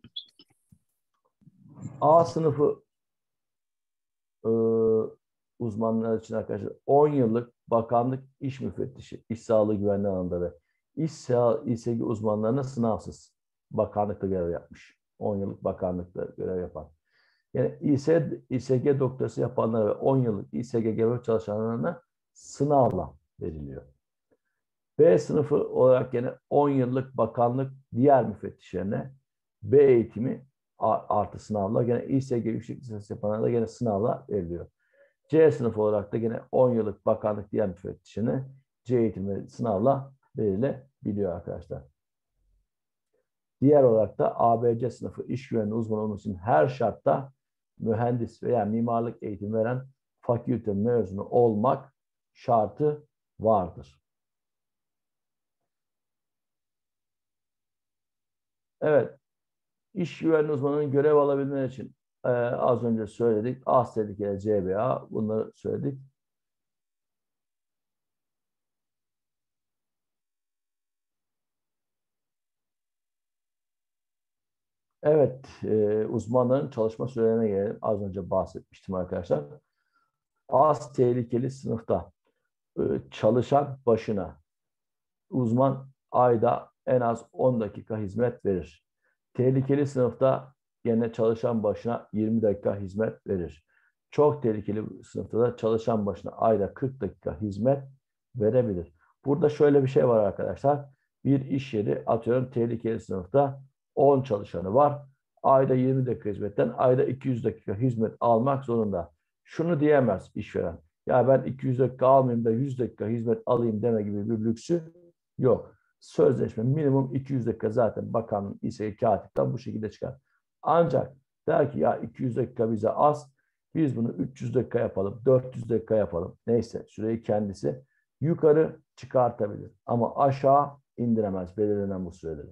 A sınıfı e, uzmanlar için arkadaşlar on yıllık bakanlık iş müfettişi, iş sağlığı güvenliği alanında ve iş sağlığı İ S G uzmanlarına sınavsız bakanlıkta görev yapmış. on yıllık bakanlıkta görev yapan. Yani İ S G doktorası yapanlara ve on yıllık İ S G görev çalışanlarına sınavla veriliyor. B sınıfı olarak yine on yıllık bakanlık diğer müfettişlerine B eğitimi artı sınavla, gene İ S G yüksek lisans yapanlara da gene sınavla veriliyor. C sınıfı olarak da gene on yıllık bakanlık diğer müfettişine C eğitimi sınavla verilebiliyor arkadaşlar. Diğer olarak da A B C sınıfı iş güvenliği uzmanı olması için her şartta mühendis veya mimarlık eğitimi veren fakülte mezunu olmak şartı vardır. Evet, iş güvenliği uzmanının görev alabilmeleri için e, az önce söyledik. Az tehlikeli C B A, bunları söyledik. Evet, e, uzmanların çalışma sürelerine gelelim. Az önce bahsetmiştim arkadaşlar. Az tehlikeli sınıfta e, çalışan başına uzman ayda en az on dakika hizmet verir. Tehlikeli sınıfta yine çalışan başına yirmi dakika hizmet verir. Çok tehlikeli sınıfta da çalışan başına ayda kırk dakika hizmet verebilir. Burada şöyle bir şey var arkadaşlar. Bir iş yeri atıyorum tehlikeli sınıfta on çalışanı var. Ayda yirmi dakika hizmetten ayda iki yüz dakika hizmet almak zorunda. Şunu diyemez işveren. Ya ben iki yüz dakika almayayım da yüz dakika hizmet alayım deme gibi bir lüksü yok. Sözleşme minimum iki yüz dakika zaten bakanın ise katipten bu şekilde çıkar. Ancak der ki ya iki yüz dakika bize az. Biz bunu üç yüz dakika yapalım, dört yüz dakika yapalım. Neyse süreyi kendisi yukarı çıkartabilir. Ama aşağı indiremez belirlenen bu süreleri.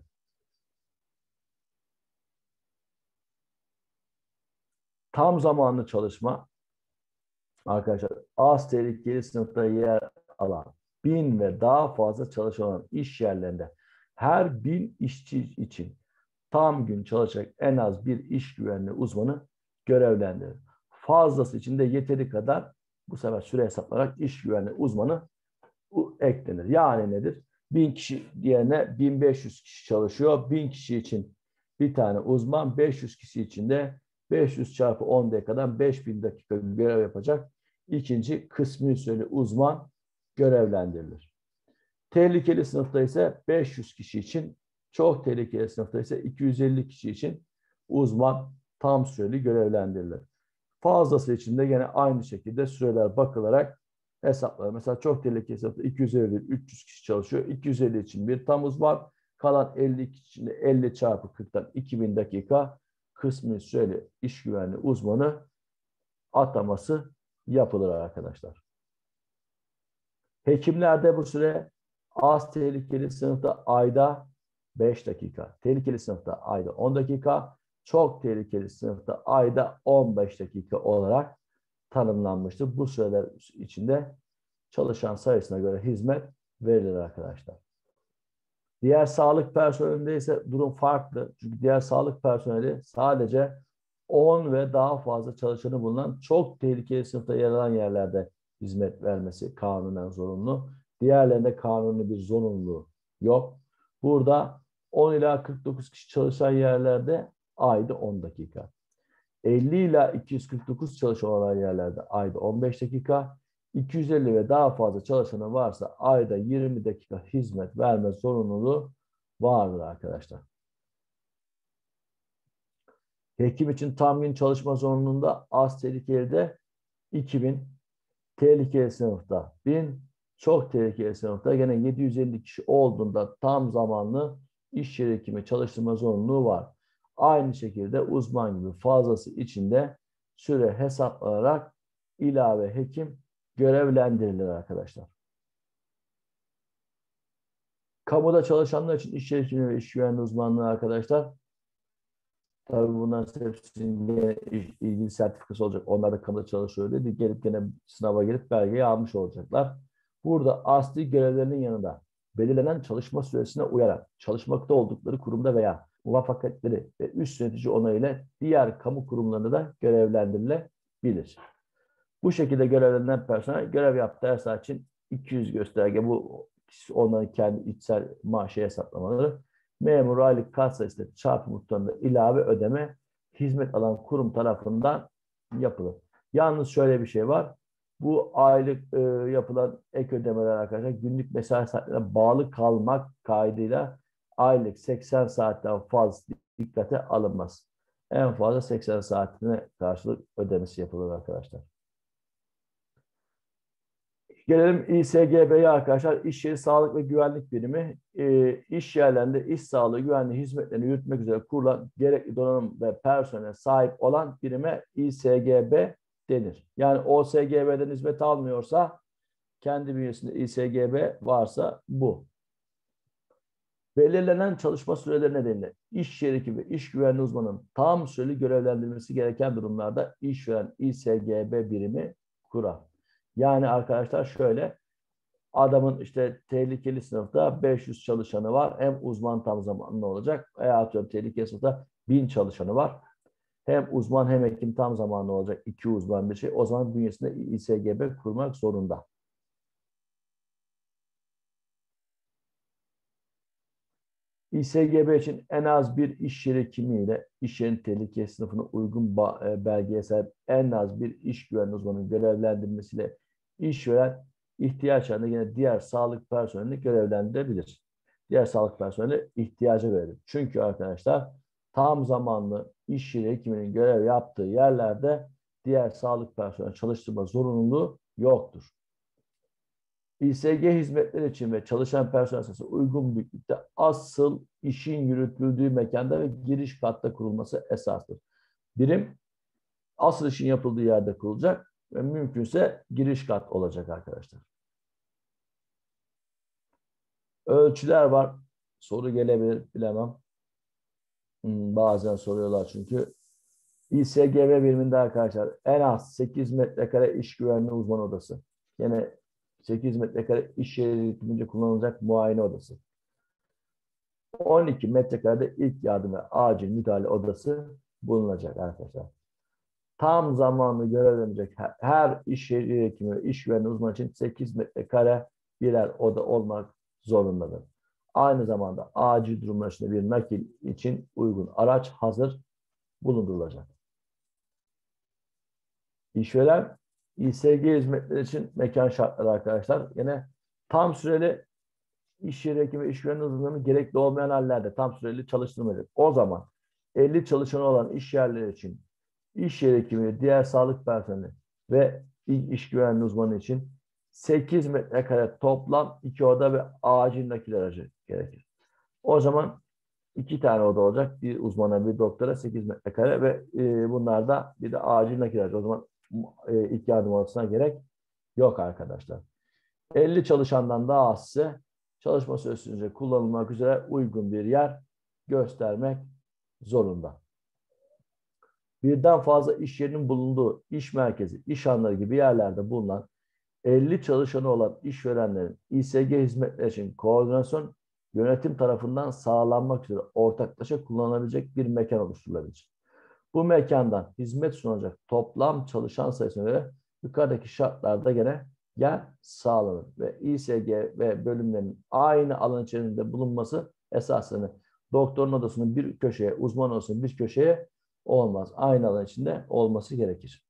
Tam zamanlı çalışma arkadaşlar az tehlikeli sınıfta yer alan bin ve daha fazla çalışan olan iş yerlerinde her bin işçi için tam gün çalışacak en az bir iş güvenliği uzmanı görevlendirir. Fazlası için de yeteri kadar bu sefer süre hesaplanarak iş güvenliği uzmanı eklenir. Yani nedir? bin kişi diyene bin beş yüz kişi çalışıyor. bin kişi için bir tane uzman, beş yüz kişi için de beş yüz çarpı on dakikadan beş bin dakika görev yapacak ikinci kısmi süreli uzman görevlendirilir. Tehlikeli sınıfta ise beş yüz kişi için, çok tehlikeli sınıfta ise iki yüz elli kişi için uzman tam süreli görevlendirilir. Fazlası için de yine aynı şekilde süreler bakılarak hesaplar. Mesela çok tehlikeli sınıfta iki yüz elli üç yüz kişi çalışıyor. iki yüz elli için bir tam uzman, kalan elli için de elli çarpı kırktan iki bin dakika kısmi süreli iş güvenliği uzmanı ataması yapılır arkadaşlar. Hekimlerde bu süre az tehlikeli sınıfta ayda beş dakika, tehlikeli sınıfta ayda on dakika, çok tehlikeli sınıfta ayda on beş dakika olarak tanımlanmıştır. Bu süreler içinde çalışan sayısına göre hizmet verilir arkadaşlar. Diğer sağlık personelinde ise durum farklı. Çünkü diğer sağlık personeli sadece on ve daha fazla çalışanı bulunan çok tehlikeli sınıfta yer alan yerlerde hizmet vermesi kanunen zorunlu. Diğerlerinde kanuni bir zorunluluğu yok. Burada on ila kırk dokuz kişi çalışan yerlerde ayda on dakika. elli ila iki yüz kırk dokuz çalışan olan yerlerde ayda on beş dakika. iki yüz elli ve daha fazla çalışanı varsa ayda yirmi dakika hizmet verme zorunluluğu vardır arkadaşlar. Hekim için tam gün çalışma zorunluluğunda az tehlikeli de iki bin, tehlikeli sınıfta bin, çok tehlikeli sınıfta gene yedi yüz elli kişi olduğunda tam zamanlı iş yeri hekimi çalıştırma zorunluluğu var. Aynı şekilde uzman gibi fazlası içinde süre hesaplanarak ilave hekim görevlendirilir arkadaşlar. Kamuda çalışanlar için iş yeri hekimi ve iş güvenliği uzmanlığı arkadaşlar. Tabii bunların hepsinin ilgili sertifikası olacak. Onlar da kamuda çalışıyor dedi. Gelip gene sınava girip belgeyi almış olacaklar. Burada asli görevlerinin yanında belirlenen çalışma süresine uyarak çalışmakta oldukları kurumda veya muvaffakatleri ve üst yönetici onayıyla diğer kamu kurumlarında da görevlendirilebilir. Bu şekilde görevlenen personel görev yaptığı her saat için iki yüz gösterge, bu onların kendi içsel maaşı hesaplamaları, memur aylık kat sayısı çarpı miktarında ilave ödeme hizmet alan kurum tarafından yapılır. Yalnız şöyle bir şey var. Bu aylık e, yapılan ek ödemeler arkadaşlar günlük mesai saatlerine bağlı kalmak kaydıyla aylık seksen saatten fazla dikkate alınmaz. En fazla seksen saatine karşılık ödemesi yapılır arkadaşlar. Gelelim İ S G B'ye arkadaşlar. İş yeri sağlık ve güvenlik birimi e, iş yerlerinde iş sağlığı güvenliği hizmetlerini yürütmek üzere kurulan gerekli donanım ve personele sahip olan birime İ S G B denir. Yani O S G B'den hizmet almıyorsa kendi bünyesinde İ S G B varsa bu. Belirlenen çalışma süreleri nedeniyle iş yeri ve iş güvenliği uzmanının tam süreli görevlendirilmesi gereken durumlarda işveren İ S G B birimi kurar. Yani arkadaşlar şöyle, adamın işte tehlikeli sınıfta beş yüz çalışanı var. Hem uzman tam zamanlı olacak. Veya atıyorum tehlikeli sınıfta bin çalışanı var. Hem uzman hem hekim tam zamanlı olacak iki uzman bir şey. O zaman bünyesinde İ S G B kurmak zorunda. İ S G B için en az bir iş yeri kimliğiyle iş yerinin tehlike sınıfına uygun belgeye sahip en az bir iş güvenliği uzmanının görevlendirmesiyle işveren ihtiyaç halinde yine diğer sağlık personelini görevlendirebilir. Diğer sağlık personeli ihtiyaca göredir. Çünkü arkadaşlar tam zamanlı iş yeri hekiminin görev yaptığı yerlerde diğer sağlık personeli çalıştırma zorunluluğu yoktur. İ S G hizmetleri için ve çalışan personel sayısı uygun büyüklükte asıl işin yürütüldüğü mekanda ve giriş katta kurulması esastır. Birim asıl işin yapıldığı yerde kurulacak ve mümkünse giriş kat olacak arkadaşlar. Ölçüler var. Soru gelebilir, bilemem. Hmm, bazen soruyorlar çünkü. İ S G B biriminde arkadaşlar en az sekiz metrekare iş güvenliği uzman odası. Yine sekiz metrekare iş yeri yönetiminde kullanılacak muayene odası. on iki metrekarede ilk yardım ve acil müdahale odası bulunacak arkadaşlar. Tam zamanlı görevlenecek her, her iş yeri yönetimi ve iş güvenliği uzmanı için sekiz metrekare birer oda olmak zorundadır. Aynı zamanda acil durumlar için bir nakil için uygun araç hazır bulundurulacak. İşveren İ S G hizmetleri için mekan şartları arkadaşlar. Yine tam süreli iş yeri hekimi ve iş güvenliği uzmanının gerekli olmayan hallerde tam süreli çalıştırmadır. O zaman elli çalışanı olan iş yerleri için iş yeri hekimi ve diğer sağlık personeli ve iş güvenliği uzmanı için sekiz metrekare toplam iki oda ve acil nakil aracı gerekir. O zaman iki tane oda olacak. Bir uzmana bir doktora sekiz metrekare ve e, bunlarda bir de acil nakil aracı. O zaman e, ilk yardım odasına gerek yok arkadaşlar. elli çalışandan daha azse çalışma süresince kullanılmak üzere uygun bir yer göstermek zorunda. Birden fazla iş yerinin bulunduğu iş merkezi, iş hanları gibi yerlerde bulunan elli çalışanı olan işverenlerin İ S G hizmetleri için koordinasyon yönetim tarafından sağlanmak üzere ortaklaşa kullanılabilecek bir mekan oluşturulabilir. Bu mekandan hizmet sunacak toplam çalışan sayısına göre yukarıdaki şartlarda gene yer sağlanır ve İ S G ve bölümlerin aynı alan içerisinde bulunması esasını doktorun odasının bir köşeye, uzman odasının bir köşeye olmaz. Aynı alan içinde olması gerekir.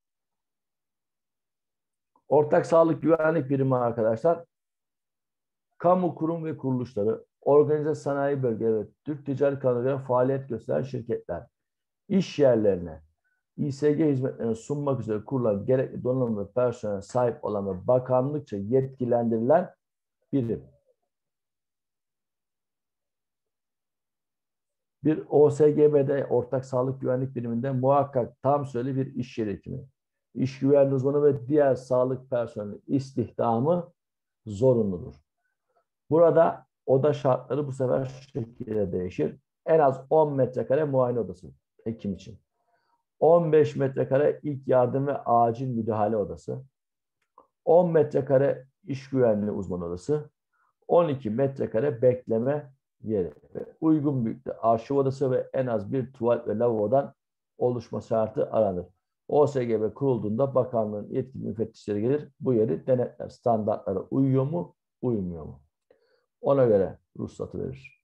Ortak sağlık güvenlik birimi arkadaşlar, kamu kurum ve kuruluşları, organize sanayi bölgeleri ve Türk Ticaret Kanunu'na göre faaliyet gösteren şirketler, iş yerlerine İ S G hizmetlerini sunmak üzere kurulan gerekli donanım ve personel sahip olan ve bakanlıkça yetkilendirilen birim. Bir O S G B'de ortak sağlık güvenlik biriminde muhakkak tam süreli bir iş yeri hekimi, iş güvenliği uzmanı ve diğer sağlık personeli istihdamı zorunludur. Burada oda şartları bu sefer şu şekilde değişir. En az on metrekare muayene odası hekim için. on beş metrekare ilk yardım ve acil müdahale odası. on metrekare iş güvenliği uzman odası. on iki metrekare bekleme yeri. Ve uygun büyüklükte arşiv odası ve en az bir tuvalet ve lavabodan oluşma şartı aranır. O S G B kurulduğunda bakanlığın yetkili müfettişleri gelir. Bu yeri denetler. Standartlara uyuyor mu, uymuyor mu? Ona göre ruhsatı verir.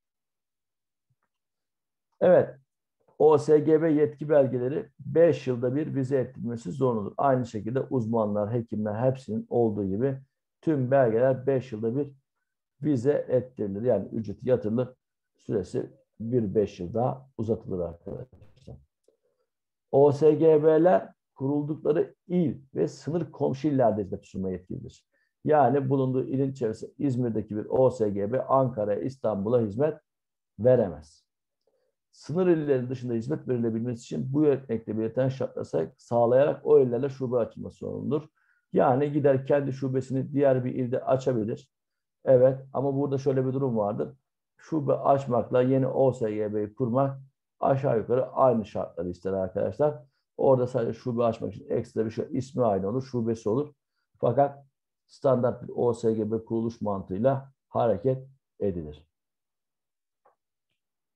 Evet. O S G B yetki belgeleri beş yılda bir vize ettirilmesi zorunludur. Aynı şekilde uzmanlar, hekimler hepsinin olduğu gibi tüm belgeler beş yılda bir vize ettirilir. Yani ücreti yatırılır. Süresi bir beş yıl daha uzatılır arkadaşlar. O S G B'ler kuruldukları il ve sınır komşu illerde hizmet sunma yetkilidir. Yani bulunduğu ilin içerisinde İzmir'deki bir O S G B Ankara'ya, İstanbul'a hizmet veremez. Sınır illerin dışında hizmet verilebilmesi için bu yönetmekte belirten şartları sağlayarak o illerle şube açılması zorunludur. Yani gider kendi şubesini diğer bir ilde açabilir. Evet, ama burada şöyle bir durum vardır. Şube açmakla yeni O S G B'yi kurmak aşağı yukarı aynı şartları ister arkadaşlar. Orada sadece şube açmak için ekstra bir şey, ismi aynı olur, şubesi olur. Fakat standart bir O S G B kuruluş mantığıyla hareket edilir.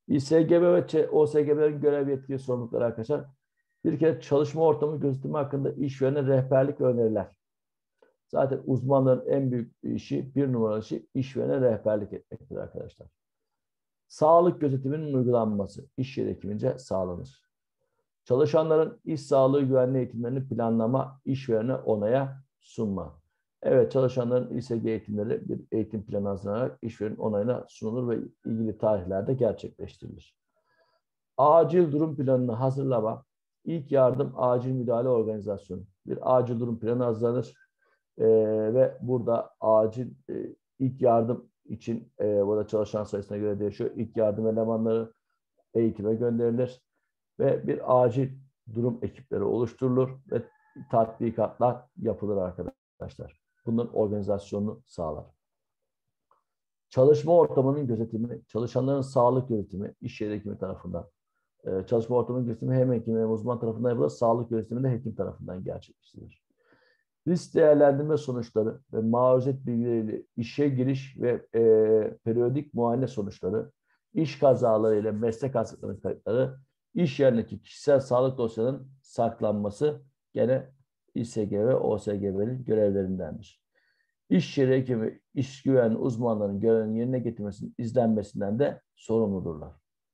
İSGB ve O S G B'lerin görev yetki sorumlulukları arkadaşlar. Bir kere çalışma ortamı gözetimi hakkında işverene rehberlik ve öneriler. Zaten uzmanların en büyük işi, bir numaralı işi işverene rehberlik etmektir arkadaşlar. Sağlık gözetiminin uygulanması iş yeri hekimince sağlanır. Çalışanların iş sağlığı güvenliği eğitimlerini planlama, işverene onaya sunma. Evet, çalışanların İSG eğitimleri bir eğitim planı hazırlanarak işverenin onayına sunulur ve ilgili tarihlerde gerçekleştirilir. Acil durum planını hazırlama, ilk yardım acil müdahale organizasyonu. Bir acil durum planı hazırlanır ee, ve burada acil e, ilk yardım için e, burada çalışan sayısına göre değişiyor. İlk yardım elemanları eğitime gönderilir ve bir acil durum ekipleri oluşturulur ve tatbikatlar yapılır arkadaşlar. Bunların organizasyonunu sağlar. Çalışma ortamının gözetimi, çalışanların sağlık yönetimi, iş yeri hekimi tarafından. Ee, çalışma ortamının gözetimi hem hekim hem uzman tarafından yapılır, sağlık yönetimi de hekim tarafından gerçekleştirilir. Risk değerlendirme sonuçları ve maruziyet bilgileriyle işe giriş ve e, periyodik muayene sonuçları, iş kazaları ile meslek hastalıklarının kayıtları, iş yerindeki kişisel sağlık dosyalarının saklanması gene İSG ve O S G B'nin görevlerindendir. İş yeri hekimi, iş güvenliği uzmanlarının görevini yerine getirmesinin izlenmesinden de sorumludurlar.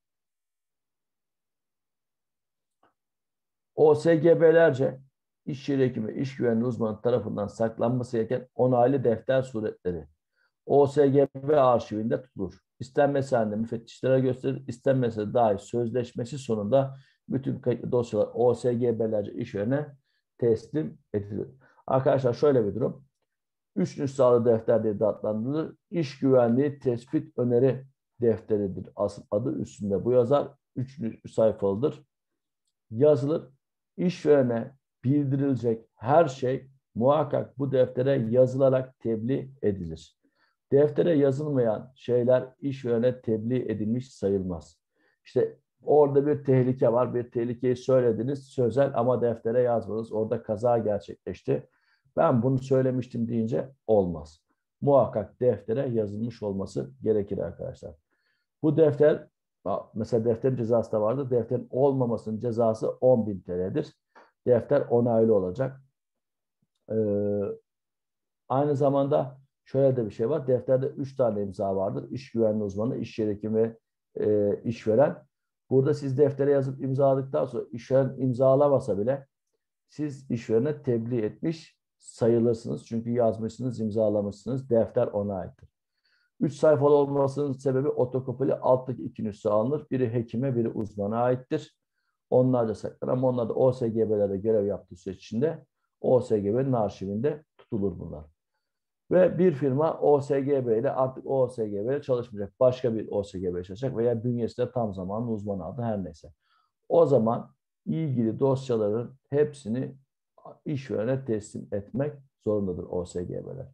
O S G B'lerce iş yeri hekimi, iş güvenliği uzmanı tarafından saklanması gereken onaylı defter suretleri O S G B arşivinde tutulur. İstenmesi halinde müfettişlere gösterilir. İstenmesi dahi sözleşmesi sonunda bütün dosyalar O S G B'lerce işverene teslim edilir. Arkadaşlar şöyle bir durum. Üç nüshalı defter diye de adlandırılır. İş güvenliği tespit öneri defteridir. Asıl adı üstünde bu yazar. Üç sayfalıdır. Yazılır. İşverene bildirilecek her şey muhakkak bu deftere yazılarak tebliğ edilir. Deftere yazılmayan şeyler işverene tebliğ edilmiş sayılmaz. İşte orada bir tehlike var. Bir tehlikeyi söylediniz sözel ama deftere yazmadınız. Orada kaza gerçekleşti. Ben bunu söylemiştim deyince olmaz. Muhakkak deftere yazılmış olması gerekir arkadaşlar. Bu defter, mesela defterin cezası da vardır. Defterin olmamasının cezası on bin T L'dir. Defter onaylı olacak. Ee, aynı zamanda şöyle de bir şey var. Defterde üç tane imza vardır. İş güvenliği uzmanı, iş yeri hekimi, e, işveren. Burada siz deftere yazıp imzaladıktan sonra işveren imzalamasa bile siz işverene tebliğ etmiş sayılırsınız. Çünkü yazmışsınız, imzalamışsınız. Defter ona aittir. Üç sayfalı olmasının sebebi otokopili alttaki iki nüsha alınır. Biri hekime, biri uzmana aittir. Onlarca saklanır ama onlar da O S G B'lerde görev yaptığı süreç içinde O S G B'nin arşivinde tutulur bunlar. Ve bir firma O S G B ile artık O S G B ile çalışmayacak. Başka bir O S G B çalışacak veya bünyesinde tam zamanlı uzman adı her neyse. O zaman ilgili dosyaların hepsini işverene teslim etmek zorundadır O S G B'ler.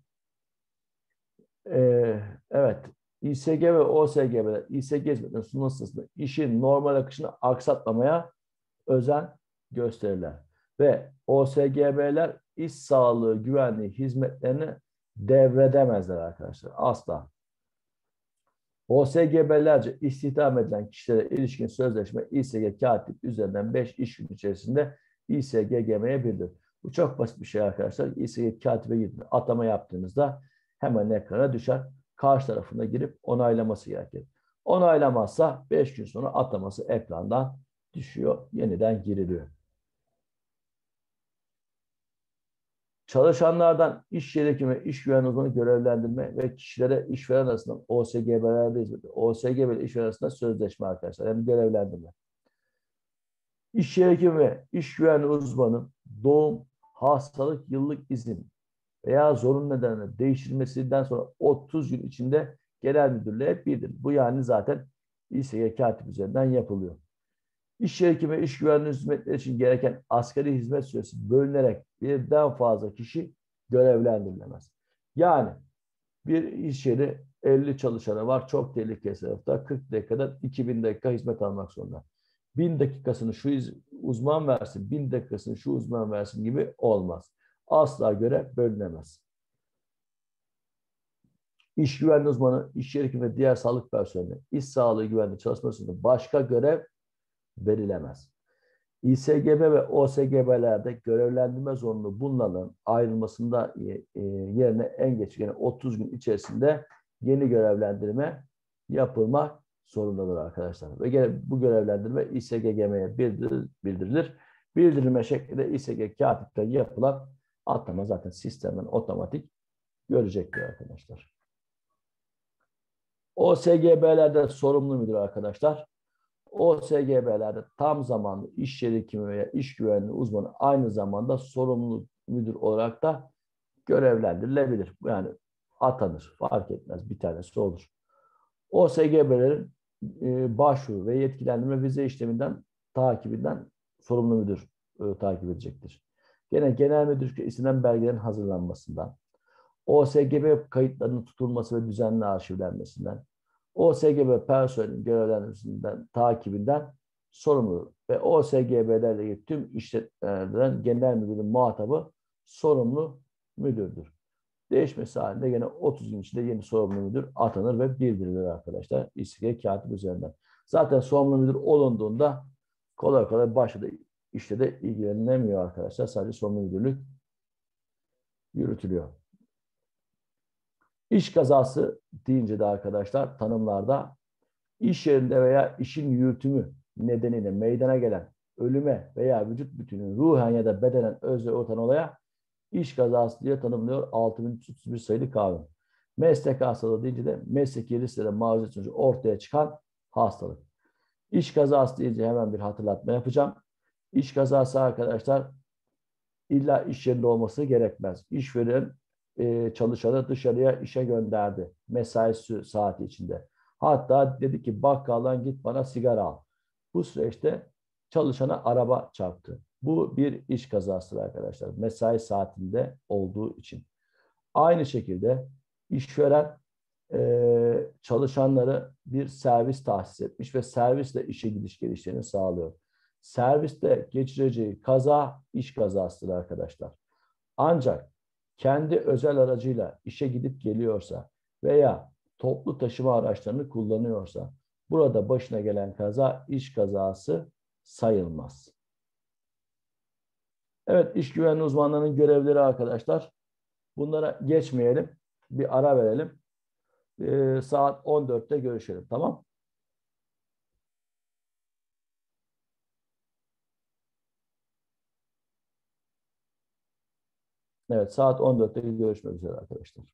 Ee, evet, İSG ve O S G B'ler, İSG hizmetlerinin sunulması sırasında işin normal akışını aksatmamaya özen gösterirler. Ve O S G B'ler iş sağlığı güvenliği hizmetlerini devredemezler arkadaşlar. Asla. O S G B'lerce istihdam edilen kişilere ilişkin sözleşme İSG katip üzerinden beş iş günü içerisinde İSG G M'ye bildirilir. Bu çok basit bir şey arkadaşlar. İSG katibe gidip atama yaptığınızda hemen ekrana düşer. Karşı tarafına girip onaylaması gerekir. Onaylamazsa beş gün sonra ataması ekrandan düşüyor. Yeniden giriliyor. Çalışanlardan iş yeri hekimi, iş güvenliği uzmanı görevlendirme ve kişilere işveren arasında O S G B'lerde hizmeti. O S G B ile işveren arasında sözleşme arkadaşlar. Yani görevlendirme. İş yeri hekimi ve iş güvenliği uzmanı doğum, hastalık, yıllık izin veya zorunlu nedenle değiştirilmesinden sonra otuz gün içinde genel müdürlüğe bildirir. Bu yani zaten İSG katip üzerinden yapılıyor. İş yeri hekimi, iş güvenliği hizmetleri için gereken asgari hizmet süresi bölünerek birden fazla kişi görevlendirilemez. Yani bir iş yeri elli çalışanı var. Çok tehlikeli sınıfta kırk dakikadan iki bin dakika hizmet almak zorunda. bin dakikasını şu uzman versin, bin dakikasını şu uzman versin gibi olmaz. Asla görev bölünemez. İş güvenliği uzmanı, iş yeri hekimi ve diğer sağlık personeli, iş sağlığı güvenliği çalışmasında başka görev verilemez. İ S G B ve O S G B'lerde görevlendirme zorunluluğu bulunanların ayrılmasında e, yerine en geç yani otuz gün içerisinde yeni görevlendirme yapılmak zorundadır arkadaşlar. Ve gene bu görevlendirme İ S G G'ye bildirilir. bildirilir. Bildirilme şeklinde İ S G katipte yapılan atama zaten sistemden otomatik görecektir arkadaşlar. O S G B'lerde sorumlu müdür arkadaşlar. O S G B'lerde tam zamanlı iş yeri hekimi veya iş güvenliği uzmanı aynı zamanda sorumlu müdür olarak da görevlendirilebilir. Yani atanır. Fark etmez. Bir tanesi olur. O S G B'lerin e, başvuru ve yetkilendirme vize işleminden takibinden sorumlu müdür e, takip edecektir. Gene genel müdürlükçe istenen belgelerin hazırlanmasından, O S G B kayıtlarının tutulması ve düzenli arşivlenmesinden, O S G B personelin görevlendirmesinden, takibinden sorumlu ve O S G B'lerle ilgili tüm işletmelerden genel müdürün muhatabı sorumlu müdürdür. Değişmesi halinde yine otuz gün içinde yeni sorumlu müdür atanır ve bildirilir arkadaşlar. İ S G katip üzerinden. Zaten sorumlu müdür olunduğunda kolay kolay başladı işte de ilgilenilemiyor arkadaşlar. Sadece sorumlu müdürlük yürütülüyor. İş kazası deyince de arkadaşlar tanımlarda iş yerinde veya işin yürütümü nedeniyle meydana gelen ölüme veya vücut bütünün ruhen ya da bedenen özle ortan olaya iş kazası diye tanımlıyor altı bin üç yüz otuz bir sayılı kanun. Meslek hastalığı deyince de mesleki risklere maruz sonucu ortaya çıkan hastalık. İş kazası deyince hemen bir hatırlatma yapacağım. İş kazası arkadaşlar illa iş yerinde olması gerekmez. İşveren e, çalışanı dışarıya işe gönderdi. Mesai saati içinde. Hatta dedi ki bakkaldan git bana sigara al. Bu süreçte çalışana araba çarptı. Bu bir iş kazasıdır arkadaşlar. Mesai saatinde olduğu için. Aynı şekilde işveren e, çalışanları bir servis tahsis etmiş ve servisle işe gidiş gelişlerini sağlıyor. Serviste geçireceği kaza iş kazasıdır arkadaşlar. Ancak kendi özel aracıyla işe gidip geliyorsa veya toplu taşıma araçlarını kullanıyorsa burada başına gelen kaza iş kazası sayılmaz. Evet, iş güvenliği uzmanlarının görevleri arkadaşlar. Bunlara geçmeyelim. Bir ara verelim. Ee, saat on dörtte görüşelim. Tamam? Evet, saat on dörtte görüşmek üzere arkadaşlar.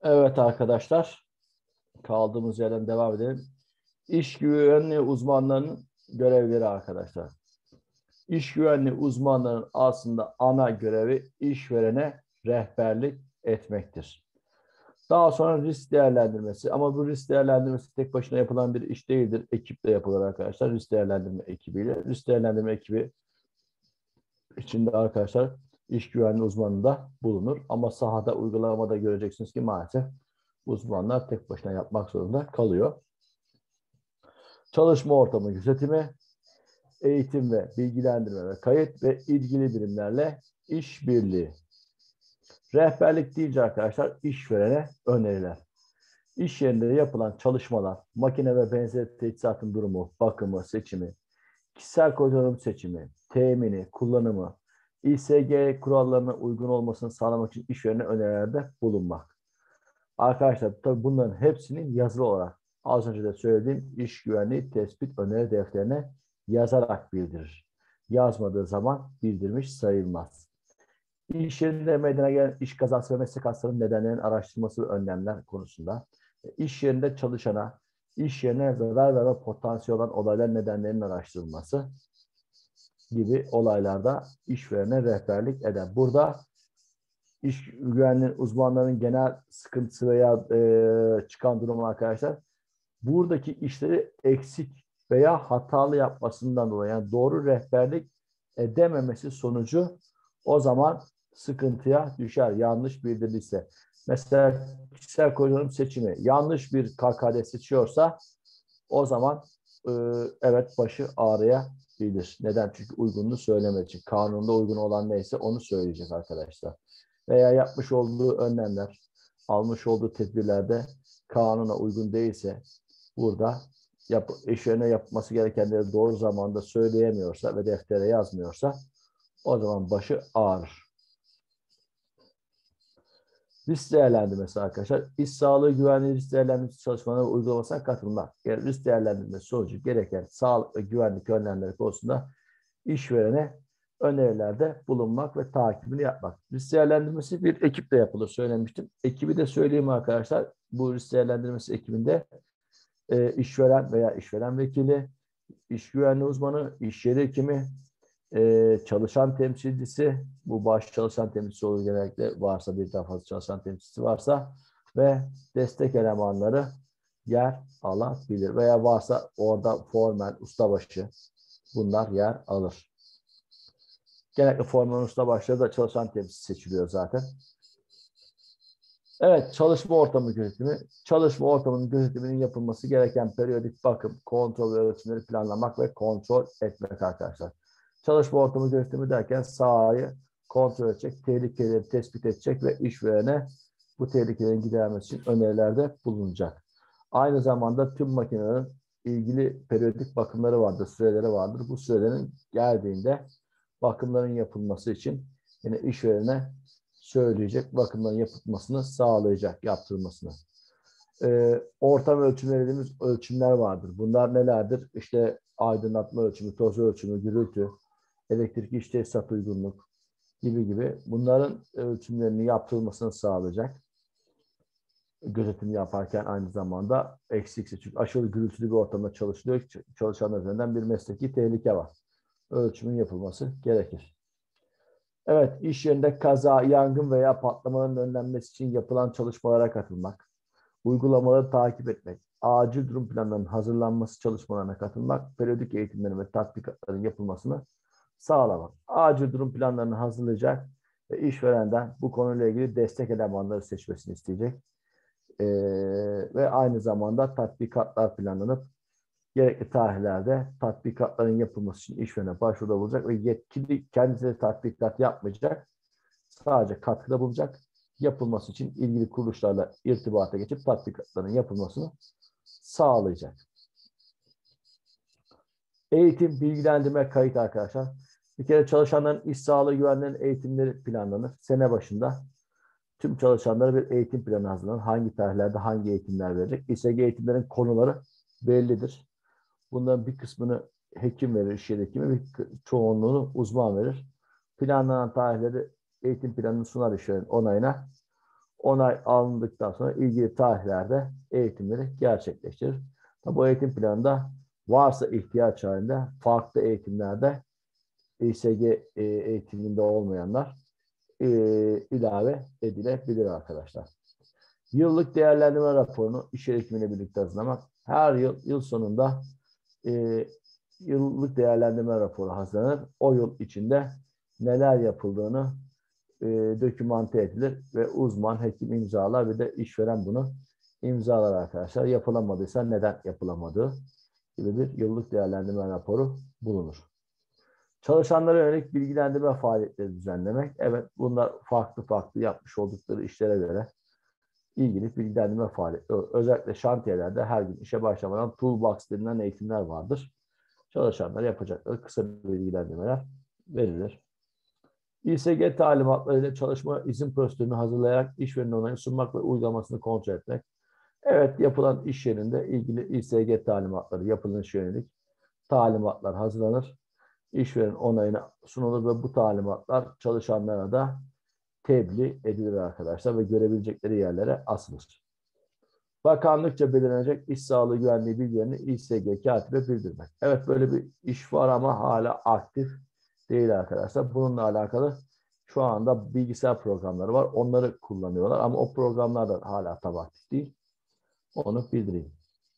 Evet arkadaşlar, kaldığımız yerden devam edelim. İş güvenliği uzmanlarının görevleri arkadaşlar. İş güvenliği uzmanlarının aslında ana görevi işverene rehberlik etmektir. Daha sonra risk değerlendirmesi, ama bu risk değerlendirmesi tek başına yapılan bir iş değildir. Ekiple yapılır arkadaşlar. Risk değerlendirme ekibiyle. Risk değerlendirme ekibi içinde arkadaşlar iş güvenliği uzmanı da bulunur. Ama sahada, uygulamada göreceksiniz ki maalesef uzmanlar tek başına yapmak zorunda kalıyor. Çalışma ortamı gözetimi, eğitim ve bilgilendirme ve kayıt ve ilgili birimlerle işbirliği. Rehberlik deyince arkadaşlar işverene öneriler. İş yerinde yapılan çalışmalar, makine ve benzeri teçhizatın durumu, bakımı, seçimi, kişisel kullanım seçimi, temini, kullanımı, İ S G kurallarına uygun olmasını sağlamak için işverene önerilerde bulunmak. Arkadaşlar tabii bunların hepsini yazılı olarak az önce de söylediğim iş güvenliği tespit öneri defterine yazarak bildirir. Yazmadığı zaman bildirmiş sayılmaz. İş yerinde meydana gelen iş kazası ve meslek hastalığı nedenlerinin araştırması ve önlemler konusunda iş yerinde çalışana iş yerine zarar verme potansiyeli olan olaylar nedenlerinin araştırılması gibi olaylarda işverene rehberlik eder. Burada iş güvenliği uzmanlarının genel sıkıntısı veya e, çıkan durum arkadaşlar, buradaki işleri eksik veya hatalı yapmasından dolayı, yani doğru rehberlik edememesi sonucu o zaman sıkıntıya düşer. Yanlış bildirilirse. Mesela kişisel kullanım seçimi yanlış bir K K D seçiyorsa o zaman e, evet başı ağrıyabilir. Neden? Çünkü uygunluğu söylemediği için. Kanunda uygun olan neyse onu söyleyecek arkadaşlar. Veya yapmış olduğu önlemler, almış olduğu tedbirlerde kanuna uygun değilse, burada yap, işlerine yapması gerekenleri doğru zamanda söyleyemiyorsa ve deftere yazmıyorsa o zaman başı ağrır. Risk değerlendirmesi arkadaşlar. İş sağlığı güvenliği risk değerlendirmesi çalışmalarına uygulamasına katılmak. Yani risk değerlendirmesi sonucu gereken sağlık ve güvenlik önlemleri konusunda işverene önerilerde bulunmak ve takibini yapmak. Risk değerlendirmesi bir ekiple yapılır söylemiştim. Ekibi de söyleyeyim arkadaşlar. Bu risk değerlendirmesi ekibinde e, işveren veya işveren vekili, iş güvenliği uzmanı, iş yeri hekimi, e, çalışan temsilcisi, bu baş çalışan temsilcisi olur genellikle, varsa bir daha fazla çalışan temsilcisi varsa, ve destek elemanları yer alabilir. Veya varsa orada formen, ustabaşı, bunlar yer alır. Genellikle formen, ustabaşları da çalışan temsilcisi seçiliyor zaten. Evet, çalışma ortamı gözetimi. Çalışma ortamının gözetiminin yapılması gereken periyodik bakım, kontrol ve ölçümleri planlamak ve kontrol etmek arkadaşlar. Çalışma ortamı gözetimi derken sahayı kontrol edecek, tehlikeleri tespit edecek ve işverene bu tehlikelerin giderilmesi için önerilerde bulunacak. Aynı zamanda tüm makinelerin ilgili periyodik bakımları vardır, süreleri vardır. Bu sürelerin geldiğinde bakımların yapılması için yine işverene söyleyecek, bakımların yapılmasını sağlayacak, yaptırılmasını. Ee, ortam ölçümleri dediğimiz ölçümler vardır. Bunlar nelerdir? İşte aydınlatma ölçümü, toz ölçümü, gürültü, elektrik iş tesisat uygunluk gibi gibi. Bunların ölçümlerinin yaptırılmasını sağlayacak. Gözetim yaparken aynı zamanda eksiksiz. Çünkü aşırı gürültülü bir ortamda çalışılıyor. Çalışanlar üzerinden bir mesleki tehlike var. Ölçümün yapılması gerekir. Evet, iş yerinde kaza, yangın veya patlamaların önlenmesi için yapılan çalışmalara katılmak, uygulamaları takip etmek, acil durum planlarının hazırlanması çalışmalarına katılmak, periyodik eğitimlerin ve tatbikatların yapılmasını sağlamak. Acil durum planlarını hazırlayacak ve işverenden bu konuyla ilgili destek elemanları seçmesini isteyecek. Ee, ve aynı zamanda tatbikatlar planlanıp gerekli tarihlerde tatbikatların yapılması için işverene başvuruda bulunacak ve yetkili kendisi de tatbikat yapmayacak. Sadece katkıda bulunacak. Yapılması için ilgili kuruluşlarla irtibata geçip tatbikatların yapılmasını sağlayacak. Eğitim, bilgilendirme, kayıt arkadaşlar. Bir kere çalışanların iş sağlığı güvenliğinin eğitimleri planlanır. Sene başında tüm çalışanlara bir eğitim planı hazırlanır. Hangi tarihlerde hangi eğitimler verecek? İ S G eğitimlerin konuları bellidir. Bunların bir kısmını hekim verir, iş yeri hekimi, bir çoğunluğunu uzman verir. Planlanan tarihleri eğitim planını sunar işverenin onayına. onay alındıktan sonra ilgili tarihlerde eğitimleri gerçekleştirir. Bu eğitim planında varsa ihtiyaç halinde farklı eğitimlerde İ S G eğitiminde olmayanlar e, ilave edilebilir arkadaşlar. Yıllık değerlendirme raporunu iş eğitimiyle birlikte hazırlamak. Her yıl yıl sonunda e, yıllık değerlendirme raporu hazırlanır. O yıl içinde neler yapıldığını e, dokümante edilir ve uzman hekim imzalar ve de işveren bunu imzalar arkadaşlar. Yapılamadıysa neden yapılamadığı gibi bir yıllık değerlendirme raporu bulunur. Çalışanlara yönelik bilgilendirme faaliyetleri düzenlemek. Evet, bunlar farklı farklı yapmış oldukları işlere göre ilgili bilgilendirme faaliyetleri. Özellikle şantiyelerde her gün işe başlamadan toolbox denilen eğitimler vardır. Çalışanlara yapacakları kısa bilgilendirmeler verilir. İ S G talimatlarıyla çalışma izin prosedürünü hazırlayarak işverenin onayını sunmak ve uygulamasını kontrol etmek. Evet, yapılan iş yerinde ilgili İ S G talimatları yapılışa yönelik talimatlar hazırlanır. İşveren onayına sunulur ve bu talimatlar çalışanlara da tebliğ edilir arkadaşlar ve görebilecekleri yerlere asılır. Bakanlıkça belirlenecek iş sağlığı güvenliği bilgilerini İ S G katibe bildirmek. Evet, böyle bir iş var ama hala aktif değil arkadaşlar. Bununla alakalı şu anda bilgisayar programları var. Onları kullanıyorlar ama o programlar da hala tam aktif değil. Onu bildireyim.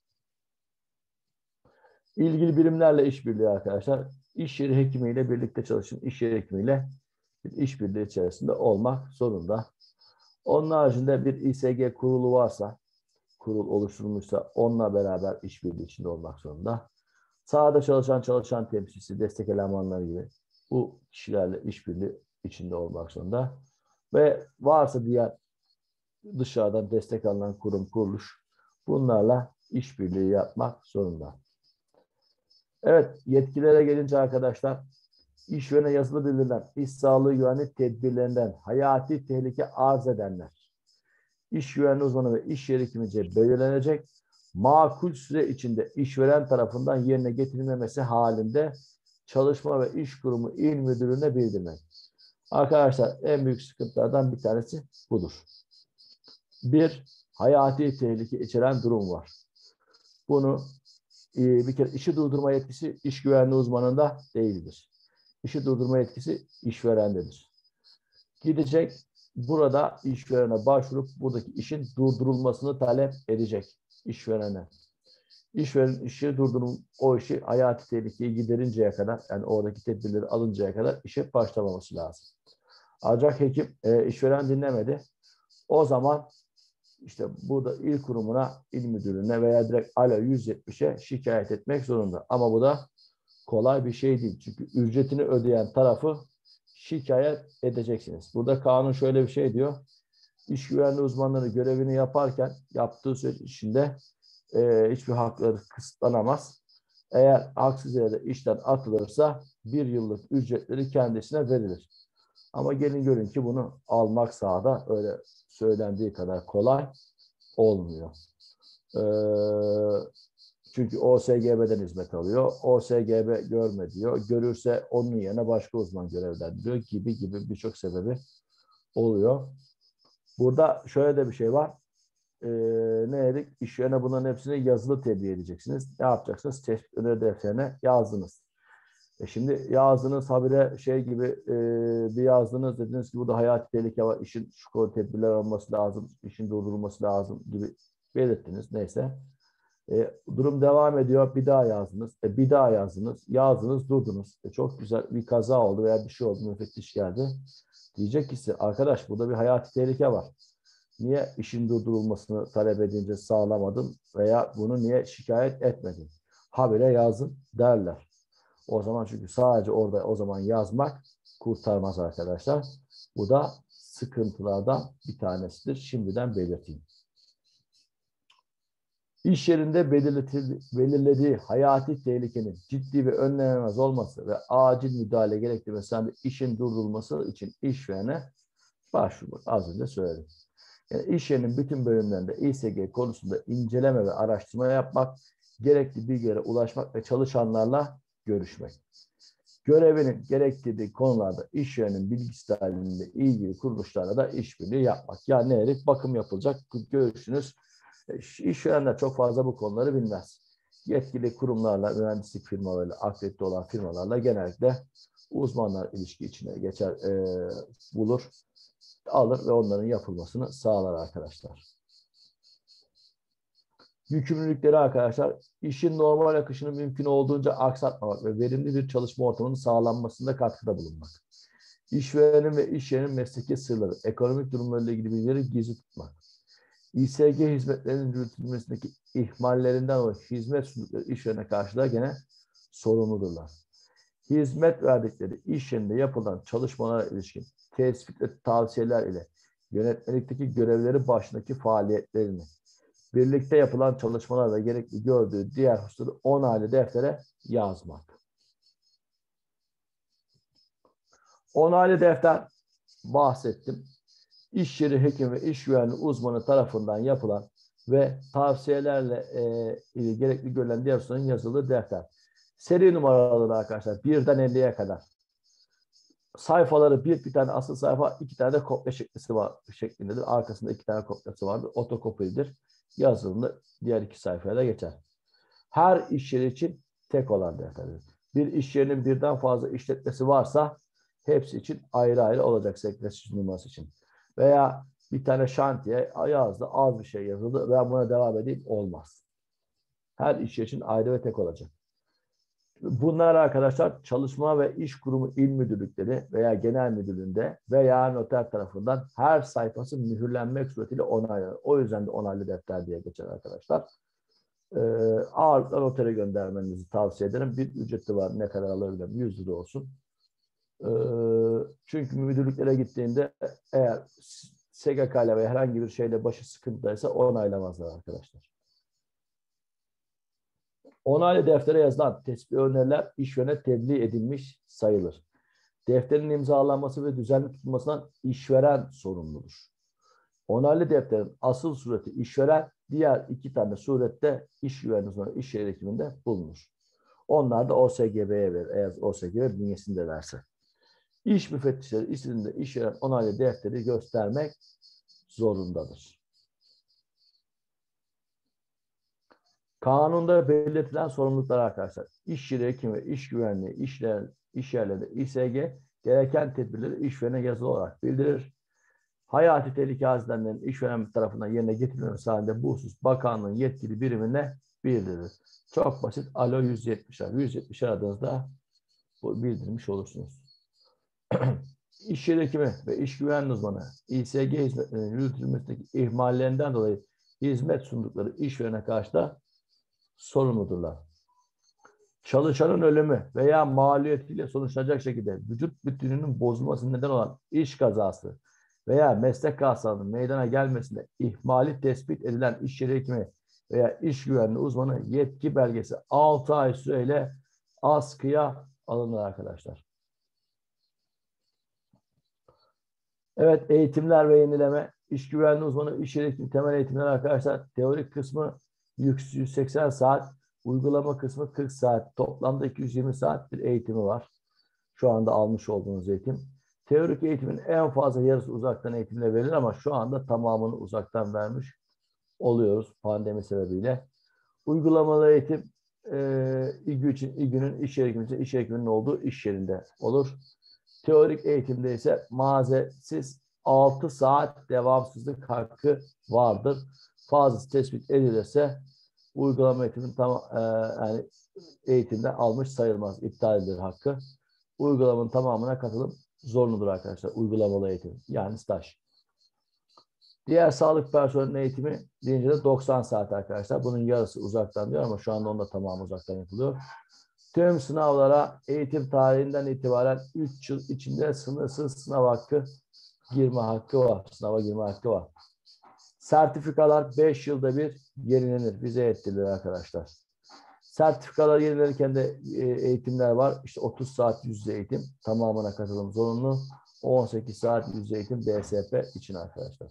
İlgili birimlerle işbirliği arkadaşlar. İş yeri hekimiyle birlikte çalışın. İş yeri hekimiyle bir işbirliği içerisinde olmak zorunda. Onun haricinde bir İ S G kurulu varsa, kurul oluşturulmuşsa onunla beraber işbirliği içinde olmak zorunda. Sahada çalışan çalışan temsilcisi, destek elemanları gibi bu kişilerle işbirliği içinde olmak zorunda. Ve varsa diğer dışarıdan destek alınan kurum, kuruluş bunlarla işbirliği yapmak zorunda. Evet, yetkilere gelince arkadaşlar, işverene yazılı bildirilen iş sağlığı güvenlik tedbirlerinden hayati tehlike arz edenler, iş güvenliği uzmanı ve iş yeri hekimice belirlenecek, makul süre içinde işveren tarafından yerine getirilmemesi halinde çalışma ve iş kurumu il müdürlüğüne bildirmek. Arkadaşlar, en büyük sıkıntılardan bir tanesi budur. Bir, hayati tehlike içeren durum var. Bunu bir kere işi durdurma yetkisi iş güvenliği uzmanında değildir. İşi durdurma yetkisi işverendedir. Gidecek, burada işverene başvurup buradaki işin durdurulmasını talep edecek işverene. İşveren işi durdurup o işi hayati tehlikeyi giderinceye kadar, yani oradaki tedbirleri alıncaya kadar işe başlamaması lazım. Ancak hekim e, işveren dinlemedi. O zaman İşte burada il kurumuna, il müdürlüğüne veya direkt alo yüz yetmişe şikayet etmek zorunda. Ama bu da kolay bir şey değil. Çünkü ücretini ödeyen tarafı şikayet edeceksiniz. Burada kanun şöyle bir şey diyor. İş güvenliği uzmanları görevini yaparken yaptığı süreç içinde e, hiçbir hakları kısıtlanamaz. Eğer haksız yere işten atılırsa bir yıllık ücretleri kendisine verilir. Ama gelin görün ki bunu almak sahada öyle söylendiği kadar kolay olmuyor. Ee, çünkü O S G B'den hizmet alıyor. O S G B görme diyor. Görürse onun yerine başka uzman görevlendiriyor gibi gibi birçok sebebi oluyor. Burada şöyle de bir şey var. Ee, ne dedik? İşverene bunların hepsini yazılı tebliğ edeceksiniz. Ne yapacaksınız? Tespit öneri defterine yazdınız. E şimdi yazdınız habire şey gibi e, bir yazdınız, dediniz ki burada hayati tehlike var, işin şu konu tedbirler alınması lazım, işin durdurulması lazım gibi belirttiniz. Neyse. E, durum devam ediyor. Bir daha yazdınız. E, bir daha yazdınız. Yazdınız, durdunuz. E, çok güzel bir kaza oldu veya bir şey oldu. Müfettiş geldi. Diyecek ki size, arkadaş burada bir hayati tehlike var. Niye işin durdurulmasını talep edince sağlamadın veya bunu niye şikayet etmedin? Habire yazın derler. O zaman çünkü sadece orada o zaman yazmak kurtarmaz arkadaşlar. Bu da sıkıntılardan bir tanesidir. Şimdiden belirteyim. İş yerinde belirlediği hayati tehlikenin ciddi ve önlenemez olması ve acil müdahale gerektirmesinden işin durdurulması için işverene başvurmak. Az önce söyledim. Yani iş yerinin bütün bölümlerinde İ S G konusunda inceleme ve araştırma yapmak, gerekli bilgilere ulaşmak ve çalışanlarla görüşmek. Görevinin gerektirdiği konularda iş yerinin bilgisi dahilinde ilgili kuruluşlarla da işbirliği yapmak. Yani ne dedik? Bakım yapılacak. Görüşünüz. İşverenler çok fazla bu konuları bilmez. Yetkili kurumlarla, mühendislik firmalarıyla, akredite olan firmalarla genellikle uzmanlar ilişki içine geçer, e, bulur, alır ve onların yapılmasını sağlar arkadaşlar. Yükümlülükleri arkadaşlar, işin normal akışını mümkün olduğunca aksatmamak ve verimli bir çalışma ortamının sağlanmasında katkıda bulunmak. İşverenin ve iş yerinin mesleki sırları, ekonomik durumlarıyla ilgili bilgileri gizli tutmak. İ S G hizmetlerinin yürütülmesindeki ihmallerinden dolayı hizmet sundukları işverene karşı da gene sorumludurlar. Hizmet verdikleri iş yerinde yapılan çalışmalara ilişkin tespit ve tavsiyeler ile yönetmelikteki görevleri başındaki faaliyetlerini, birlikte yapılan çalışmalar ve gerekli gördüğü diğer hususları onaylı deftere yazmak. Onaylı defter bahsettim. İş yeri hekim ve iş güvenliği uzmanı tarafından yapılan ve tavsiyelerle e, gerekli görülen diğer hususların yazıldığı defter. Seri numaraları arkadaşlar birden elliye kadar. Sayfaları bir, bir tane asıl sayfa, iki tane de kopya şeklisi var, şeklindedir. Arkasında iki tane kopyası vardır. Otokopidir. Yazılımda diğer iki sayfaya da geçer. Her iş yeri için tek olan defterdir. Bir iş yerinin birden fazla işletmesi varsa hepsi için ayrı ayrı olacak sekreter numarası için. Veya bir tane şantiye yazdı, az bir şey yazıldı ve buna devam edeyim olmaz. Her iş yeri için ayrı ve tek olacak. Bunlar arkadaşlar çalışma ve iş kurumu il müdürlükleri veya genel müdürlüğünde veya noter tarafından her sayfası mühürlenmek suretiyle onaylanır. O yüzden de onaylı defter diye geçer arkadaşlar. Ee, ağırlıkla notere göndermenizi tavsiye ederim. Bir ücreti var, ne kadar alabilirim? yüz lira olsun. Ee, çünkü müdürlüklere gittiğinde eğer S G K ile veya herhangi bir şeyle başı sıkıntıdaysa onaylamazlar arkadaşlar. Onaylı deftere yazılan tespit öneriler işverene tebliğ edilmiş sayılır. Defterin imzalanması ve düzenli tutulmasından işveren sorumludur. Onaylı defterin asıl sureti işveren, diğer iki tane surette iş güvenliği sonra iş yeri hekiminde bulunur. Onlar da O S G B'ye verir eğer O S G B bünyesindelerse. İş müfettişleri istediğinde işveren onaylı defteri göstermek zorundadır. Kanunda belirtilen sorumluluklar arkadaşlar. İş yeri hekimi ve iş güvenliği işler, iş yerlerinde İ S G gereken tedbirleri işverene yazılı olarak bildirir. Hayati tehlike arz edenlerin işveren tarafından yerine getirilmesi halinde bu husus bakanlığın yetkili birimine bildirilir. Çok basit. Alo yüz yetmiş. yüz yetmiş aradığınızda bu bildirmiş olursunuz. İş yeri hekimi ve iş güvenliği uzmanı İ S G hizmetlerinin yürütülmesindeki ihmallerinden dolayı hizmet sundukları işverene karşı da sorumludurlar. Çalışanın ölümü veya maliyetiyle sonuçlanacak şekilde vücut bütünlüğünün bozulması neden olan iş kazası veya meslek hastalığının meydana gelmesinde ihmali tespit edilen iş yeri hekimi veya iş güvenliği uzmanı yetki belgesi altı ay süreyle askıya alınır arkadaşlar. Evet, eğitimler ve yenileme. İş güvenliği uzmanı iş yeri hekimi temel eğitimler arkadaşlar. Teorik kısmı yüz seksen saat, uygulama kısmı kırk saat. Toplamda iki yüz yirmi saat bir eğitimi var. Şu anda almış olduğunuz eğitim. Teorik eğitimin en fazla yarısı uzaktan eğitimle verilir ama şu anda tamamını uzaktan vermiş oluyoruz pandemi sebebiyle. Uygulamalı eğitim e, İGÜ için İGÜ'nün iş yeri hekiminin iş yeri hekiminin olduğu iş yerinde olur. Teorik eğitimde ise mazeretsiz altı saat devamsızlık hakkı vardır. Fazlası tespit edilirse uygulama eğitimin tam e, yani eğitimden almış sayılmaz. İptal edilir hakkı. Uygulamanın tamamına katılım zorunludur arkadaşlar. Uygulamalı eğitim yani staj. Diğer sağlık personelinin eğitimi deyince de doksan saat arkadaşlar. Bunun yarısı uzaktan diyor ama şu anda onun da tamamı uzaktan yapılıyor. Tüm sınavlara eğitim tarihinden itibaren üç yıl içinde sınırsız sınav hakkı girme hakkı var. Sınava girme hakkı var. Sertifikalar beş yılda bir yenilenir. Vize ettirilir arkadaşlar. Sertifikalar yenilenirken de eğitimler var. İşte otuz saat yüz yüze eğitim tamamına katılım zorunlu. on sekiz saat yüz yüze eğitim D S P için arkadaşlar.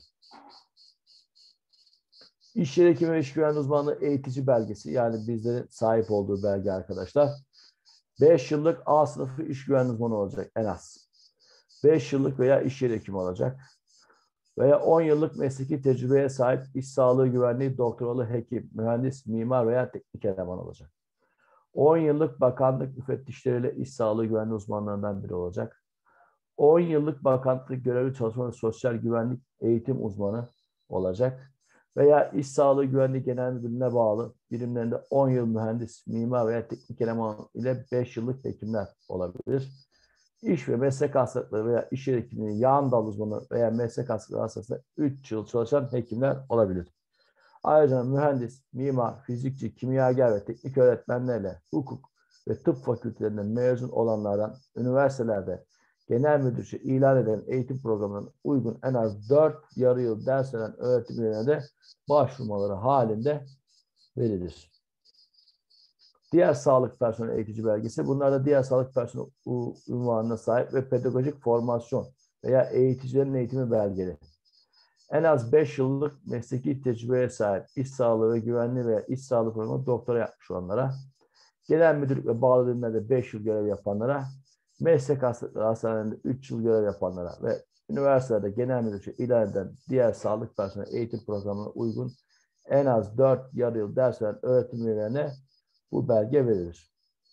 İş yeri hekimi ve iş güvenliği uzmanlığı eğitici belgesi yani bizlerin sahip olduğu belge arkadaşlar. beş yıllık A sınıfı iş güvenliği uzmanı olacak en az. beş yıllık veya iş yeri hekimi olacak. Veya on yıllık mesleki tecrübeye sahip iş sağlığı güvenliği doktoralı hekim, mühendis, mimar veya teknik eleman olacak. on yıllık bakanlık müfettişleriyle iş sağlığı güvenliği uzmanlarından biri olacak. on yıllık bakanlık görevli çalışma ve sosyal güvenlik eğitim uzmanı olacak. Veya iş sağlığı güvenliği genel müdürlüğüne bağlı birimlerinde on yıl mühendis, mimar veya teknik eleman ile beş yıllık hekimler olabilir. İş ve meslek hastalıkları veya iş yeri hekimliği yan dal uzmanı veya meslek hastalıkları hastasında üç yıl çalışan hekimler olabilir. Ayrıca mühendis, mimar, fizikçi, kimyager ve teknik öğretmenlerle hukuk ve tıp fakültelerinden mezun olanlardan üniversitelerde genel müdürce ilan eden eğitim programının uygun en az dört yarı yıl ders veren öğretim üyelerine de başvurmaları halinde verilir. Diğer sağlık personeli eğitici belgesi, bunlar da diğer sağlık personeli unvanına sahip ve pedagojik formasyon veya eğiticilerin eğitimi belgeleri. En az beş yıllık mesleki tecrübeye sahip iş sağlığı ve güvenliği veya iş sağlığı programı doktora yapmış olanlara, genel müdürlük ve bağlı birimlerde beş yıl görev yapanlara, meslek hastanelerinde üç yıl görev yapanlara ve üniversitelerde genel müdürlükçe ilan eden diğer sağlık personeli eğitim programına uygun en az dört yarı yıl ders veren öğretim üyelerine bu belge verilir.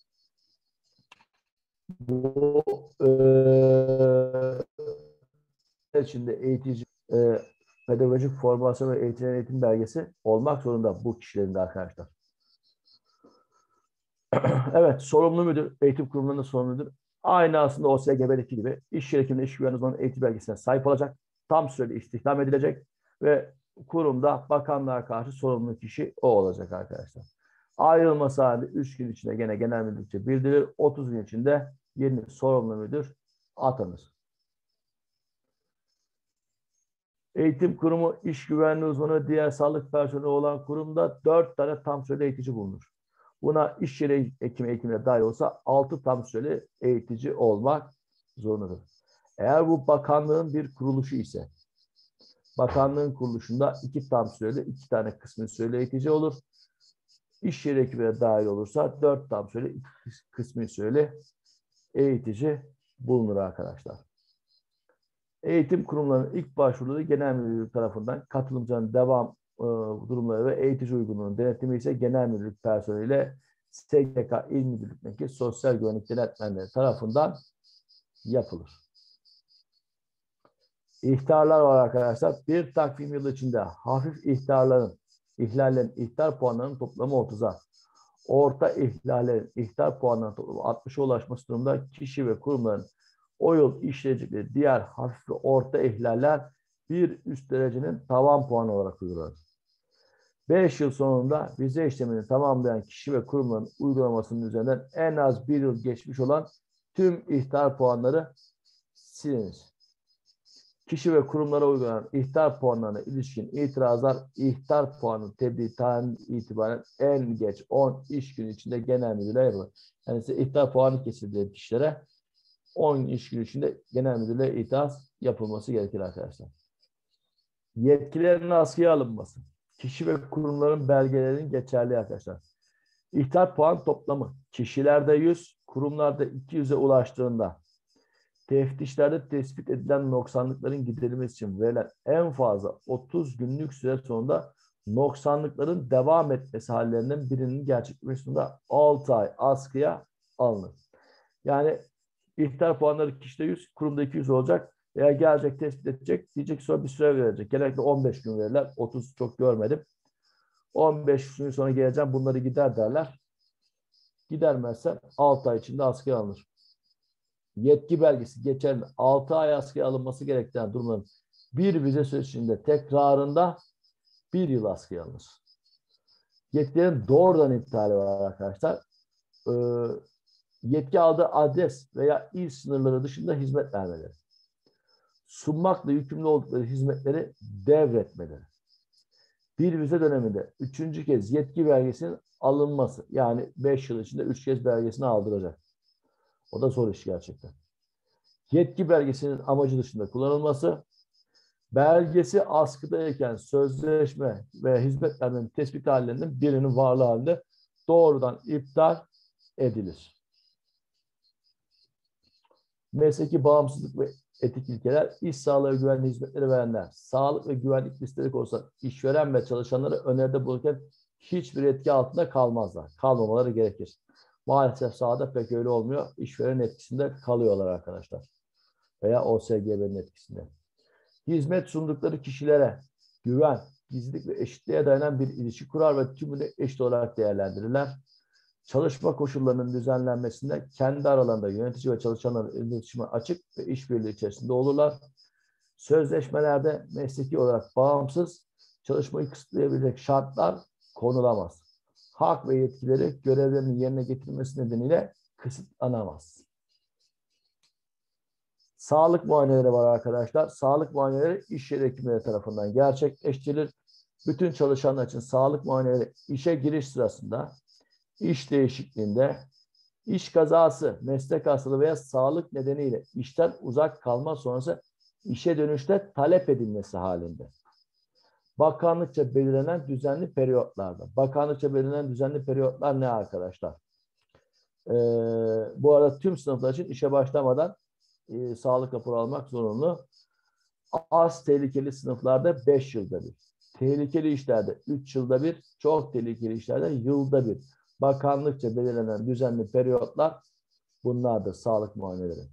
Bu e, içinde eğitici, e, pedagojik formasyon ve eğitim eğitim belgesi olmak zorunda bu kişilerin de arkadaşlar. Evet, sorumlu müdür, eğitim kurumlarında sorumlu müdür. Aynı aslında O S G B'deki gibi iş yeri hekimliği, iş güvenliği uzmanı eğitim belgesine sahip olacak. Tam süreli istihdam edilecek ve kurumda bakanlığa karşı sorumlu kişi o olacak arkadaşlar. Ayrılması halinde üç gün içinde gene genel müdürlükçe bildirilir. otuz gün içinde yeni sorumlu müdür atanır. Eğitim kurumu, iş güvenliği uzmanı, diğer sağlık personeli olan kurumda dört tane tam süreli eğitici bulunur. Buna iş yeri hekimi hekimine dahil olsa altı tam süreli eğitici olmak zorundadır. Eğer bu bakanlığın bir kuruluşu ise, bakanlığın kuruluşunda iki tam süreli, iki tane kısmı süreli eğitici olur. İş yeri hekimine dahil olursa dört tam süreli, iki kısmı süreli eğitici bulunur arkadaşlar. Eğitim kurumlarının ilk başvuruları genel müdürlük tarafından, katılımcının devam e, durumları ve eğitici uygunluğunun denetimi ise genel müdürlük personeliyle S G K İl Müdürlük'teki sosyal güvenlik denetmenleri tarafından yapılır. İhtarlar var arkadaşlar. Bir takvim yılı içinde hafif ihtarların, ihlallerin, ihtar puanlarının toplamı otuza, orta ihlallerin, ihtar puanlarının toplamı altmışa ulaşması durumunda kişi ve kurumların o yıl işleyecekleri diğer hafif ve orta ihlaller bir üst derecenin tavan puanı olarak uygulanır. beş yıl sonunda vize işlemini tamamlayan kişi ve kurumların uygulamasının üzerinden en az bir yıl geçmiş olan tüm ihtar puanları silinir. Kişi ve kurumlara uygulanan ihtar puanlarına ilişkin itirazlar ihtar puanı tebliğ tarihinden itibaren en geç on iş günü içinde genel müdürlüğe yapılır. Yani size ihtar puanı kesildiği kişilere on iş günü içinde genel müdürlüğe itiraz yapılması gerekir arkadaşlar. Yetkilerin askıya alınması. Kişi ve kurumların belgelerinin geçerli arkadaşlar. İhtar puan toplamı kişilerde yüz, kurumlarda iki yüze ulaştığında teftişlerde tespit edilen noksanlıkların giderilmesi için verilen en fazla otuz günlük süre sonunda noksanlıkların devam etmesi hallerinden birinin gerçekleşmesinde altı ay askıya alınır. Yani ihtar puanları kişide yüz, kurumda iki yüz olacak. Veya gelecek, tespit edecek, diyecek sonra bir süre verecek. Genellikle on beş gün verirler. otuz çok görmedim. on beş gün sonra geleceğim, bunları gider derler. Gidermezse altı ay içinde askıya alınır. Yetki belgesi geçerli altı ay askıya alınması gereken durumların bir vize sürecinde tekrarında bir yıl askıya alınır. Yetkilerin doğrudan iptali var arkadaşlar. Ee, yetki aldığı adres veya il sınırları dışında hizmet vermeleri. Sunmakla yükümlü oldukları hizmetleri devretmeleri. Bir vize döneminde üçüncü kez yetki belgesinin alınması. Yani beş yıl içinde üç kez belgesini aldıracak. O da zor iş gerçekten. Yetki belgesinin amacı dışında kullanılması, belgesi askıdayken sözleşme ve hizmet vermenin tespit hallerinin birinin varlığı halinde doğrudan iptal edilir. Mesleki bağımsızlık ve etik ilkeler, iş sağlığı ve güvenliği hizmetleri verenler, sağlık ve güvenlik listeleri konusunda işveren ve çalışanları öneride bulunurken hiçbir etki altında kalmazlar. Kalmamaları gerekir. Maalesef sahada pek öyle olmuyor. İşverenin etkisinde kalıyorlar arkadaşlar. Veya O S G B'nin etkisinde. Hizmet sundukları kişilere güven, gizlilik ve eşitliğe dayanan bir ilişki kurar ve tümünü eşit olarak değerlendirirler. Çalışma koşullarının düzenlenmesinde kendi aralarında yönetici ve çalışanların iletişime açık ve işbirliği içerisinde olurlar. Sözleşmelerde mesleki olarak bağımsız, çalışmayı kısıtlayabilecek şartlar konulamaz. Hak ve yetkileri görevlerinin yerine getirilmesi nedeniyle kısıtlanamaz. Sağlık muayeneleri var arkadaşlar. Sağlık muayeneleri iş yeri hekimleri tarafından gerçekleştirilir. Bütün çalışanlar için sağlık muayeneleri işe giriş sırasında, iş değişikliğinde, iş kazası, meslek hastalığı veya sağlık nedeniyle işten uzak kalma sonrası işe dönüşte talep edilmesi halinde. Bakanlıkça belirlenen düzenli periyotlarda. Bakanlıkça belirlenen düzenli periyotlar ne arkadaşlar? Ee, bu arada tüm sınıflar için işe başlamadan e, sağlık raporu almak zorunlu. Az tehlikeli sınıflarda beş yılda bir. Tehlikeli işlerde üç yılda bir. Çok tehlikeli işlerde yılda bir. Bakanlıkça belirlenen düzenli periyotlar bunlardır sağlık muayeneleri.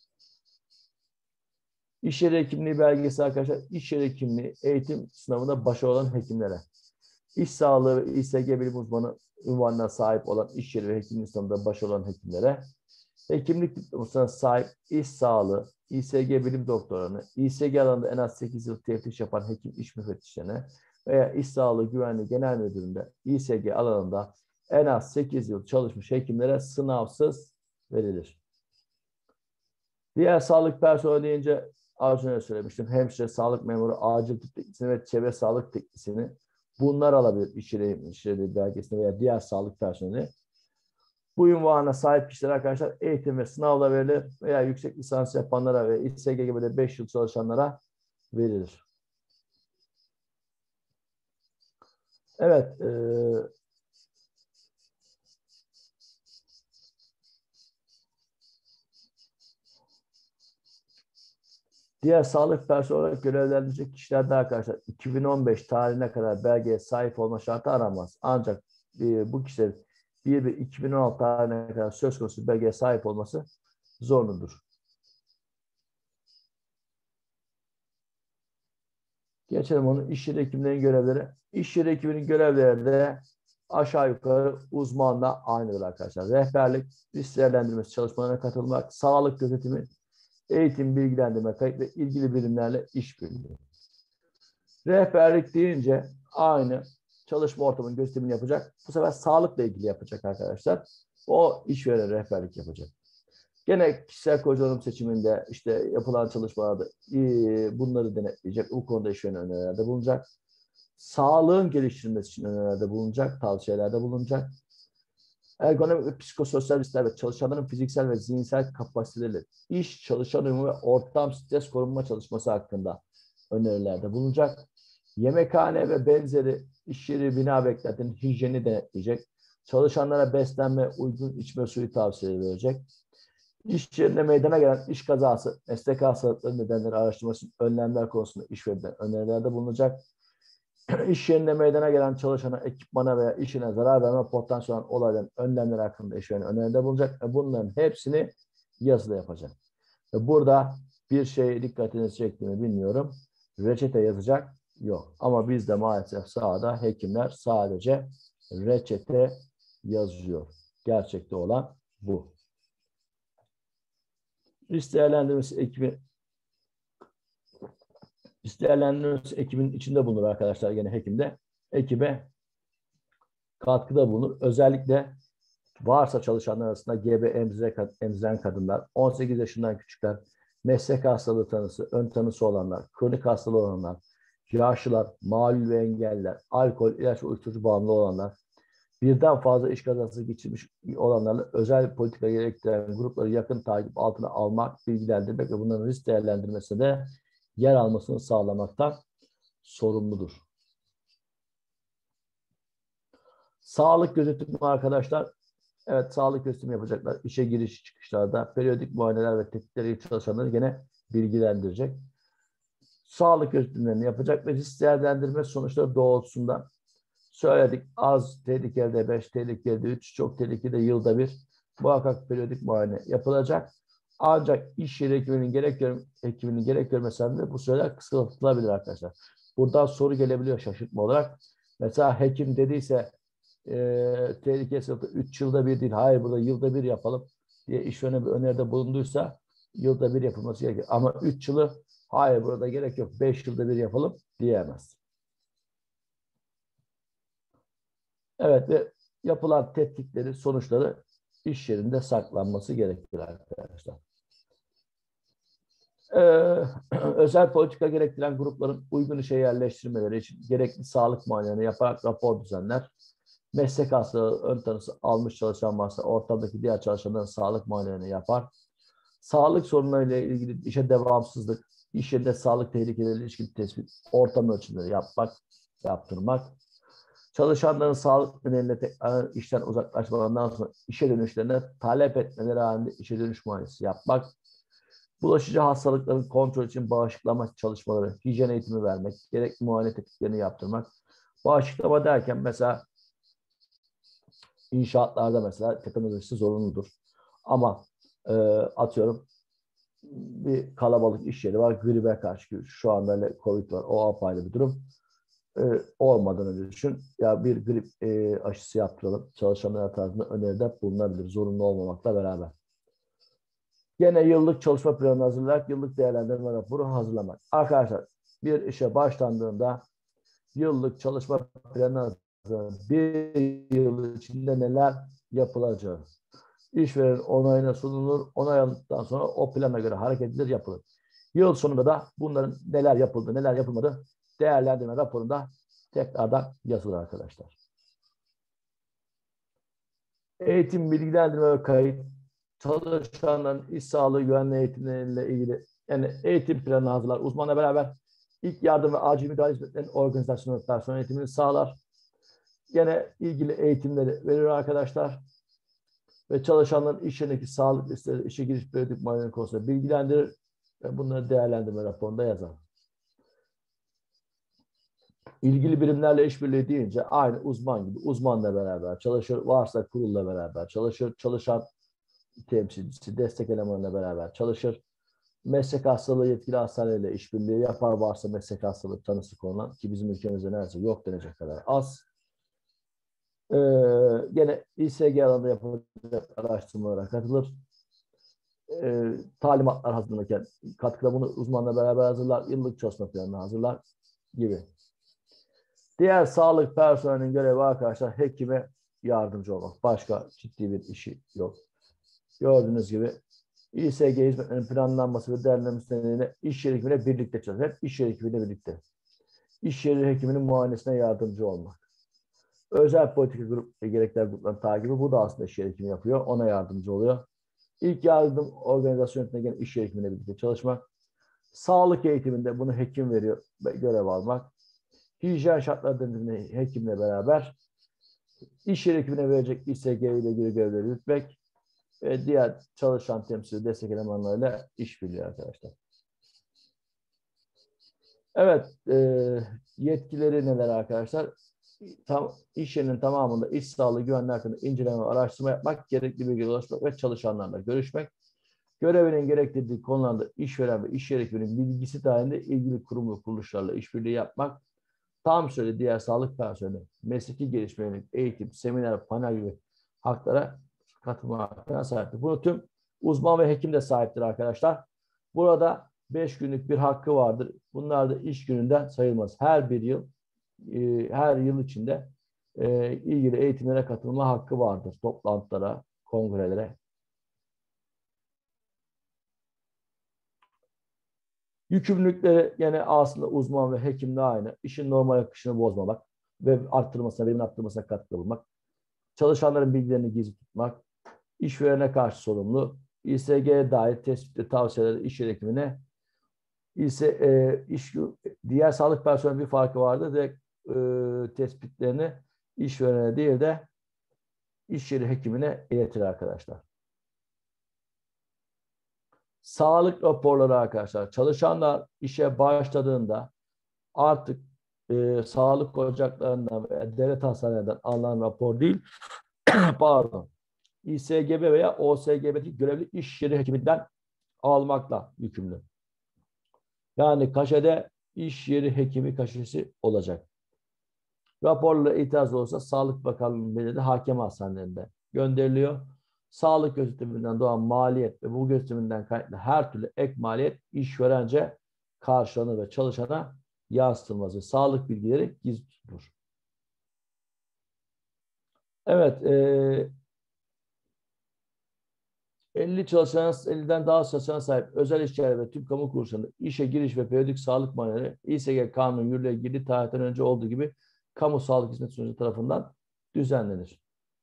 İş yeri hekimliği belgesi arkadaşlar, iş yeri hekimliği eğitim sınavında başarılı olan hekimlere, iş sağlığı ve İ S G bilim uzmanı unvanına sahip olan iş yeri ve hekimlik sınavında başarılı olan hekimlere, hekimlik diplomasına sahip iş sağlığı, İ S G bilim doktorlarına, İ S G alanında en az sekiz yıl teftiş yapan hekim iş müfettişlerine veya iş sağlığı güvenliği genel müdüründe İ S G alanında en az sekiz yıl çalışmış hekimlere sınavsız verilir. Diğer sağlık personeli deyince az önce söylemiştim. Hemşire, sağlık memuru, acil tıp teknisyeni ve çevre sağlık teknisyeni bunlar alabilir iş yeri, iş yeri belgesini veya diğer sağlık personeli. Bu ünvana sahip kişiler arkadaşlar eğitim ve sınavla verilir veya yüksek lisans yapanlara ve İ S G gibi de beş yıl çalışanlara verilir. Evet. E, diğer sağlık personeli olarak görevlendirilecek kişilerde arkadaşlar iki bin on beş tarihine kadar belgeye sahip olma şartı aranmaz. Ancak e, bu kişilerin bir bir iki bin on altı tarihine kadar söz konusu belgeye sahip olması zorunludur. Geçelim onu. İş yeri hekimlerinin görevleri. İş yeri hekiminin görevleri de aşağı yukarı uzmanla aynıdır arkadaşlar. Rehberlik, risk değerlendirmesi çalışmalarına katılmak, sağlık gözetimi, eğitim, bilgilendirme, kayıt ve ilgili birimlerle işbirliği. Rehberlik deyince aynı çalışma ortamının gözetimini yapacak. Bu sefer sağlıkla ilgili yapacak arkadaşlar. O işveren rehberlik yapacak. Gene kişisel koca seçiminde işte yapılan çalışmalarda bunları denetleyecek. Bu konuda işveren önerilerde bulunacak. Sağlığın geliştirilmesi için önerilerde bulunacak. Tavsiyelerde bulunacak. Ergonomik ve psikososyal riskler ve çalışanların fiziksel ve zihinsel kapasiteleri, iş, çalışan uyumu ve ortam stres korunma çalışması hakkında önerilerde bulunacak. Yemekhane ve benzeri iş yeri bina bekletinin hijyeni denetleyecek. Çalışanlara beslenme, uygun içme suyu tavsiyeleri verecek. İş yerine meydana gelen iş kazası, meslek hastalıkları nedenleri araştırması, önlemler konusunda işverenden önerilerde bulunacak. İş yerinde meydana gelen çalışana, ekipmana veya işine zarar verme potansiyel olan olayların önlemleri hakkında işveren öneride bulunacak. Bunların hepsini yazılı yapacak. Burada bir şey dikkatinizi çektiğini bilmiyorum. Reçete yazacak yok. Ama bizde maalesef sahada hekimler sadece reçete yazıyor. Gerçekte olan bu. Risk değerlendirmesi ekibi risk değerlendirmesi ekibinin içinde bulunur arkadaşlar gene hekimde. Ekibe katkıda bulunur. Özellikle varsa çalışanlar arasında gebe emziren kadınlar, on sekiz yaşından küçükler, meslek hastalığı tanısı, ön tanısı olanlar, kronik hastalığı olanlar, yaşlılar, malul ve engelliler, alkol, ilaç ve uyuşturucu bağımlı olanlar, birden fazla iş kazası geçirmiş olanlarla özel politika gerektiren grupları yakın takip altına almak, bilgilendirmek ve bunların risk değerlendirmesine de yer almasını sağlamaktan sorumludur. Sağlık gözetimi arkadaşlar Evet, sağlık gösterimi yapacaklar. İşe giriş çıkışlarda periyodik muayeneler ve tetkikleri çalışanları gene bilgilendirecek. Sağlık gösterimlerini yapacak ve risk değerlendirme sonuçları doğrultusunda söyledik. Az tehlikeli beş, tehlikeli üç, çok tehlikeli yılda bir muhakkak periyodik muayene yapılacak. Ancak iş yeri hekiminin gerek gör, hekiminin gerek görmesinde bu süreler kısaltılabilir arkadaşlar. Buradan soru gelebiliyor şaşırtma olarak. Mesela hekim dediyse e, tehlikesi üç yılda bir değil, hayır burada yılda bir yapalım diye işverene bir öneride bulunduysa yılda bir yapılması gerekiyor. Ama üç yılı hayır burada gerek yok, beş yılda bir yapalım diyemez. Evet, ve yapılan tetkikleri, sonuçları iş yerinde saklanması gerekir arkadaşlar. Ee, özel politika gerektiren grupların uygun işe yerleştirmeleri için gerekli sağlık muayenelerini yaparak rapor düzenler. Meslek hastalığı ön tanısı almış çalışan varsa ortamdaki diğer çalışanların sağlık muayenelerini yapar. Sağlık sorunlarıyla ilgili işe devamsızlık, iş yerinde sağlık tehlikeleriyle ilişkin tespit, ortam ölçümleri yapmak, yaptırmak. Çalışanların sağlık nedeniyle tekrar işten uzaklaşmalarından sonra işe dönüşlerine talep etmeleri halinde işe dönüş muayenesi yapmak. Bulaşıcı hastalıkların kontrol için bağışıklama çalışmaları, hijyen eğitimi vermek, gerekli muayene tetkiklerini yaptırmak. Bağışıklama derken mesela inşaatlarda mesela tetanoz aşısı zorunludur. Ama e, atıyorum bir kalabalık iş yeri var, gribe karşı şu anda öyle Covid var, o apayrı bir durum. E, olmadan önce düşün, ya bir grip e, aşısı yaptıralım. Çalışanlar tarafından öneride bulunabilir, zorunlu olmamakla beraber. Gene yıllık çalışma planı hazırlayarak yıllık değerlendirme raporu hazırlamak. Arkadaşlar bir işe başlandığında yıllık çalışma planı hazırlamak. Bir yıl içinde neler yapılacağı. İşveren onayına sunulur. Onay alındıktan sonra o plana göre hareket edilir, yapılır. Yıl sonunda da bunların neler yapıldı, neler yapılmadı değerlendirme raporunda tekrardan yazılır arkadaşlar. Eğitim, bilgilendirme ve kayıt, çalışanların iş sağlığı güvenliği eğitimleriyle ilgili yani eğitim planı hazırlar. Uzmanla beraber ilk yardım ve acil müdahale hizmetlerinin organizasyonu ve personel eğitimini sağlar. Gene ilgili eğitimleri verir arkadaşlar. Ve çalışanların iş yerindeki sağlık listeleri, işe giriş periyodik muayene konusunda bilgilendirir ve bunları değerlendirme raporunda yazar. İlgili birimlerle işbirliği deyince aynı uzman gibi uzmanla beraber çalışır, varsa kurulla beraber çalışır, çalışan temsilcisi, destek elemanıyla beraber çalışır. Meslek hastalığı yetkili hastaneyle işbirliği yapar, varsa meslek hastalığı tanısı konulan ki bizim ülkemizde neredeyse yok denecek kadar az. Ee, gene İ S G alanında yapılacak araştırmalara katılır. Ee, talimatlar hazırlanırken katkıda bunu uzmanla beraber hazırlar, yıllık çalışma planını hazırlar gibi. Diğer sağlık personelinin görevi arkadaşlar hekime yardımcı olmak. Başka ciddi bir işi yok. Gördüğünüz gibi İ S G hizmetlerinin planlanması ve değerlendirmesi nedeniyle iş yeri hekimiyle birlikte çalışır. Hep iş yeri hekimiyle birlikte. İş yeri hekiminin muayenesine yardımcı olmak. Özel politika grup ve gerekler gruplarının takibi. Bu da aslında iş yeri hekimi yapıyor. Ona yardımcı oluyor. İlk yardım organizasyon yönetiminde gene iş yeri hekimiyle birlikte çalışmak. Sağlık eğitiminde bunu hekim veriyor ve görev almak. Hijyen şartları denetimi hekimle beraber iş yeri hekimine verecek İ S G ile ilgili görevleri yürütmek ve diğer çalışan temsil destek elemanlarıyla işbirliği arkadaşlar. Evet, e, yetkileri neler arkadaşlar? Tam, iş yerinin tamamında iş sağlığı güvenliği hakkında inceleme ve araştırma yapmak, gerekli bilgiye ulaşmak ve çalışanlarla görüşmek. Görevinin gerektirdiği konularda işveren ve iş yeri hekiminin bilgisi dahilinde ilgili kurum ve kuruluşlarla işbirliği yapmak. Tam süreli diğer sağlık personeli, mesleki gelişme yönelik eğitim, seminer, panel gibi haklara katılma hakkına sahiptir. Bunu tüm uzman ve hekim de sahiptir arkadaşlar. Burada beş günlük bir hakkı vardır. Bunlar da iş gününden sayılmaz. Her bir yıl, e, her yıl içinde e, ilgili eğitimlere katılma hakkı vardır. Toplantılara, kongrelere. Yükümlülükleri yine aslında uzman ve hekimle aynı. İşin normal akışını bozmamak ve arttırmasına, verimin arttırmasına katkı bulmak. Çalışanların bilgilerini gizli tutmak. İşverene karşı sorumlu. İ S G'ye dair tespitli tavsiyeleri iş yeri hekimine. İse e, iş, diğer sağlık personeli bir farkı vardı. Direkt e, tespitlerini işverene değil de iş yeri hekimine iletir arkadaşlar. Sağlık raporları arkadaşlar. Çalışanlar işe başladığında artık e, sağlık ocaklarından veya devlet hastanelerinden alınan rapor değil, pardon, İ S G B veya O S G B'deki görevli iş yeri hekiminden almakla yükümlü. Yani kaşede iş yeri hekimi kaşesi olacak. Raporla itiraz olursa Sağlık Bakanlığı'nın belirlediği hakem hastanelerinde gönderiliyor. Sağlık gözetiminden doğan maliyet ve bu gözetiminden kaynaklı her türlü ek maliyet işverence karşılanır ve çalışana yansıtılması. Sağlık bilgileri gizli tutulur. Evet, e, elli çalışan, elliden daha az çalışana sahip özel işyerleri ve tüm kamu kuruluşlarında işe giriş ve periyodik sağlık muayeneleri İ S G kanunu yürürlüğe girdiği tarihten önce olduğu gibi kamu sağlık hizmet sunucu tarafından düzenlenir.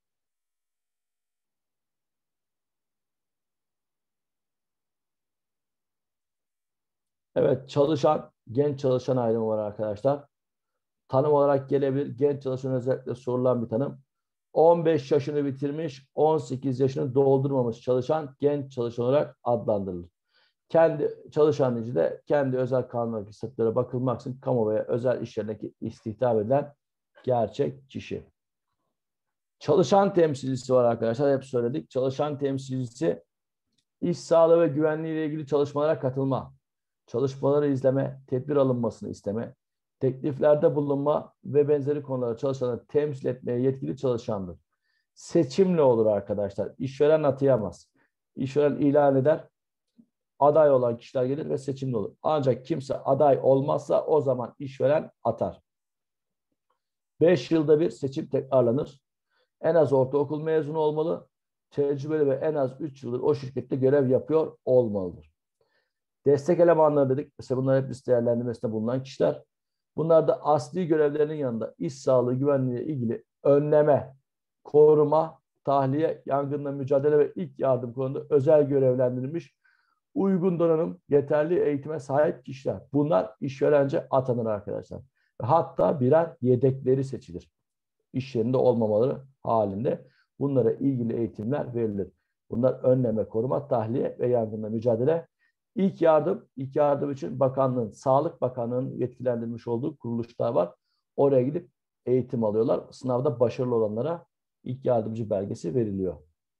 Evet, çalışan, genç çalışan ayrımı var arkadaşlar. Tanım olarak gelebilir. Genç çalışan özellikle sorulan bir tanım. on beş yaşını bitirmiş, on sekiz yaşını doldurmamış çalışan genç çalışan olarak adlandırılır. Kendi çalışan içi de kendi özel kanundaki statüklere bakılmaksızın kamu veya özel iş yerindeki istihdam edilen gerçek kişi. Çalışan temsilcisi var arkadaşlar. Hep söyledik. Çalışan temsilcisi iş sağlığı ve güvenliği ile ilgili çalışmalara katılma, çalışmaları izleme, tedbir alınmasını isteme, tekliflerde bulunma ve benzeri konulara çalışanları temsil etmeye yetkili çalışandır. Seçimle olur arkadaşlar. İşveren atayamaz. İşveren ilan eder. Aday olan kişiler gelir ve seçimli olur. Ancak kimse aday olmazsa o zaman işveren atar. Beş yılda bir seçim tekrarlanır. En az ortaokul mezunu olmalı. Tecrübeli ve en az üç yıldır o şirkette görev yapıyor olmalıdır. Destek elemanları dedik. Mesela bunlar hep liste değerlendirmesinde bulunan kişiler. Bunlar da asli görevlerinin yanında iş sağlığı güvenliği ile ilgili önleme, koruma, tahliye, yangınla mücadele ve ilk yardım konuda özel görevlendirilmiş, uygun donanım, yeterli eğitime sahip kişiler. Bunlar işverence atanır arkadaşlar. Hatta birer yedekleri seçilir. İş yerinde olmamaları halinde bunlara ilgili eğitimler verilir. Bunlar önleme, koruma, tahliye ve yangınla mücadele. İlk yardım, ilk yardım için bakanlığın, Sağlık Bakanlığı'nın yetkilendirilmiş olduğu kuruluşlar var. Oraya gidip eğitim alıyorlar. Sınavda başarılı olanlara ilk yardımcı belgesi veriliyor.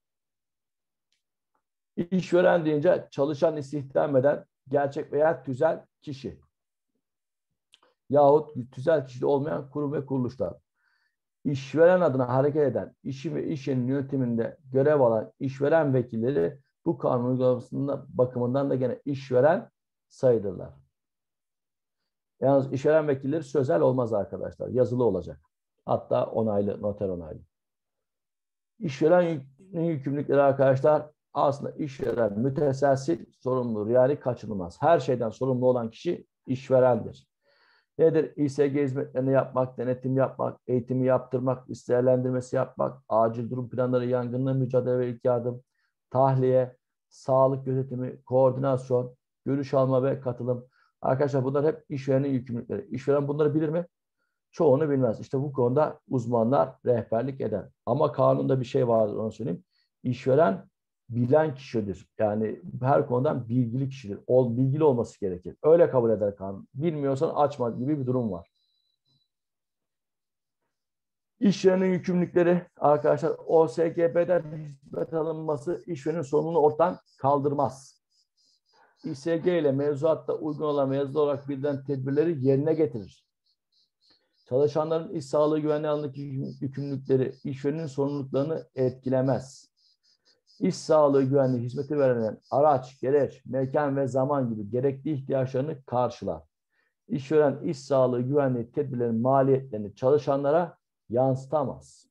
İşveren deyince çalışan istihdam eden gerçek veya tüzel kişi yahut tüzel kişi olmayan kurum ve kuruluşlar. İşveren adına hareket eden, işi ve iş yerinin yönetiminde görev alan işveren vekilleri bu kanun uygulamasında bakımından da gene işveren sayılırlar. Yalnız işveren vekilleri sözel olmaz arkadaşlar. Yazılı olacak. Hatta onaylı, noter onaylı. İşverenin yükümlülükleri arkadaşlar aslında işveren müteselsil sorumludur. Yani kaçınılmaz. Her şeyden sorumlu olan kişi işverendir. Nedir? İ S G hizmetlerini yapmak, denetim yapmak, eğitimi yaptırmak, liste değerlendirmesi yapmak, acil durum planları, yangınla mücadele ve ilk yardım, tahliye, sağlık gözetimi, koordinasyon, görüş alma ve katılım. Arkadaşlar bunlar hep işverenin yükümlülükleri. İşveren bunları bilir mi? Çoğunu bilmez. İşte bu konuda uzmanlar rehberlik eder. Ama kanunda bir şey vardır, onu söyleyeyim. İşveren bilen kişidir. Yani her konudan bilgili kişidir. Ol, bilgili olması gerekir. Öyle kabul eder kanun. Bilmiyorsan açma gibi bir durum var. İşverenin yükümlülükleri arkadaşlar O S G B'den hizmet alınması işverenin sorumluluğunu ortadan kaldırmaz. İ S G ile mevzuatta uygun olan mevzu olarak bildiren tedbirleri yerine getirir. Çalışanların iş sağlığı güvenliği alanındaki yükümlülükleri işverenin sorumluluklarını etkilemez. İş sağlığı güvenliği hizmeti veren araç, gereç, mekan ve zaman gibi gerekli ihtiyaçlarını karşılar. İşveren iş sağlığı güvenliği tedbirlerinin maliyetlerini çalışanlara yansıtamaz.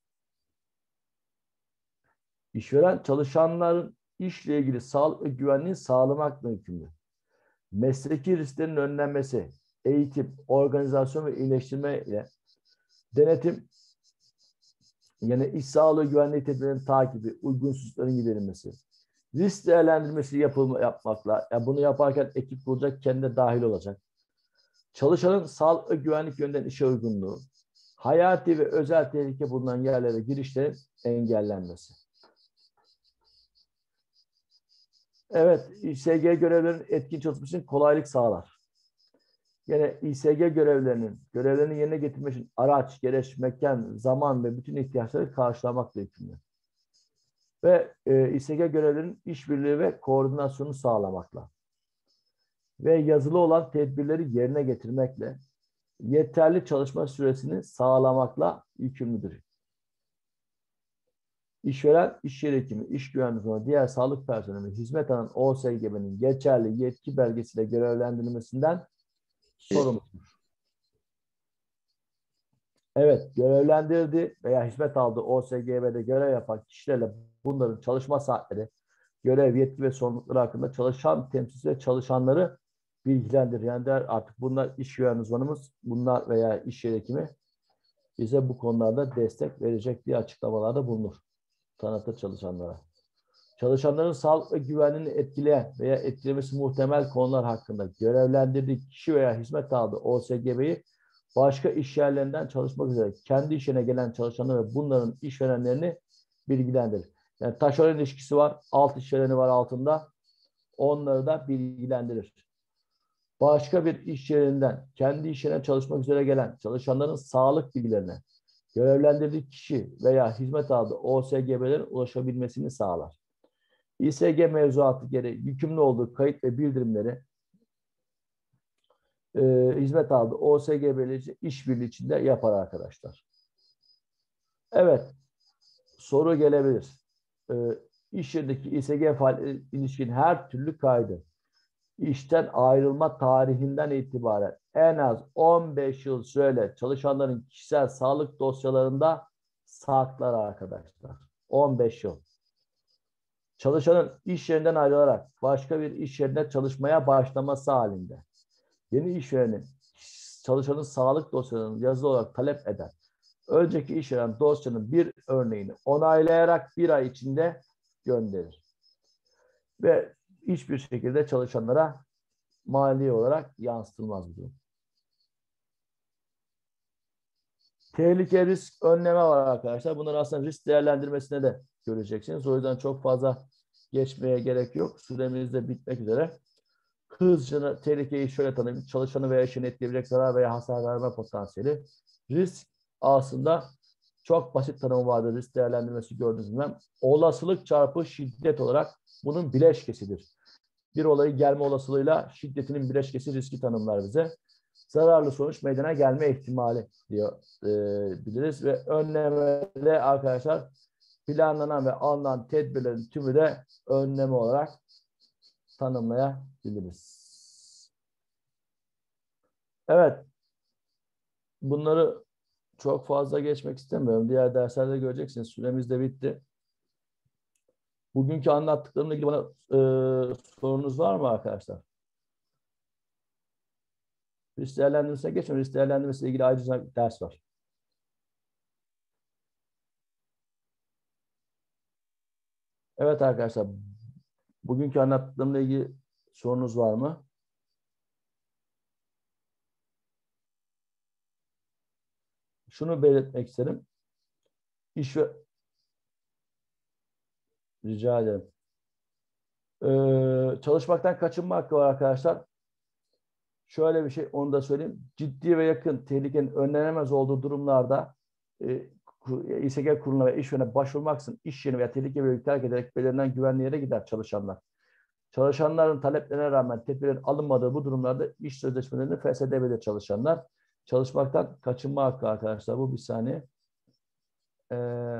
İşveren çalışanların işle ilgili sağlık ve güvenliği sağlamakla yükümlü. Mesleki risklerin önlenmesi, eğitim, organizasyon ve iyileştirme ile denetim, yani iş sağlığı güvenliği tedbirlerinin takibi, uygunsuzlukların giderilmesi, risk değerlendirmesi yapılma, yapmakla, yani bunu yaparken ekip kuracak, kendi dahil olacak. Çalışanın sağlık ve güvenlik yönden işe uygunluğu, Hayati ve özel tehlike bulunan yerlere girişlerin engellenmesi. Evet, İ S G görevlerinin etkin çalışması için kolaylık sağlar. Yine İ S G görevlerinin görevlerini yerine getirmek için araç, gereç, mekan, zaman ve bütün ihtiyaçları karşılamakla yükümlü. Ve e, İ S G görevlerinin işbirliği ve koordinasyonu sağlamakla ve yazılı olan tedbirleri yerine getirmekle yeterli çalışma süresini sağlamakla yükümlüdür. İşveren, iş yeri hekimi, iş güvenliği ve diğer sağlık personeli hizmet alan O S G B'nin geçerli yetki belgesiyle görevlendirilmesinden sorumludur. Evet, görevlendirdi veya hizmet aldığı O S G B'de görev yapan kişilerle bunların çalışma saatleri, görev, yetki ve sorumlulukları hakkında çalışan temsilci ve çalışanları bilgilendirir. Yani der, artık bunlar iş güvenliği uzmanımız, bunlar veya iş yeri hekimi bize bu konularda destek verecek diye açıklamalarda bulunur. Tanıtır çalışanlara. Çalışanların sağlık ve güvenliğini etkileyen veya etkilemesi muhtemel konular hakkında görevlendirdiği kişi veya hizmet aldığı O S G B'yi başka iş yerlerinden çalışmak üzere kendi işine gelen çalışanları ve bunların işverenlerini bilgilendirir. Yani taşeron ilişkisi var, alt işvereni var altında. Onları da bilgilendirir. Başka bir iş yerinden kendi iş yerine çalışmak üzere gelen çalışanların sağlık bilgilerine görevlendirdiği kişi veya hizmet aldığı O S G B'lerin ulaşabilmesini sağlar. İ S G mevzuatı gereği yükümlü olduğu kayıt ve bildirimleri e, hizmet aldığı O S G B'leri işbirliği içinde yapar arkadaşlar. Evet, soru gelebilir. E, iş yerindeki İ S G faaliyetine ilişkin her türlü kaydı işten ayrılma tarihinden itibaren en az on beş yıl süreyle çalışanların kişisel sağlık dosyalarında saklar arkadaşlar. on beş yıl. Çalışanın iş yerinden ayrılarak başka bir iş yerinde çalışmaya başlaması halinde yeni işverenin çalışanın sağlık dosyalarını yazılı olarak talep eder. Önceki işveren dosyanın bir örneğini onaylayarak bir ay içinde gönderir. Ve hiçbir şekilde çalışanlara mali olarak yansıtılmaz bu durum. Tehlike, risk, önleme var arkadaşlar. Bunların aslında risk değerlendirmesine de göreceksiniz. O yüzden çok fazla geçmeye gerek yok. Süremiz de bitmek üzere. Hızlıca tehlikeyi şöyle tanımlayayım. Çalışanı veya işini etkileyebilecek zarar veya hasar verme potansiyeli. Risk aslında çok basit tanımı vardır. Risk değerlendirmesi gördüğünüz gibi. Olasılık çarpı şiddet olarak bunun bileşkesidir. Bir olayı gelme olasılığıyla şiddetinin bileşkesi riski tanımlar bize. Zararlı sonuç meydana gelme ihtimali diyor e, biliriz ve önlemede arkadaşlar planlanan ve alınan tedbirlerin tümü de önleme olarak tanımlayabiliriz. Evet. Bunları çok fazla geçmek istemiyorum. Diğer derslerde göreceksiniz. Süremiz de bitti. Bugünkü anlattıklarımla ilgili bana e, sorunuz var mı arkadaşlar? Risk değerlendirmesine geçmiyorum. Risk değerlendirmesiyle ilgili ayrıca bir ders var. Evet arkadaşlar. Bugünkü anlattıklarımla ilgili sorunuz var mı? Şunu belirtmek isterim. İş ve rica ederim. Ee, çalışmaktan kaçınma hakkı var arkadaşlar. Şöyle bir şey, onu da söyleyeyim. Ciddi ve yakın tehlikenin önlenemez olduğu durumlarda e, İ S G kuruluna ve işverene başvurmaksızın iş yerini veya tehlike bölgeyi terk ederek belirlenen güvenli yere gider çalışanlar. Çalışanların taleplerine rağmen tedbirlerin alınmadığı bu durumlarda iş sözleşmelerini feshedebilir çalışanlar. Çalışmaktan kaçınma hakkı arkadaşlar. Bu bir saniye. Ee,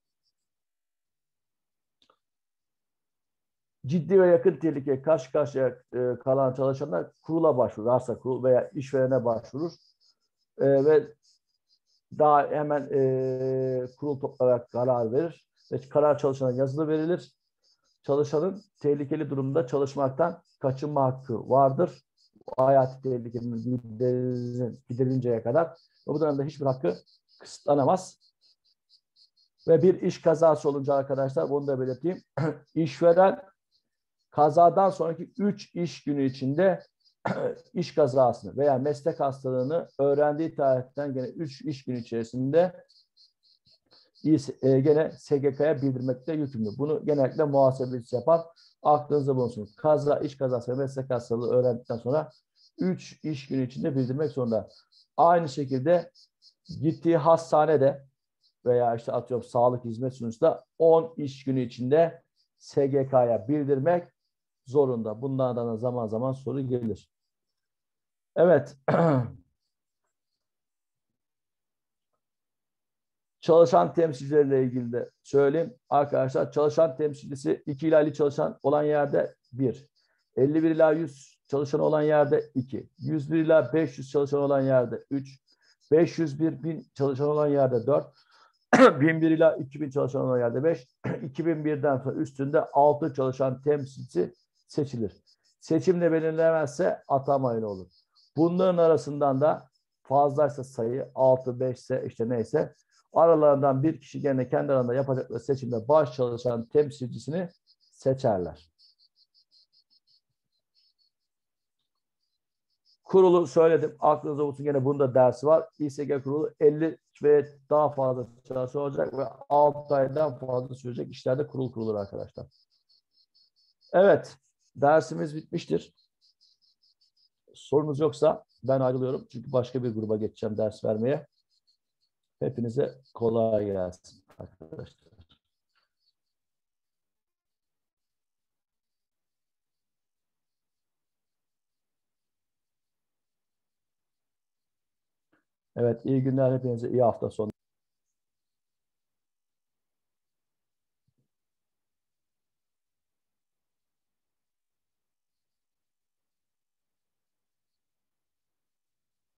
ciddi ve yakın tehlikeye karşı karşıya e, kalan çalışanlar kurula başvurur. Varsa kurul veya işverene başvurur. E, ve daha hemen e, kurul toplayarak karar verir. Ve karar çalışana yazılı verilir. Çalışanın tehlikeli durumda çalışmaktan kaçınma hakkı vardır. Hayati tehlikenin giderinceye kadar. Ve bu dönemde hiçbir hakkı kısıtlanamaz. Ve bir iş kazası olunca arkadaşlar, bunu da belirteyim. İşveren kazadan sonraki üç iş günü içinde iş kazasını veya meslek hastalığını öğrendiği tarihten gene üç iş günü içerisinde e, gene S G K'ya bildirmekte yükümlü. Bunu genellikle muhasebecisi yapar. Aklınızda bulunsun. Kaza, iş kazası ve meslek hastalığı öğrendikten sonra üç iş günü içinde bildirmek zorunda. Aynı şekilde gittiği hastanede veya işte atıyorum sağlık hizmet sunucusunda on iş günü içinde S G K'ya bildirmek zorunda. Bunlardan da zaman zaman soru gelir. Evet. Çalışan temsilcileriyle ilgili de söyleyeyim. Arkadaşlar çalışan temsilcisi iki ila elli çalışan olan yerde bir. elli bir ila yüz çalışan olan yerde iki. yüz bir ila beş yüz çalışan olan yerde üç. beş yüz bir bin çalışan olan yerde dört. bin bir ila iki bin çalışan olan yerde beş. iki bin birden sonra üstünde altı çalışan temsilci seçilir. Seçimle belirlenemezse atamayla olur. Bunların arasından da fazlaysa sayı altı, beş ise işte neyse aralarından bir kişi gene kendi aralarında yapacakları seçimde baş çalışan temsilcisini seçerler. Kurulu söyledim. Aklınızda olsun, gene bunda dersi var. İ S G kurulu elli ve daha fazla çalışan olacak ve altı aydan fazla sürecek işlerde kurul kurulur arkadaşlar. Evet. Dersimiz bitmiştir. Sorunuz yoksa ben ayrılıyorum. Çünkü başka bir gruba geçeceğim ders vermeye. Hepinize kolay gelsin arkadaşlar. Evet, iyi günler hepinize, iyi hafta sonu.